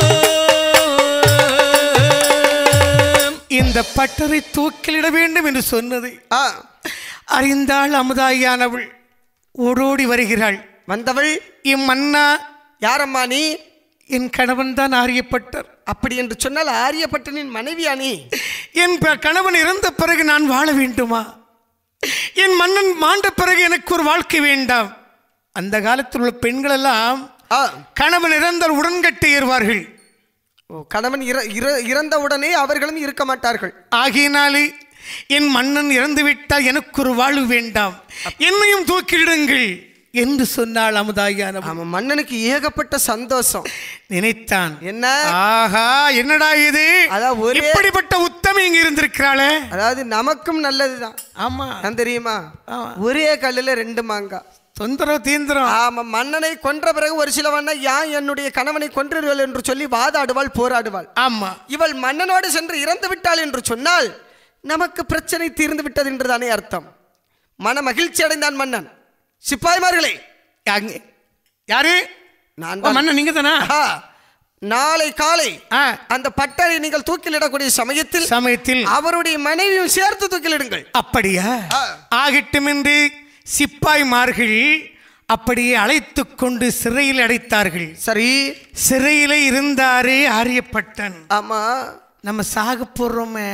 இந்த பட்டரை தூக்கிலிட வேண்டும் என்று சொன்னது அறிந்தாள் அமுதாயானவள் ஓடோடி வருகிறாள். வந்தவள் இம்மன்னா யாரம்மா நீ? என் கணவன் தான் ஆரியப்பட்டர். அப்படி என்று சொன்னால் ஆரியப்பட்டனின் மனைவியா நீ? என் கணவன் இறந்த பிறகு நான் வாழ வேண்டுமா? என் மன்னன் மாண்ட பிறகு எனக்கு ஒரு வாழ்க்கை வேண்டாம். அந்த காலத்தில் உள்ள பெண்கள் எல்லாம் கணவன் இறந்தால் உடன்கட்டை ஏறுவார்கள். கணவன் இறந்த உடனே அவர்களும் இருக்க மாட்டார்கள். ஆகையினாலே என் மன்னன் இறந்து விட்டால் எனக்கு ஒரு வாழ்வு வேண்டாம், என்னையும் தூக்கிடுங்கள் என்று சொன்னாள் அமுதாயானவள். மன்னனுக்கு ஏகப்பட்ட சந்தோஷம். நினைத்தான் என்ன, ஆஹா என்னடா இது, அதாவது இப்படிப்பட்ட உத்தமி இங்க இருந்திருக்கிறாளே, அதாவது நமக்கும் நல்லதுதான். ஆமா தெரியுமா, ஒரே கல்லுல ரெண்டு மாங்காய். தொந்தரவு தீந்திரம். ஆமா, மன்னனை கொன்ற பிறகு ஒரு சிலவண்ண யான் என்னுடைய கணவனை கொன்றீர்கள் என்று சொல்லி வாதாடுவாள், போராடுவாள். ஆமா, இவள் மன்னனோடு சென்று இறந்து விட்டாள் என்று சொன்னால் நமக்கு பிரச்சனை தீர்ந்து விட்டது என்றுதானே அர்த்தம். மன மகிழ்ச்சி அடைந்தான் மன்னன். சிப்பாய்மார்களே, யாரு? நான் மன்னன். நீங்க தானா? நாளை காலை அந்த பட்டரை நீங்கள் தூக்கிலிடக்கூடிய சமயத்தில் சமயத்தில் அவருடைய மனைவியும் சேர்த்து தூக்கிலிடுங்கள். அப்படியா? ஆகட்டும் என்று சிப்பாய்மார்கள் அப்படியே அழைத்து கொண்டு சிறையில் அடைத்தார்கள். சரி, சிறையில இருந்தாரே ஆரியப்பட்டன். ஆமா, நம்ம சாக போறோமே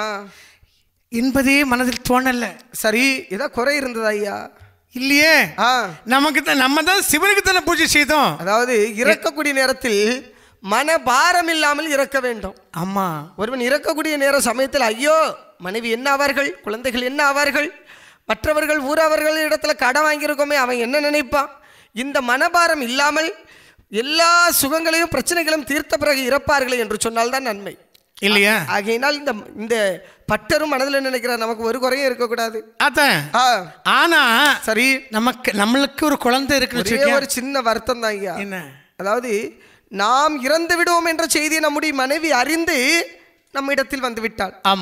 என்பதே மனதில் தோணல. சரி, ஏதோ குறை இருந்தது ஐயா? இல்லையே, நமக்கு தான், நம்ம தான் சிவனுக்கு தானே பூஜை செய்தோம். அதாவது இறக்கக்கூடிய நேரத்தில் மன பாரம் இல்லாமல் இறக்க வேண்டும். ஆமா, ஒருவன் இறக்கக்கூடிய நேர சமயத்தில் ஐயோ மனைவி என்ன ஆவார்கள், குழந்தைகள் என்ன ஆவார்கள், மற்றவர்கள் ஊரவர்கள் இடத்துல கடன் வாங்கியிருக்கோமே அவன் என்ன நினைப்பான், இந்த மனபாரம் இல்லாமல் எல்லா சுகங்களையும் பிரச்சனைகளும் தீர்த்த பிறகு இறப்பார்களே என்று சொன்னால்தான் நன்மை இல்லையா? ஆகையினால் இந்த இந்த பட்டரும் மனதில் நினைக்கிறார் நமக்கு ஒரு குறையும் இருக்கக்கூடாது. அதான். ஆனா சரி, நமக்கு நம்மளுக்கு ஒரு குழந்தை இருக்கு, ஒரு சின்ன வருத்தம் தான் ஐயா. என்ன? அதாவது நாம் இறந்து விடுவோம் என்ற செய்தியை நம்முடைய மனைவி அறிந்து நம்ம இடத்தில் வந்து விட்டாள். ஆமா,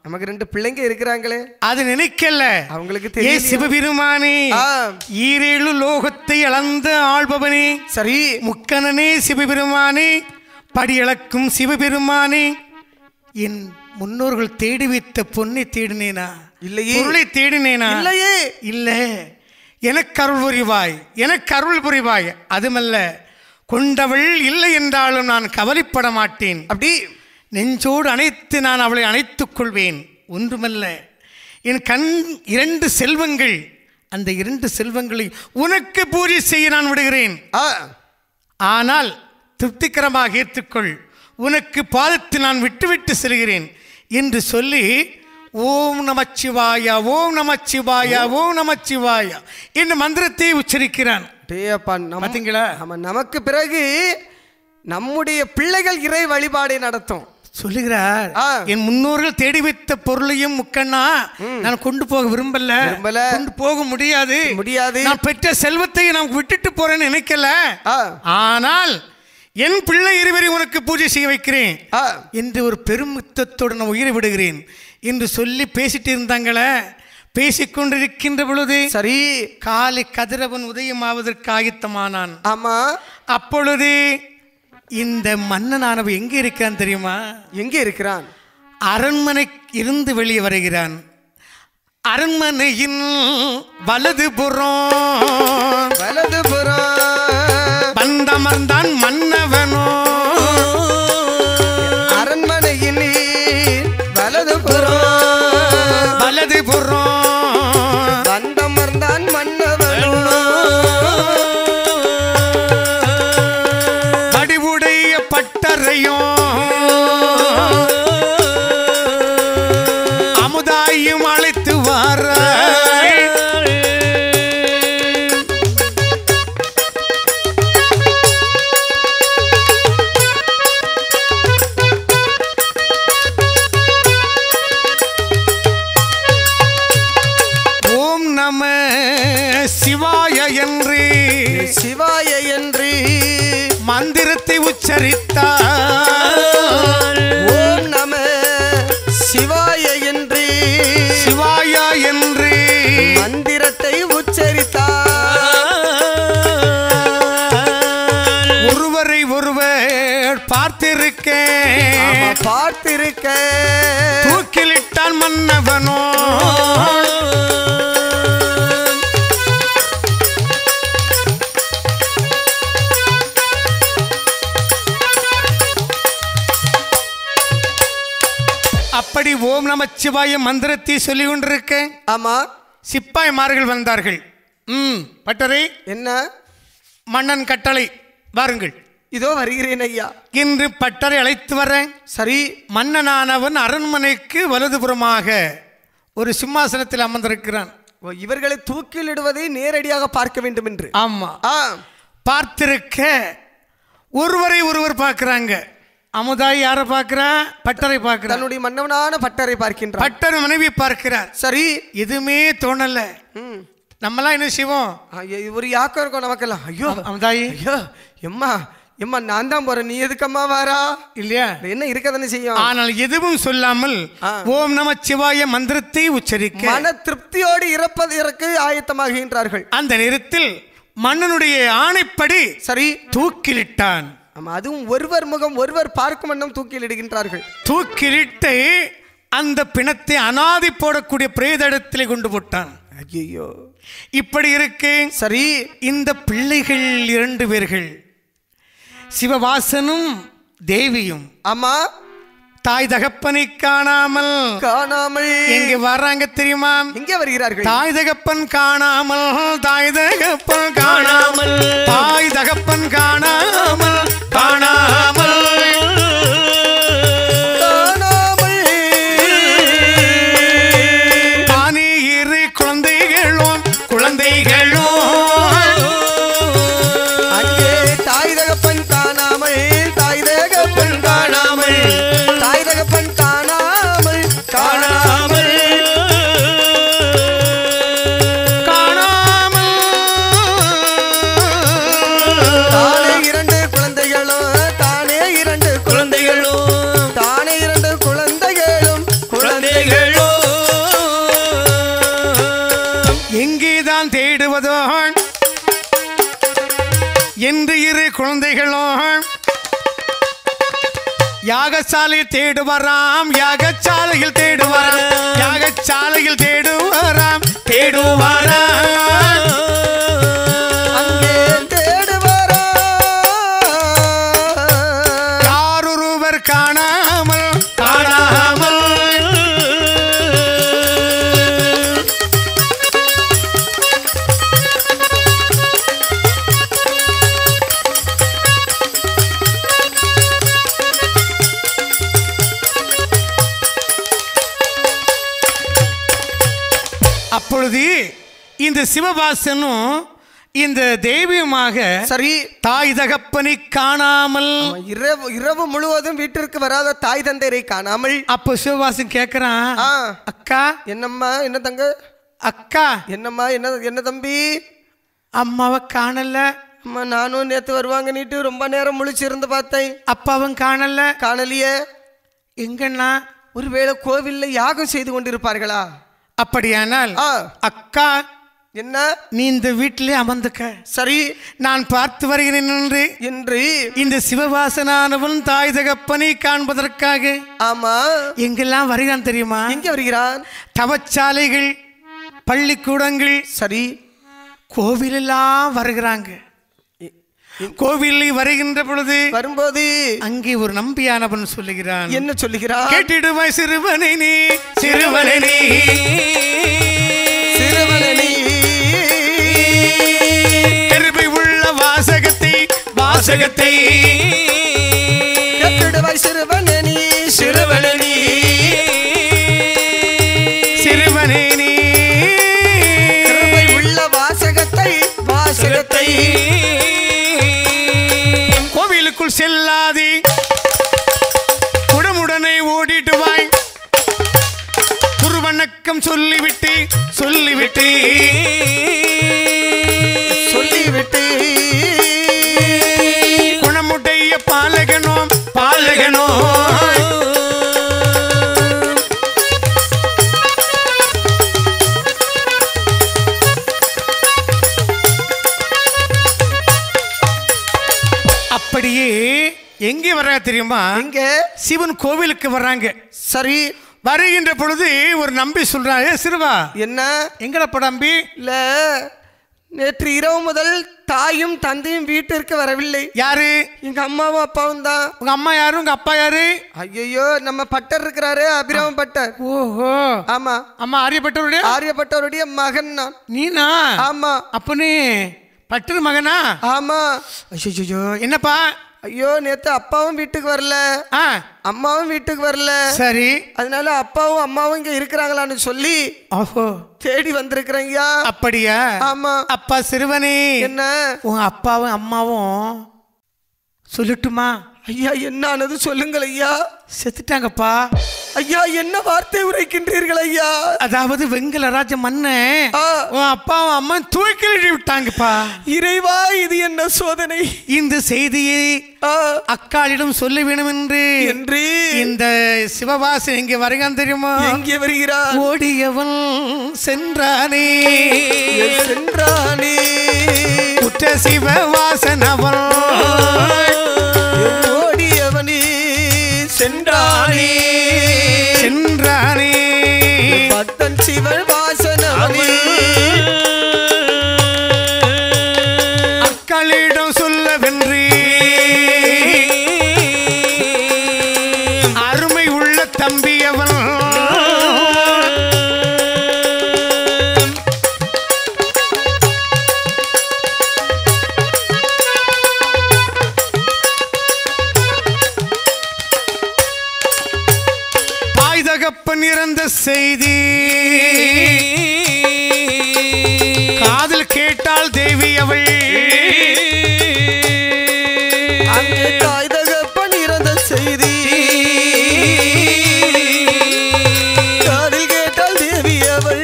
நமக்கு ரெண்டு பிள்ளைங்க இருக்கிறாங்களே அது நினைக்கல அவங்களுக்கு தெரியும். சிவபெருமானே, ஈரேழு லோகத்தை அளந்த ஆள்பவனே, சரி முக்கணனே சிவபெருமானே, படியளக்கும் சிவபெருமானே, என் முன்னோர்கள் தேடி வைத்த பொன்னை தேடினேனா? இல்லையே. பொருளை தேடினேனா? இல்லையே. இல்ல, எனக்கு அருள் புரிவாய், எனக்கு அருள் புரிவாய். அதுமல்ல, கொண்டவள் இல்லை என்றாலும் நான் கவலைப்பட மாட்டேன். அப்படி நெஞ்சோடு அணைத்து நான் அவளை அணைத்துக் கொள்வேன். ஒன்றுமல்ல, என் கண் இரண்டு செல்வங்கள், அந்த இரண்டு செல்வங்களை உனக்கு பூஜை செய்ய நான் விடுகிறேன். ஆனால் திருப்திகரமாக ஏற்றுக்கொள், உனக்கு பாதத்தில் நான் விட்டுவிட்டு செல்கிறேன் என்று சொல்லி ஓம் நமச்சிவாயா, ஓம் நமச்சிவாயா, ஓம் நமச்சிவாயா என்ற மந்திரத்தை உச்சரிக்கிறான். பார்த்தீங்களா? நமக்கு பிறகு நம்முடைய பிள்ளைகள் இறை வழிபாடை நடத்தும் சொல்லுகிறார். என் முன்னோர்கள் தேடி வைத்த பொருளையும் முக்கண்ணா நான் கொண்டு போக விரும்பல, கொண்டு போக முடியாது முடியாது நான் பெற்ற செல்வத்தை நான் விட்டுட்டு போறேன்னு நினைக்கல. ஆனால் என் பிள்ளை இருவரை உனக்கு பூஜை செய்ய வைக்கிறேன் என்று ஒரு பெருமித்தத்தோடு நான் உயிரை விடுகிறேன் என்று சொல்லி பேசிட்டு இருந்தாங்களே. பேசிக்கொண்டிருக்கின்ற பொழுது சரி காலை கதிரவன் உதயமாவதற்கு ஆயத்தமானான். ஆமா. அப்பொழுது இந்த மன்னனானவன் எங்கே இருக்கிறான் தெரியுமா? எங்கே இருக்கிறான்? அரண்மனை இருந்து வெளியே வருகிறான். அரண்மனையின் வலதுபுறம் வலதுபுறம் பந்தமர்ந்தான் மன்னவனோ. அரண்மனையின் வலதுபுறம் வலதுபுறம் பந்தமர்ந்தான் மன்னவனோ. வடிவுடைய பட்டறையும் அமுதாயும் அழைத்து வார. ஓம் நம சிவாய என்று சிவாய என்று மந்திரத்தை உச்சரித்தார். ஓம் நம சிவாய என்று சிவாயா என்று மந்திரத்தை உச்சரித்தார். ஒருவரை ஒருவர் பார்த்திருக்கேன் பார்த்திருக்க தூக்கிலிட்டான் மன்னவனோ. அப்படி ஓம் நமச்சிவாய மந்திரத்தை சொல்லி கொண்டிருக்கேன். ஆமா. சிப்பாய்மார்கள் வந்தார்கள். ம் பட்டரை என்ன? மன்னன் கட்டளை, வாருங்கள். இதோ வருகிறேன் ஐயா இன்று பட்டரை அழைத்து வரேன். சரி. மன்னனானவன் அரண்மனைக்கு வலதுபுறமாக ஒரு சிம்மாசனத்தில் அமர்ந்திருக்கிறான். இவர்களை தூக்கிலிடுவதை நேரடியாக பார்க்க வேண்டும் என்று. ஆமா. பார்த்திருக்க ஒருவரை ஒருவர் பார்க்கிறாங்க. அமுதாய் யாரை பார்க்கிறா? பட்டரை பார்க்கிறார். தன்னுடைய மன்னவனான பட்டரை பார்க்கின்றார். பட்டர் மனைவி பார்க்கிறார். சரி. எதுவுமே தோணல. நம்மலாம் என்ன செய்வோம்? ஒரு யாக்கம் இருக்கும் நமக்கெல்லாம். ஐயோ அமுதாயி, ஐயோ எம்மா எம்மா நான் தான் போறேன், நீ எதுக்கம்மா வாரா? இல்லையா? என்ன இருக்கதானே செய்யும். ஆனால் எதுவும் சொல்லாமல் ஓம் நம சிவாய மந்திரத்தை உச்சரிக்க மன திருப்தியோடு இறப்பது இறக்கு ஆயத்தமாகின்றார்கள். அந்த நேரத்தில் மன்னனுடைய ஆணைப்படி சரி தூக்கிலிட்டான். அதுவும் ஒருவர் முகம் ஒருவர் பார்க்கும் வண்ணம் தூக்கிலிடுகின்றார்கள். தூக்கிலிட்டு அந்த பிணத்தை அனாதி போடக்கூடிய பிரேதத்திலே கொண்டு போட்டான். ஐயோ இப்படி இருக்கு. சரி. இந்த பிள்ளைகள் இரண்டு பேர்கள் சிவவாசனும் தேவியும். ஆமா. தாய் தகப்பனை காணாமல் காணாமல் எங்க வர்றாங்க தெரியுமா? எங்கே வருகிறார்கள்? தாய் தகப்பன் காணாமல் தாய் தகப்பன் காணாமல் தாய் தகப்பன் காணாமல் காணாமல் காணாமல் தானே இரு குழந்தைகளும் குழந்தைகளும் அங்கே தாய் தகப்பன் காணாமல் தாய் தகப்பன் காணாமல் தாய் தகப்பன் காணாமல் காணாமல் காணாமல் தானே இரண்டு குழந்தைகளும் தானே இரண்டு குழந்தைகளும் தானே இரண்டு குழந்தைகளும் குழந்தைகள் என்று இரு குழந்தைகளும் யாகசாலையில் தேடுவராம் யாகசாலையில் தேடுவராம் யாகசாலையில் தேடுவராம் தேடுவராம் அங்கே தேடுவரா யாரொருவர் காணாமல் காணாமல் அப்பொழுது இந்த சிவபாசனும் இந்த தெய்வமாக சரி தாய் தகப்பனை காணாமல் இரவு இரவு முழுவதும் வீட்டிற்கு வராத தாய் தந்தையரை காணாமல் அப்போ சிவபாசன் கேட்கிறான் அக்கா என்னம்மா என்ன தங்க அக்கா என்னம்மா என்ன என்ன தம்பி அம்மாவை காணல அம்மா நானும் நேத்து வருவாங்க நீட்டு ரொம்ப நேரம் முழிச்சு இருந்து பார்த்தேன் அப்பாவும் காணல காணலியே எங்கன்னா ஒருவேளை கோவில்ல யாகம் செய்து கொண்டிருப்பார்களா அப்படியானால் அக்கா என்ன நீ இந்த வீட்டிலே அமர்ந்துக்க சரி நான் பார்த்து வருகிறேன் என்று என்று இந்த சிவபாசனானவன் தாய் தகப்பனை காண்பதற்காக ஆமா எங்கெல்லாம் வருகிறான் தெரியுமா எங்க வருகிறான் தவச்சாலைகள் பள்ளிக்கூடங்கள் சரி கோவிலெல்லாம் வருகிறாங்க கோவிலில் வருகின்ற பொழுது வரும்போது அங்கே ஒரு நம்பியானவன் சொல்லுகிறான் என்ன சொல்லுகிறான் கேட்டிடுவாய் சிறுவனை நீ சிறுவனை நீ சிறுவனை நீ கருமை உள்ள வாசகத்தை வாசகத்தை கேட்டிடுவாய் சிறுவனை நீ சிறுவனை நீ சிறுவனை நீ கருமை உள்ள வாசகத்தை வாசகத்தை கோவிலுக்குள் செல்லாதே குடமுடனை ஓடிட்டு வாய் குருவணக்கம் சொல்லிவிட்டு சொல்லிவிட்டு சொல்லிவிட்டு குணமுடைய பாலகனோ பாலகனோ அப்படியே எங்கே வர்றாங்க தெரியுமா இங்க சிவன் கோவிலுக்கு வர்றாங்க சரி வருகின்ற பொழுது ஒரு நம்பி சொல்றாங்க சிறுவா என்ன எங்கட படம்பி இல்ல நேற்று இரவு முதல் தாயும் தந்தையும் வீட்டிற்கு வரவில்லை யாரு எங்க அம்மாவும் அப்பாவும் தான் உங்க அம்மா யாரு உங்க அப்பா யாரு ஐயோ நம்ம பட்டர் இருக்கிறாரு அபிராம பட்டர் ஓஹோ ஆமா அம்மா ஆரியப்பட்டவருடைய ஆரியப்பட்டவருடைய மகன் நான் நீனா ஆமா அப்ப நீ பட்டர் மகனா ஆமா ஐயோ என்னப்பா ஐயோ நேத்து அப்பாவும் வீட்டுக்கு வரல அம்மாவும் வீட்டுக்கு வரல சரி அதனால அப்பாவும் அம்மாவும் இங்க இருக்கிறாங்களான்னு சொல்லி ஓஹோ தேடி வந்திருக்கிறேங்க அப்படியா ஆமா அப்பா சிறுவனே என்ன உங்க அப்பாவும் அம்மாவும் சொல்லட்டுமா ஐயா என்ன ஆனது சொல்லுங்கள் ஐயா செத்துட்டாங்கப்பா ஐயா என்ன வார்த்தை உரைக்கின்றீர்கள் ஐயா அதாவது வெங்கலராஜ மன்னன் உன் அப்பாவும் அம்மா தூக்கிலிட்டு விட்டாங்கப்பா இறைவா இது என்ன சோதனை இந்த செய்தியை அக்காளிடம் சொல்ல வேணும் என்று என்று இந்த சிவவாசன் எங்கே வருகிறான் தெரியுமா எங்கே வருகிறான் ஓடியவன் சென்றானே சென்றானே குற்ற சிவவாசன் அவன் ஓடியவனே சென்றானே சென்றானே பத்தன் சிவவாசன் அக்களிடம் சொல்லவென்று அருமை உள்ள தம்பி அவன் தகப்பன் இறந்த செய்தி காதல் கேட்டால் தேவி அவள் அங்கே தாய் தகப்பன் இறந்த செய்தி காதல் கேட்டால் தேவி அவள்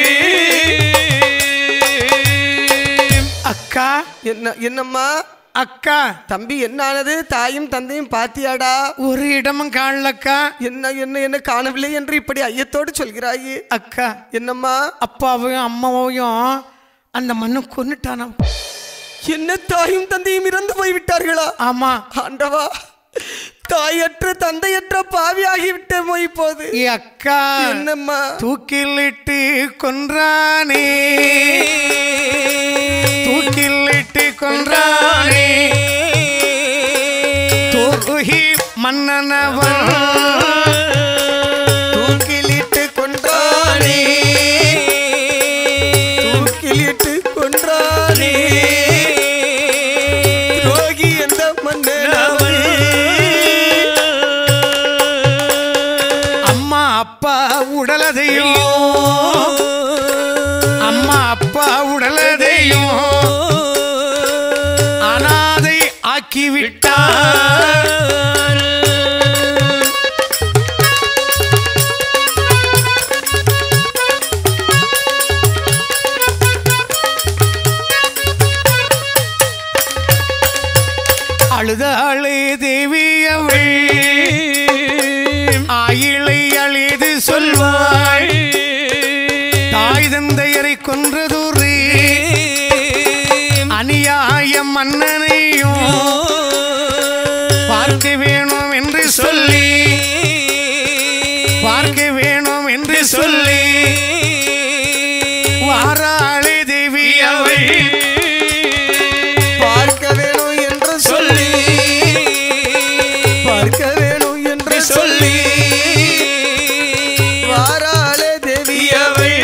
அக்கா என்ன என்னம்மா அக்கா தம்பி என்ன ஆனது தாயும் தந்தையும் பாத்தியாடா ஒரு இடமும் காணலக்கா என்ன என்ன என்ன காணவில்லை என்று இப்படி ஐயத்தோடு சொல்கிறாயே அக்கா என்னம்மா அப்பாவையும் அம்மாவையும் அந்த மண்ணு கொன்னுட்டானா என்ன தாயும் தந்தையும் இறந்து போய்விட்டார்களா? ஆமா ஆண்டவா, தாயற்ற தந்தையற்ற பாவியாகிவிட்ட போய் போது. அக்கா என்னம்மா? தூக்கிலிட்டு கொன்றானே, தூக்கிலிட்டு கொன்றானே தூகி மன்னனவன், தூக்கிலிட்டு கொன்றானே, தூக்கிலிட்டு கொன்றானே ரோகி எந்த மன்னனவன். அம்மா அப்பா உடலதையும், அம்மா அப்பா உடலதையும் அனாதை ஆக்கிவிட்டார். அழுதாளே தேவி அவள், ஆயிலை அழிது சொல்வாள், தாய் தந்தையரை கொன்றதூரே அநியாய மன்னனையும் பார்க்க வேணும் என்று சொல்லி, பார்க்க வேணும் என்று சொல்லி வாராளே தேவி அவள், பார்க்க வேணும் என்று சொல்லி, பார்க்க வேணும் என்று சொல்லி வாராளே தேவி அவள்.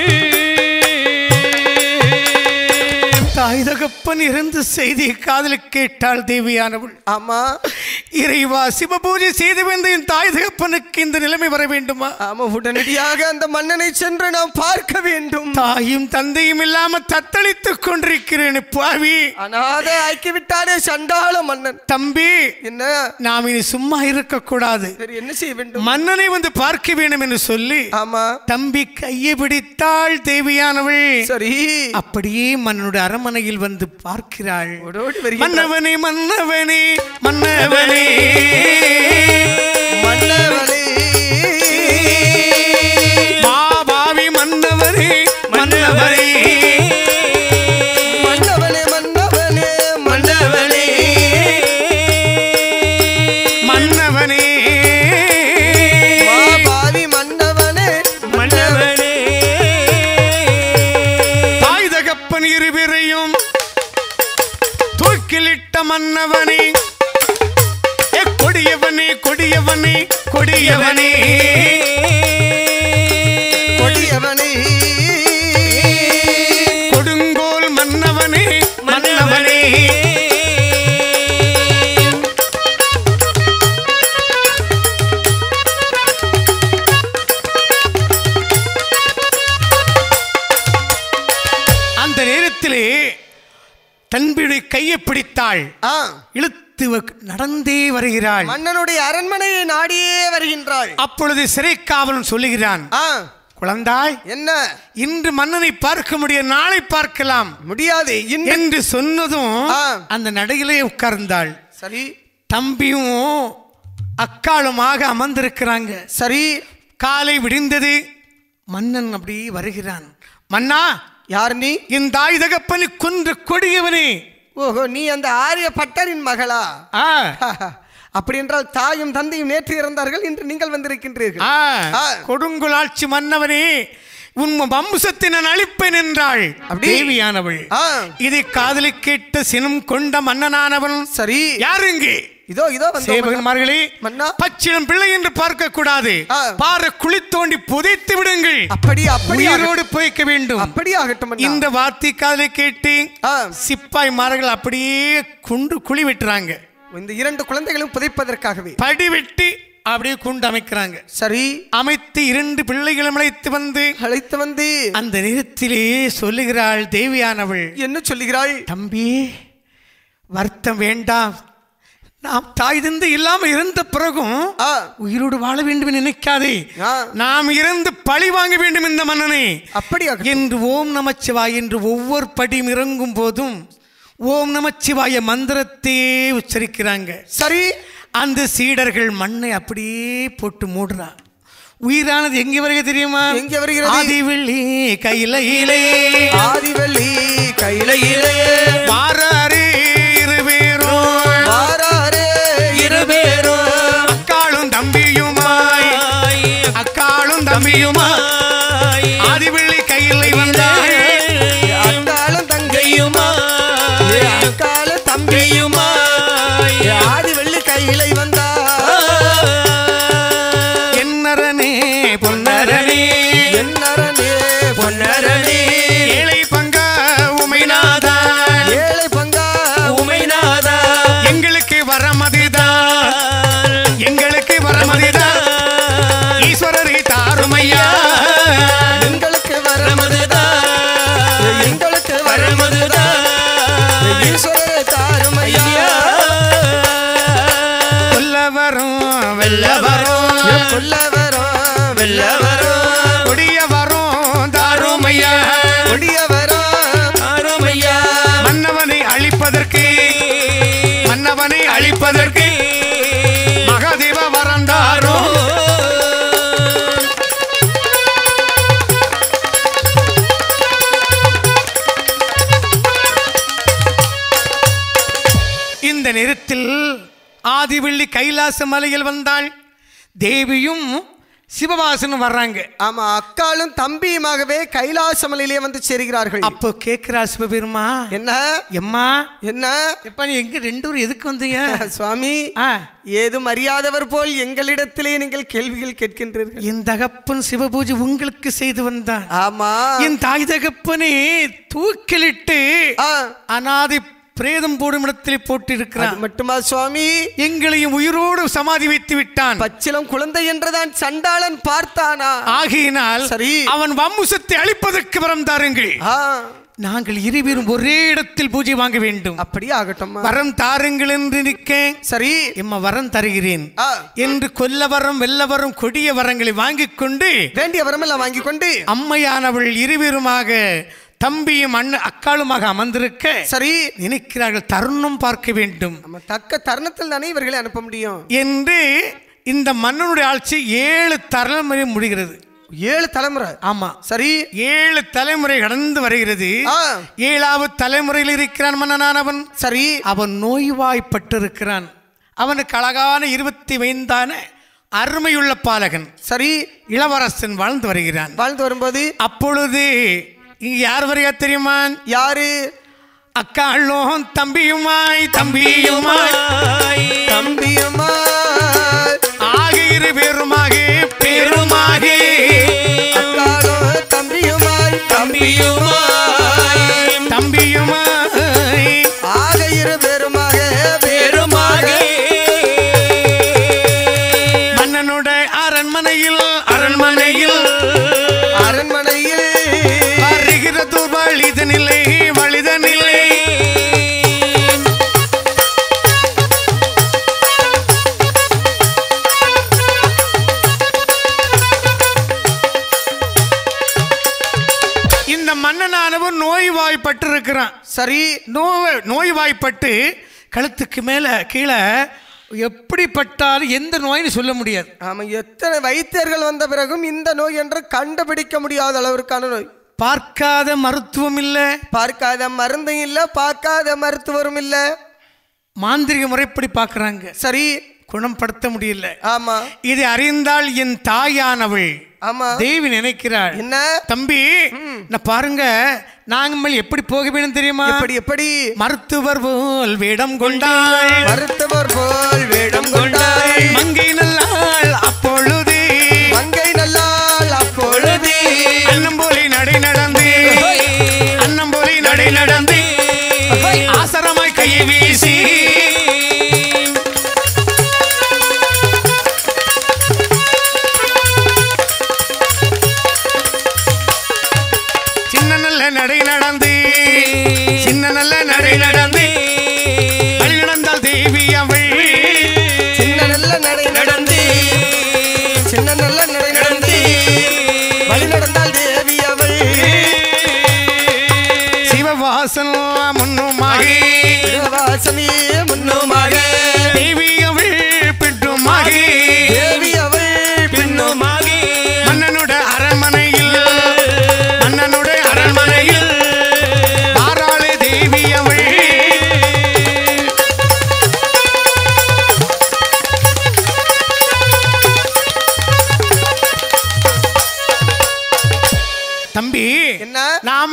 தாய் தகப்பன் இருந்து செய்தி காதல் கேட்டாள் தேவியானவள். ஆமா, இறைவா, சிவபூஜை செய்து வந்த என் தாய் தகப்பனுக்கு இந்த நிலைமை வர வேண்டுமா? ஆமா, உடனடியாக அந்த மன்னனை சென்று நாம் பார்க்க வேண்டும். தாயும் தந்தையும் இல்லாம தத்தளித்துக் கொண்டிருக்கிறேன் பாவி. அனாதை ஆக்கிவிட்டானே சண்டாள மன்னன். தம்பி, என்ன? நாம் இனி சும்மா இருக்க கூடாது, சரி, என்ன செய்ய வேண்டும்? மன்னனை வந்து பார்க்க வேண்டும் என்று சொல்லி ஆமா, தம்பி கையை பிடித்தாள் தேவியானவள். சரி, அப்படியே மன்னனுடைய அரண்மனையில் வந்து பார்க்கிறாள். ஓடோடி வருகிறாள். மன்னவனே மன்னவனே மன்னவனே மன்னவனே, மாபாவி மன்னவனே மன்னவனே மன்னவனே, மன்னவனே, மன்னவனே, மன்னவனே மாபாவி மன்னவனே, மன்னவனே. தாய் தகப்பன் இருவரையும் தூக்கிலிட்ட மன்னவனே, ஏ கொடியவனே கொடியவனே கொடியவனே கொடியவனே, கொடுங்கோல் மன்னவனே மன்னவனே. அந்த நேரத்திலே தன்பியுடைய கையை பிடித்தாள், ஆ, இழுத்து நடந்தே வருகிறாள். மன்னனுடைய அரண்மனையை நாடியே வருகின்றாள். அப்பொழுது சிறை காவலன் சொல்லுகிறான், ஆ, குழந்தாய், என்ன? இன்று மன்னனை பார்க்க முடிய, நாளை பார்க்கலாம் முடியாது என்று சொன்னதும் ஆ. அந்த நடையிலே உட்கார்ந்தாள். சரி, தம்பியும் அக்காளுமாக அமர்ந்திருக்கிறாங்க. சரி, காலை விடிந்தது, மன்னன் அப்படி வருகிறான். மன்னா, யார் நீ? என் தாய் தகப்பனை கொன்று கொடியவனே. ஓஹோ, நீ அந்த ஆரிய பட்டரின் மகளா? ஆ, அப்படி என்றால் தாயும் தந்தையும் நேற்று இறந்தார்கள், இன்று நீங்கள் வந்திருக்கின்றீர்கள். ஆ, ஆ. கொடுங்குலாட்சி மன்னவனே, உன் வம்சத்தை நான் அழிப்பேன் என்றாள் தேவியானவள். ஆ, இதை காதலி கேட்ட சினம் கொண்ட மன்னனானவன், சரி, யாருங்க இதோ இதோ வந்தோம் சேவகன்மார்களே, மன்னா. பச்சிளம் பிள்ளை என்று பார்க்க கூடாது, ஆ. பாறை குழி தோண்டி புதைத்து விடுங்கள், அப்படி அப்படி உயிரோடு போய்க்க வேண்டும். அப்படி ஆகட்டும் மன்னா. இந்த வார்த்தை காதலை கேட்டு ஆ, சிப்பாய் மார்கள் அப்படியே குண்டு குழி வெட்டுறாங்க. இந்த இரண்டு குழந்தைகளும் புதைப்பதற்காகவே படி வெட்டி அப்படியே குண்டு அமைக்கிறாங்க. சரி, அமைத்து இரண்டு பிள்ளைகளும் அழைத்து வந்து அழைத்து வந்து அந்த நேரத்திலே சொல்லுகிறாள் தேவியானவள், என்ன சொல்லுகிறாள்? தம்பி, வருத்தம் வேண்டாம், நாம் தாய் தந்தை இல்லாம இருந்த பிறகும் ஆ, உயிரோடு வாழ வேண்டும் நினைக்காதே, ஆ, நாம் இறந்து பழி வாங்க வேண்டும் இந்த மன்னனை அப்படி ஆகட்டும். என்று ஓம் நமச்சிவாய் என்று ஒவ்வொரு படியும் இறங்கும் போதும் ஓம் நமச்சிவாய மந்திரத்தை உச்சரிக்கிறாங்க. சரி, அந்த சீடர்கள் மண்ணை அப்படியே போட்டு மூடுறா. உயிரானது எங்கே வருகிறது தெரியுமா? எங்கே வருகிறது? ஆதிவெள்ளி கையிலே, ஆதிவெள்ளி கையிலே வாராரே இருவேரும் வாராரே இருவேரும் அக்காளும் தம்பியுமாய் அக்காளும் தம்பியுமாய் ஆதிவெள்ளி கையிலை வந்தாய் அக்காளும் தங்கையுமாய் அக்காளும் தம்பியுமாய் ஆதிவெள்ளி கையிலை வந்தா என்னரனே பொன்னரனே என்னரனே பொன்னரனே ஏழை பங்கா உமைநாதா ஏழை பங்கா உமைநாதா எங்களுக்கு வரமதிதான் எங்களுக்கு வரமதிதான் ஈஸ்வரரை தாருமையா எங்களுக்கு வரமதுதான் எங்களுக்கு வரமதுதான் ஈஸ்வரரை தாருமையா கொல்லவரும் வெல்லவரும் கொல்லவரும் வெல்லவரும் கொடியவரும் தாருமையா கொடியவரும் தாருமையா மன்னவனை அழிப்பதற்கு மன்னவனை அழிப்பதற்கு மகாதேவ வரந்தாரோ இந்த நேரத்தில் ஆதிவெள்ளி கைலாச மலையில் வந்தாள் தேவியும் சிவவாசனும் வர்றாங்க. ஆமா, அக்காலும் தம்பியுமாகவே கைலாச மலையிலே வந்து சேருகிறார்கள். அப்போ கேட்கிறா சிவபெருமா, என்ன எம்மா என்ன எப்ப நீ எங்க ரெண்டு பேரும் எதுக்கு வந்தீங்க? சுவாமி, ஏதும் அறியாதவர் போல் எங்களிடத்திலே நீங்கள் கேள்விகள் கேட்கின்றீர்கள். என் தகப்பன் சிவபூஜை உங்களுக்கு செய்து வந்தான். ஆமா, என் தாய் தகப்பனே தூக்கிலிட்டு அனாதை பிரேதம் போடும் இடத்தில் போட்டு இருக்கிறான். மட்டுமா சுவாமி, எங்களையும் உயிரோடு சமாதி வைத்து விட்டான். பச்சிலம் குழந்தை என்றுதான் சண்டாளன் பார்த்தானா? ஆகையினால் சரி, அவன் வம்சத்தை அழிப்பதற்கு வரம் தாருங்கள். நாங்கள் இருவரும் ஒரே இடத்தில் பூஜை வாங்க வேண்டும். அப்படியே ஆகட்டும். வரம் தாருங்கள் என்று நிற்கேன். சரி, எம்மா வரம் தருகிறேன் என்று கொல்ல வரம் வெல்ல வரம் கொடிய வரங்களை வாங்கிக் கொண்டு வேண்டிய வரம் எல்லாம் வாங்கிக் கொண்டு அம்மையானவள் இருவருமாக தம்பியும் அண்ணன் அக்காளுமாக அமர்ந்திருக்க சரி நினைக்கிறார்கள். தருணம் பார்க்க வேண்டும், தக்க தருணத்தில் தானே இவர்களை அனுப்ப முடியும் என்று இந்த மன்னனுடைய ஆட்சி ஏழு தலைமுறை முடிகிறது. ஏழு தலைமுறை? ஆமா, சரி, ஏழு தலைமுறை கடந்து வருகிறது. ஏழாவது தலைமுறையில் இருக்கிறான் மன்னனானவன். சரி, அவன் நோய்வாய்ப்பட்டிருக்கிறான். அவனுக்கு அழகான இருபத்தி ஐந்தான அருமையுள்ள பாலகன் சரி இளவரசன் வாழ்ந்து வருகிறான். வாழ்ந்து வரும்போது அப்பொழுது இங்க யார் வரையா தெரியுமா? யாரு? அக்காளும் தம்பியுமாய் தம்பியுமாய் தம்பியுமாய் ஆக இரு பேருமாக பேருமாக அக்காளும் தம்பியுமாய் தம்பியுமாய் தம்பியுமாய் ஆக இரு பேருமாக பேருமாக மன்னனுடைய அரண்மனையில் அரண்மனையில் அரண்மனையில் வழிதனில்லை வழிதனில்லை இந்த மன்னனானவன் நோய்வாய்ப்பட்டு இருக்கிறான். சரி, நோய் நோய்வாய்ப்பட்டு கழுத்துக்கு மேல கீழே எப்படிப்பட்டாலும் எந்த நோய்னு சொல்ல முடியாது. ஆமா, எத்தனை வைத்தியர்கள் வந்த பிறகும் இந்த நோய் என்று கண்டுபிடிக்க முடியாத அளவிற்கான நோய். பார்க்காத மருத்துவம் இல்ல, பார்க்காத மருந்தும் இல்ல, பார்க்காத மருத்துவரும் இல்ல. மாந்திரிக முறைப்படி பார்க்கறாங்க. சரி, குணப்படுத்த முடியல. ஆமா, இதை அறிந்தால் என் தாயானவள் ஆமா தேவி நினைக்கிறாள், என்ன தம்பி நான் பாருங்க நாங்கள் எப்படி போக வேண்டும் தெரியுமா? எப்படி எப்படி? மருத்துவர் போல் வேடம் கொண்டாள், மருத்துவர் போல் வேடம் கொண்டாள், மங்கை நல்லாள் அப்பொழுது மங்கை நல்லாள் அப்பொழுது அன்னம் போலி நடை நடந்து அன்னம் போலி நடை நடந்து ஆசரமாய் கையை வீசி சின்ன நல்ல நடை நடந்து சின்ன நல்ல நடை நடந்து வழி நடந்தால் தேவி அவள்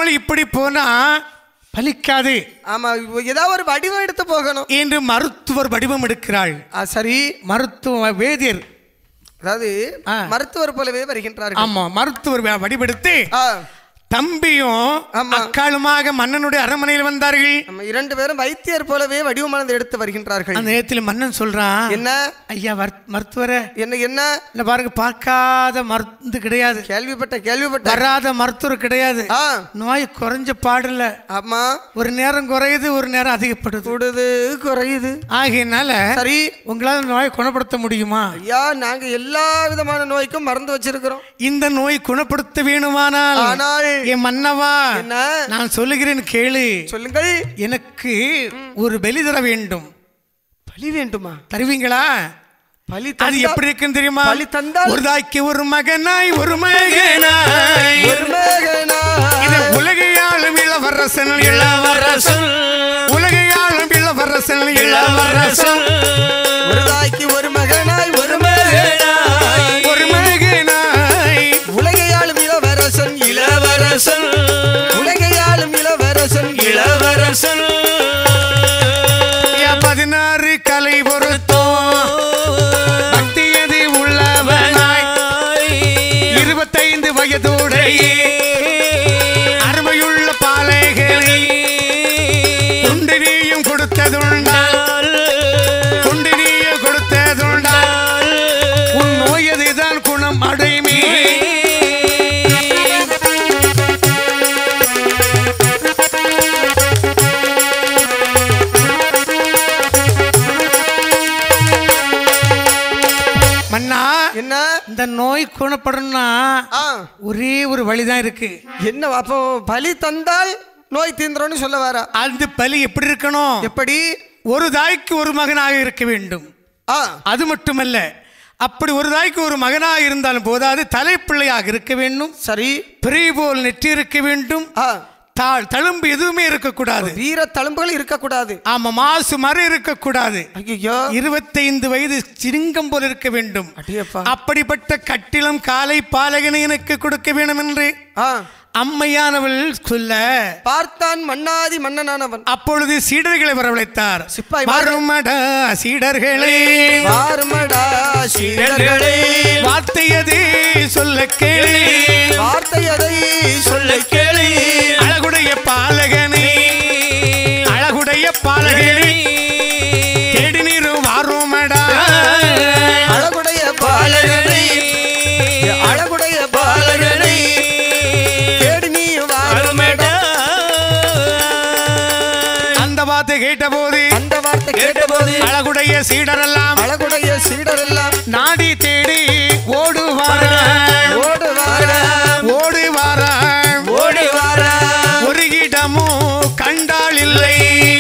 நாள் இப்படி போனா பலிக்காது. ஆமா, ஏதாவது ஒரு வடிவம் எடுத்து போகணும் என்று மருத்துவர் வடிவம் எடுக்கிறாள். சரி, மருத்துவ வேதியர் அதாவது மருத்துவர் போலவே வருகின்றார்கள். ஆமா, மருத்துவர் வடிவெடுத்து தம்பியும் அக்காளுமாக மன்னனுடைய அரண்மனையில் வந்தார்கள். நம்ம இரண்டு பேரும் வைத்தியர் போலவே வடிவமானது எடுத்து வருகின்றார்கள். அந்த நேரத்தில் மன்னன் சொல்றான், என்ன ஐயா மருத்துவரே, என்ன என்ன இல்ல பாருங்க, பார்க்காத மருந்து கிடையாது, கேள்விப்பட்ட கேள்விப்பட்ட வராத மருத்துவர் கிடையாது, நோய் குறைஞ்ச பாடல. ஆமா, ஒரு நேரம் குறையுது, ஒரு நேரம் அதிகப்படுது, கூடுது குறையுது. ஆகையினால சரி, உங்களால நோயை குணப்படுத்த முடியுமா? ஐயா, நாங்க எல்லா விதமான நோய்க்கும் மருந்து வச்சிருக்கிறோம். இந்த நோய் குணப்படுத்த வேணுமானால் ஆனால் என் மன்னவா, நான் சொல்லுகிறேன் கேளு. சொல்லுங்கள். எனக்கு ஒரு பலி தர வேண்டும். பலி வேண்டுமா? தருவீங்களா? பலி அது எப்படி இருக்குன்னு தெரியுமா? பலி தந்தால் ஒரு தாய்க்கு ஒரு மகனாய் ஒரு மகனாய் ஒரு மகனாய் இது உலகையாளும் இளவரசன் இளவரசன் உலகையாளும் இளவரசன் இளவரசன் ஒரு தாய்க்கு ஒரு மகனாய் ஒரு மகனாய் ஒரு மகனாய் உலகையாளும் இளவரசன் இளவரசன் உலகையாளும் இளவரசன் இளவரசன் பதினாறு கலை பொருத்தம் பக்தியது உள்ளவனாய் இருபத்தைந்து வயதுடைய அருமையுள்ள பாலைகளை குண்டினியும் கொடுத்ததுண்டால் குண்டினியும் கொடுத்ததுண்டால் உன் நோயதுதான் குணம் அடைமே. என்ன இந்த நோய் குணப்படணும்னா ஒரே ஒரு வழிதான் இருக்கு. என்ன? அப்போ பலி தந்தால் நோய் தீந்துரும் சொல்ல வர. அந்த பலி எப்படி இருக்கணும்? எப்படி? ஒரு தாய்க்கு ஒரு மகனாக இருக்க வேண்டும். அது மட்டுமல்ல, அப்படி ஒரு தாய்க்கு ஒரு மகனாக இருந்தாலும் போதாது, தலைப்பிள்ளையாக இருக்க வேண்டும். சரி, பிறை போல் நெற்றி இருக்க வேண்டும். தழும்பு எதுவுமே இருக்கக்கூடாது, வீர தழும்புகள் இருக்கக்கூடாது. ஆமா, மாசு மரம் இருக்கக்கூடாது. ஐயோ, இருபத்தைந்து வயது சிங்கம் போல் இருக்க வேண்டும். அப்படிப்பட்ட கட்டிலம் காலை பாலகனை எனக்கு கொடுக்க வேண்டும் என்று அம்மையானவள் சொல்ல பார்த்தான் மன்னாதி மன்னனானவன். அப்பொழுது சீடர்களை வரவழைத்தார். சிப்பாய், வருமடா சீடர்களே, வருமடா சீடர்களே, வார்த்தையதை சொல்ல கேளு, வார்த்தையதை சொல்ல கேளு, அழகுடைய பாலகனே, அழகுடைய பாலகனே, தேடி நீரு வாருமடா, அழகுடைய பாலகனே, அழகுடைய பாலகனே, தேடி நீ வாருமடா. அந்த வார்த்தை கேட்டபோது அந்த வார்த்தை கேட்டபோது அழகுடைய சீடரெல்லாம் அழகுடைய சீடரெல்லாம் நாடி தேடி ஓடுவாரா ஓடுவாரா ஓடுவாரா ஓடுவாரா ஒரு இடமும் கண்டால் இல்லை.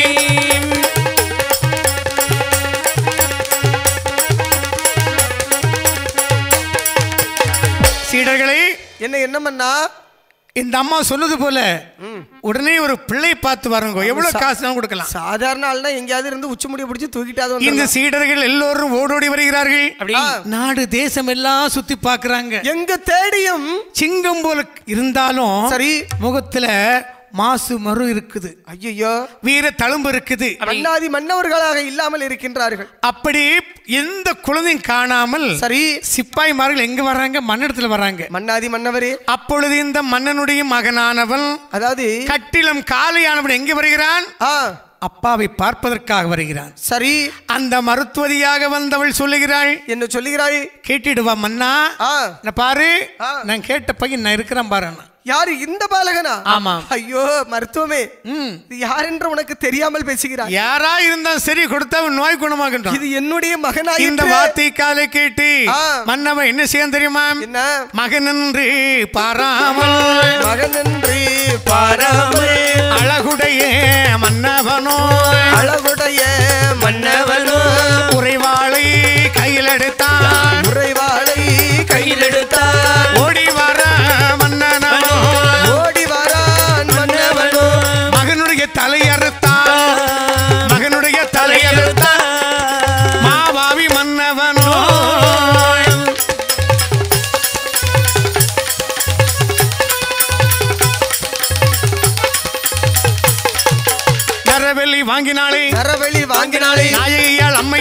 சீடர்களே, என்ன என்ன பண்ணா? இந்த அம்மா சொன்னது போல உடனே ஒரு பிள்ளை பார்த்து வரங்க, எவ்வளவு காசு கொடுக்கலாம். சாதாரண ஆள்னா எங்கேயாவது இருந்து உச்சி முடிய பிடிச்சி தூக்கிட்டாது. இந்த சீடர்கள் எல்லோரும் ஓடோடி வருகிறார்கள். நாடு தேசம் எல்லாம் சுத்தி பாக்குறாங்க. எங்க தேடியும் சிங்கம் போல இருந்தாலும் சரி, முகத்துல மாசு மறு இருக்குது. ஐயோ, வீர தழும்பு இருக்குது. மன்னாதி மன்னவர்களாக இல்லாமல் இருக்கின்றார்கள். அப்படி எந்த குழந்தையும் காணாமல் சரி, சிப்பாய்மார்கள் எங்க வர்றாங்க? மன்னடத்துல வர்றாங்க. மன்னாதி மன்னவரே, அப்பொழுது இந்த மன்னனுடைய மகனானவன், அதாவது கட்டிலம் காளையானவன் எங்க வருகிறான்? அப்பாவை பார்ப்பதற்காக வருகிறான். சரி, அந்த மருத்துவதியாக வந்தவள் சொல்லுகிறாள். என்ன சொல்லுகிறாள்? கேட்டிடுவா மன்னா, பாரு, நான் கேட்ட பையன் நான் இருக்கிறேன் பாரு. யாரு? இந்த பாலகனா? ஆமா. ஐயோ மருத்துவமே, யார் என்று உனக்கு தெரியாமல் பேசுகிறார். யாரா இருந்தா சரி, கொடுத்தா நோய் குணமாகின்றான். இது என்னுடைய மகனா? இந்த வார்த்தை காலை கேட்டு மன்னவன் என்ன செய்ய தெரியுமா? என்ன? மகனன்று பாராமல் மகனன்று பாராமல் அழகுடைய மன்னவனோ அழகுடைய மன்னவனோ உறைவாளை கையில் எடுத்தான் உறைவாளை கையில் எடுத்தான் ஓடி வர மன்னனோ ஓடி வரான் மன்னவனோ மகனுடைய தலையறுத்தான் மகனுடைய தலையறுத்தான் மாவாவி மன்னவனோ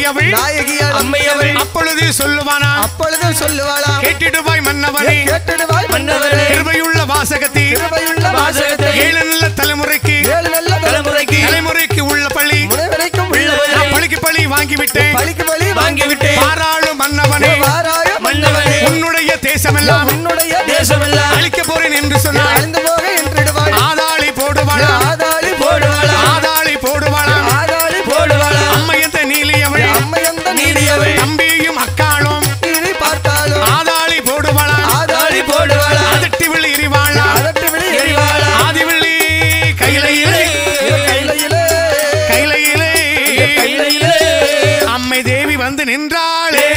அம்மையவள் நாயகியாள் அம்மையவள் அப்பொழுது சொல்லுவானா அப்பொழுது சொல்லுவாளா கேட்டிடுவாய் மன்னவனே கேட்டிடுவாய் மன்னவனே கிருபையுள்ள வாசகத்தை கிருபையுள்ள வாசகத்தை ஏழு நல்ல தலைமுறைக்கு ஏழு நல்ல தலைமுறைக்கு தலைமுறைக்கு உள்ள பள்ளி முனைவரைக்கும் உள்ள பழிக்கு பழி வாங்கிவிட்டேன் பழிக்கு பழி வாங்கிவிட்டேன் பாராளு மன்னவனே பாராளு மன்னவனே உன்னுடைய தேசமெல்லாம் உன்னுடைய தேசமெல்லாம் அழிக்க போறேன் என்று சொன்னார் அழிந்து போக என்றிடுவாள் ஆதாளி போடுவாளா ஆதாளி போடுவாளா ஆதாளி போடுவாளா ஆதாளி போடுவாளா அம்மையந்த நீலியவள் அம்மையந்த நீலியவள் தம்பியும் அக்காளும் நீ பார்த்தாலும் ஆதாளி போடுவாளா ஆதாளி போடுவாளா அதட்டி விழி எரிவாளா அதட்டி விழி எரிவாளா ஆதிவிழி கையிலையிலே கையிலையிலே கையிலையிலே கையிலையிலே அம்மை தேவி வந்து நின்றாளே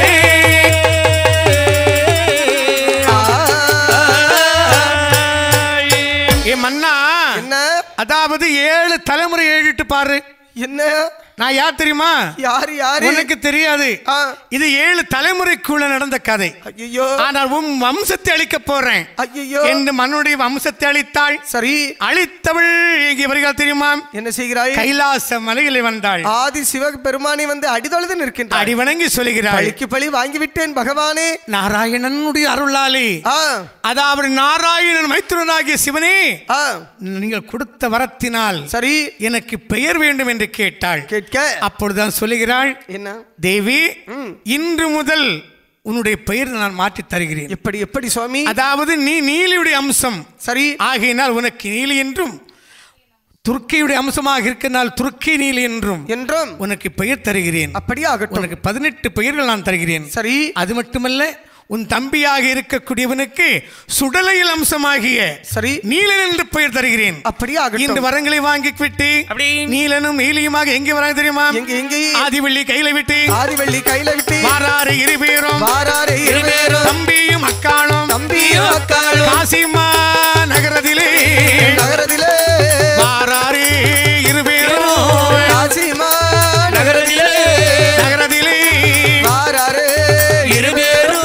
ஏ மன்னா என்ன அதாவது ஏழு தலைமுறை எழுதிட்டு பாரு என்ன நான் யார் தெரியுமா யாரு யாரு உனக்கு தெரியாது இது ஏழு தலைமுறைக்குள்ள நடந்த கதை ஐயோ ஆனால் உன் வம்சத்தை அழிக்க போறேன் ஐயோ என்று மன்னுடைய வம்சத்தை அழித்தாள் சரி அழித்தவள் இங்கே வருகிறாள் தெரியுமா என்ன செய்கிறாய் கைலாச மலையில் வந்தாள் ஆதி சிவ பெருமானை வந்து அடிதொழுது நிற்கின்றார் அடி வணங்கி சொல்கிறாள் பழிக்கு பழி வாங்கிவிட்டேன் பகவானே நாராயணனுடைய அருளாலே அதாவது நாராயணன் மைத்துனனாகிய சிவனே நீங்கள் கொடுத்த வரத்தினால் சரி எனக்கு பெயர் வேண்டும் என்று கேட்டாள் கேட்க அப்பொழுதுதான் சொல்லுகிறாள் என்ன தேவி இன்று முதல் உன்னுடைய பெயர் நான் மாற்றி தருகிறேன் எப்படி எப்படி சுவாமி அதாவது நீ நீலியுடைய அம்சம் சரி ஆகையினால் உனக்கு நீலி என்றும் துர்க்கியுடைய அம்சமாக இருக்கிறனால் துர்க்கி நீலி என்றும் என்றும் உனக்கு பெயர் தருகிறேன் அப்படியே ஆகட்டும் உனக்கு பதினெட்டு பெயர்கள் நான் தருகிறேன் சரி அது மட்டுமல்ல உன் தம்பியாக இருக்கக்கூடியவனுக்கு சுடலையில் அம்சமாகிய சரி நீலன் என்று பெயர் தருகிறேன் அப்படியே ஆகட்டும் இந்த வரங்களை வாங்கி விட்டு நீலனும் நீலியுமாக எங்கே வராங்க தெரியுமா எங்க எங்கே ஆதிவள்ளி கையில விட்டு ஆதிவள்ளி கையில விட்டு வாராறு இருபேரும் வாராறு இருபேரும் தம்பியும் அக்காளும் தம்பியும் அக்காளும் காசிமா நகரத்திலே நகரத்திலே வாராறு இருபேரும் காசிமா நகரத்திலே நகரத்திலே வாராறு இருபேரும்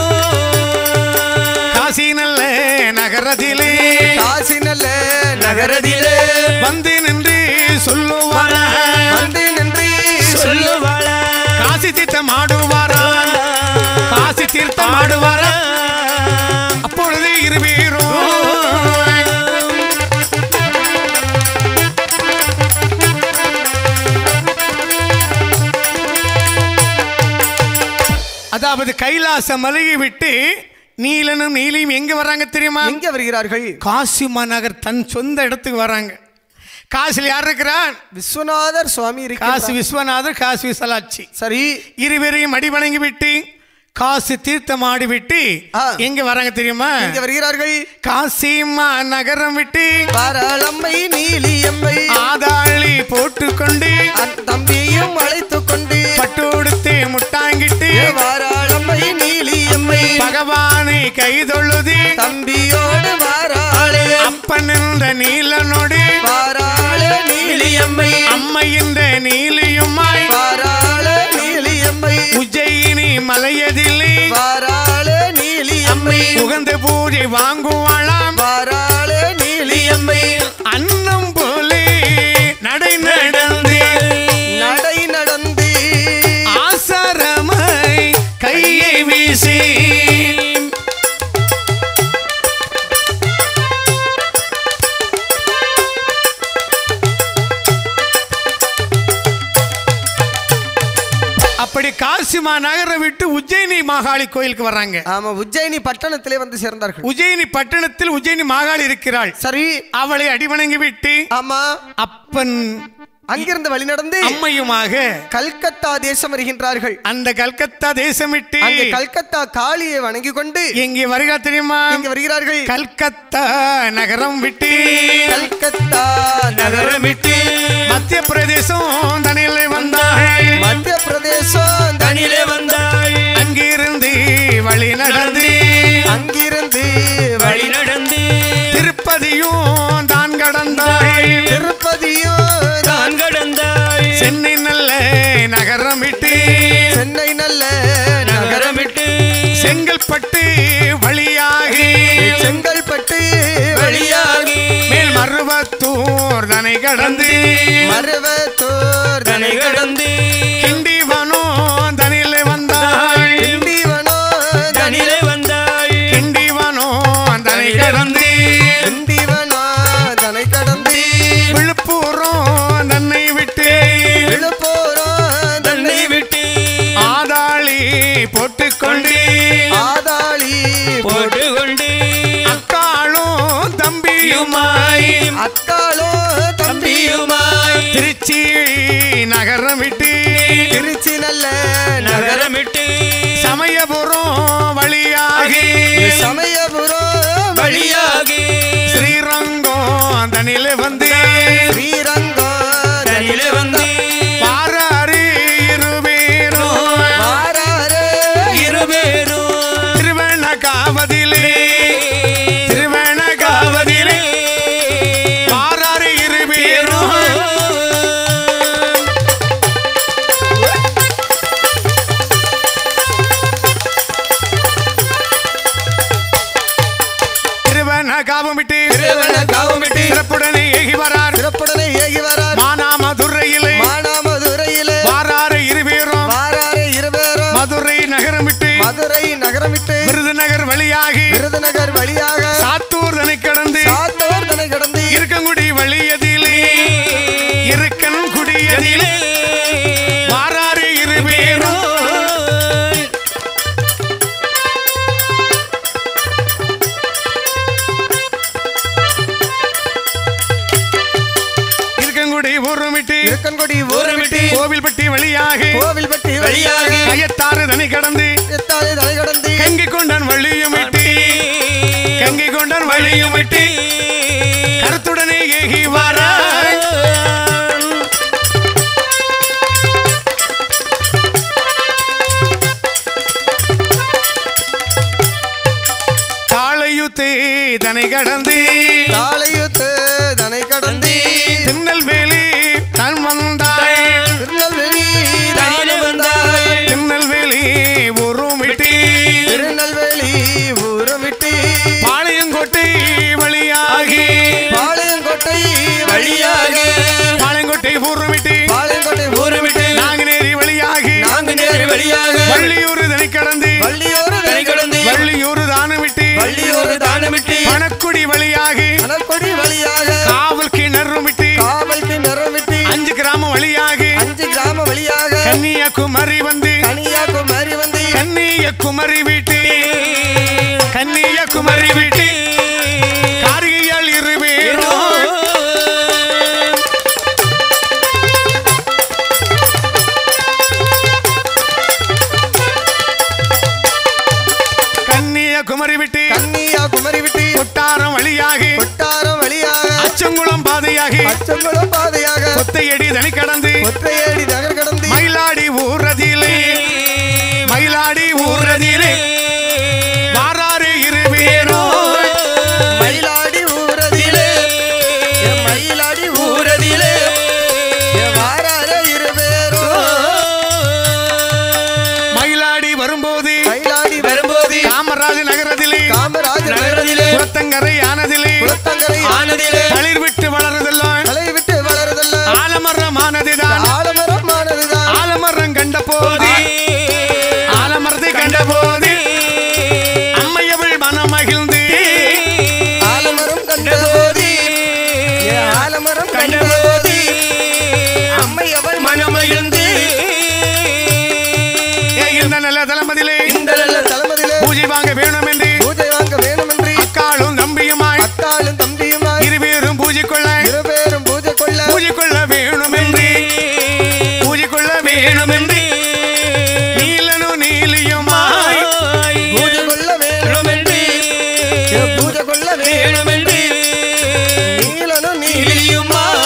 காசி நல்ல நகரத்திலே காசி நல்ல நகரத்திலே வந்து நின்று சொல்லுவாரா வந்து நின்று சொல்லுவாரா காசி தீர்த்தம் ஆடுவாரா காசி தீர்த்தம் ஆடுவாரா அப்பொழுது இருவீரோ அதாவது கைலாச மலையை விட்டு நீலனும் நீலியும் எங்க வராங்க தெரியுமா எங்க வருகிறார்கள் காசி மாநகர் தன் சொந்த இடத்துக்கு வராங்க காசில் யார் இருக்கிறார் விஸ்வநாதர் சுவாமி இருக்கிறார் காசி விஸ்வநாதர் காசி விசாலாட்சி சரி இருவரையும் அடி வணங்கி விட்டு காசி தீர்த்தம் ஆடி விட்டு எங்க வராங்க தெரியுமா எங்க வருகிறார்கள் காசி நகரம் விட்டு பாராளம்மை நீலியம்மை ஆதாளி போட்டுக்கொண்டு தம்பியும் அழைத்து கொண்டு பட்டோடுத்து முட்டாங்கிட்டு பாராளம்மை நீலியம்மை பகவானை கைதொழுது தம்பியோடு வாராளே அப்பன் என்ற நீலனோடு வாராளே நீலியம்மை அம்மை என்ற நீலியுமாய் வாராளே நீலியம்மை உஜ்ஜயினி மலையதிலே வாராளே நீலியம்மை உகந்த பூஜை வாங்குவாளாம் வாராளே நீலியம்மை அன்னம் போலே நடை நடந்து நடை நடந்து ஆசரமாய் கையை வீசி அப்படி காசிமா நகரை விட்டு உஜ்ஜயினி மாகாளி கோயிலுக்கு வர்றாங்க ஆமா உஜ்ஜயினி பட்டணத்திலே வந்து சேர்ந்தார்கள் உஜ்ஜயினி பட்டணத்தில் உஜ்ஜயினி மாகாளி இருக்கிறாள் சரி அவளை அடிவணங்கி விட்டு ஆமா அப்பன் அங்கிருந்து வழி நடந்து அம்மையுமாக கல்கத்தா தேசம் வருகின்றார்கள் அந்த கல்கத்தா தேசம் விட்டு அங்கே கல்கத்தா காளியை வணங்கி கொண்டு எங்கே வருகா தெரியுமா இங்க வருகிறார்கள் கல்கத்தா நகரம் விட்டு கல்கத்தா நகரம் விட்டு மத்திய பிரதேசம் தனியிலே வந்தாள் மத்திய பிரதேசம் தனியிலே வந்தாள் அங்கிருந்து வழி நடந்து அங்கிருந்து வழி நடந்து திருப்பதியும் தான் கடந்தாள் திருப்பதியும் தான் கடந்தாள் சென்னை நல்ல நகரம் விட்டு சென்னை நல்ல நகரம் விட்டு செங்கல்பட்டு வழியாகி செங்கல்பட்டு வழியாகி மேல் மருவத்தூர் தனை கடந்து மருவத்தூர் தனை கடந்து கிண்டிவனம் தம்பியுமாய் அக்காளோ தம்பியுமாய் திருச்சி நகரம் விட்டு திருச்சி நல்ல நகரமிட்டு சமயபுரம் வழியாகி சமயபுரம் வழியாகி ஸ்ரீரங்கம் தனில வந்து ஸ்ரீரங்கம் தனிலே வந்து பாராறு இருவேரும் வாராரே இருவேரும் திருவண்ணகாவதிலே திருவண்ணகாவதிலே பாராறு இருவேரும் திருவண்ணகாவம் விட்டு திருவண்ணகாவம் விட்டு சிறப்புடனே ஏகி வரார் சிறப்புடனே ஏகி வரார் மானாமதுரையிலே மானாமதுரையிலே வாராறு இருவேரும் வாராரே இருவேரும் மதுரை நகரம் விட்டு மதுரை நகரமிட்டு விருதுநகர் வழியாகி விருதுநகர் வழியாக சாத்தூர் தனை கடந்து சாத்தோர் தனை கடந்து இருக்கங்குடி வழியதிலே இருக்கன் குடியதிலே வாராறு இருவேரும் இருக்கங்குடி ஊருமிட்டு இருக்கன்கொடி ஊரமிட்டு கோவில்பட்டி வழியாக கோவில்பட்டி வழியாக கயத்தாறு தனை கடந்து எத்தாலே தலை கடந்து கங்கி கொண்டான் வழியுமிட்டு கங்கி கொண்டான் வழியுமிட்டு கருத்துடனே ஏகி வாராய் தாளையுத்தே தனை கடந்து தாளையுத்து தனை கடந்து திருநெல்வேலி தான் வந்தாய் திருநெல்வேலி தனிலே வந்தாய் திருநெல்வேலி உருமிட்டு திருநெல்வேலி ஊரமிட்டு பாளையங்கோட்டை வழியாகி பாளையங்கோட்டை வழியாக பாளையங்கோட்டை உருமிட்டு பாளையங்கோட்டை ஊரமிட்டு நாங்குநேரி வழியாகி நாங்குநேரி வழியாக வள்ளியூர் தனை கடந்து வள்ளியோரு தனி கடந்து வள்ளியூர் தானமிட்டு வள்ளியூர் தானமிட்டு பணக்குடி வழியாகி அனல்கொடி வழியாக காவல் கிணறுமிட்டு காவல்க்கு நிறமிட்டு அஞ்சு கிராமம் வழியாகி அஞ்சு கிராம வழியாக கன்னியாகுமரி வந்து கன்னியாகுமரி வந்து கன்னியாகுமரி வீட்டு கன்னியாகுமரி வீட்டு காரிகையால் இருவேரும் கன்னியாகுமரி விட்டு கன்னியாகுமரி விட்டு கொட்டாரம் வழியாகி கொட்டாரம் வழியாக அச்சங்குளம் பாதையாகி அச்சங்குளம் பாதையாக கொத்தையடி தனி கடந்து ஒற்றையடி நகர் கடந்து மயிலாடி ஊரதிலே மயிலாடி ஊரதிலே வாராறு இருவேரும் மயிலாடி ஊரதிலே என் மயிலாடி ஊரதிலே என் வாரார இருவேரோ மயிலாடி வரும்போது மயிலாடி வரும்போது காமராஜ நகரத்திலே காமராஜ நகரத்திலே குளத்தங்கரை ஆனதிலே குளத்தங்கரை ஆனதிலே தளிர் விட்டு வளருதெல்லாம் தலை விட்டு வளருதல்ல ஆலமரமானதுதான் ஆலமரமானதுதான் ஆலமரம் கண்ட போது ஆலமரத்தை கண்ட போது அம்மையவள் மனம் மகிழ்ந்து ஆலமரம் கண்டபோது என் ஆலமரம் கண்டபோது அம்மை அவள் மனமகிழ்ந்து ஏ, இந்த நல்ல தளமதிலே இந்த நல்ல தலைமதிலே பூஜை வாங்க வேணும் என்று பூஜை வாங்க வேணுமென்று அக்காளும் தம்பியுமாய் அக்காளும் தம்பியுமாய் இருவேரும் பூஜை கொள்ள இருபேரும் பூஜை கொள்ள பூஜை கொள்ள வேணும் என்று பூஜை கொள்ள வேணும் என்று நீலனு நீலியுமாய் பூஜை கொள்ள வேணும் வேணுமென்று பூஜை கொள்ள வேணும் வேணுமென்று நீலனும் நீலி இலியுமாய்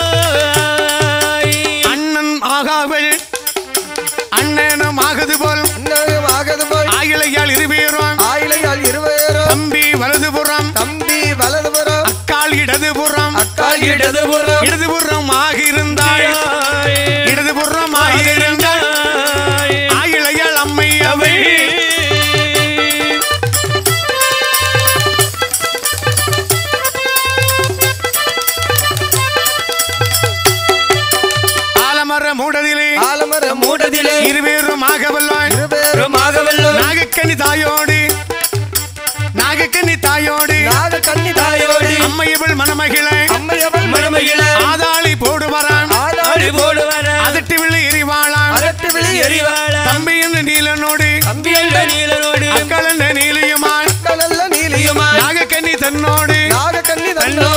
அண்ணன் ஆகாவள் அண்ணனும் ஆகது போல் இன்னும் ஆகது போல் ஆயிலையால் இருவேரும் ஆயிலையால் இருவேரும் தம்பி வலதுபுறம் தம்பி வலதுபுறம் அக்கால் இடதுபுறம் அக்கால் இடதுபுறம் இடதுபுறம் ஆகியிருந்தாள் இடதுபுறம் ஆகியிருந்தாள் ஆயிலையால் அம்மை அவை ஆலமர மூடதிலே ஆலமர மூடதிலே இருவேரும் ஆகவல்லாய் இருபேரும் ஆகவல்லோ நாகக்கனி தாயோடு நாகக்கனி தாயோடு நாக கண்ணி தாயோடு அம்மையவள் மணமகிழ அம்மை அவள் மனமகிழ ஆதாளி போடுவரான் ஆதாளி ஆடி போடுவான அதட்டி விழி எரிவாளான் அதட்டு விழி எரிவாள தம்பி என்று நீலனோடு தம்பி என்ற நீலனோடு அக்கள் என்ற நீலியுமாய் நல்ல நீலியுமாய் நாகக்கன்னி தன்னோடு நாக கண்ணி தன்னோ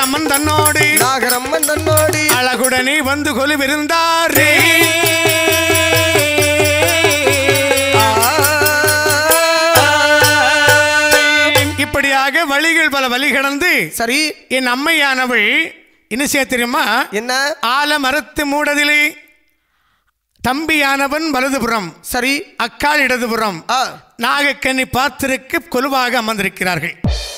நாகரம்மன் தன்னோடு நாகரம்மன் தன்னோடு அழகுடனே வந்து கொலுவிருந்தாரே. இப்படியாக வழிகள் பல வழி கடந்து சரி என் அம்மையானவள் என்ன செய்ய தெரியுமா? என்ன? ஆல மரத்து மூடதிலே தம்பியானவன் வலதுபுறம், சரி அக்கால் இடதுபுறம், நாகக்கண்ணி பாத்திருக்கு கொலுவாக அமர்ந்திருக்கிறார்கள்.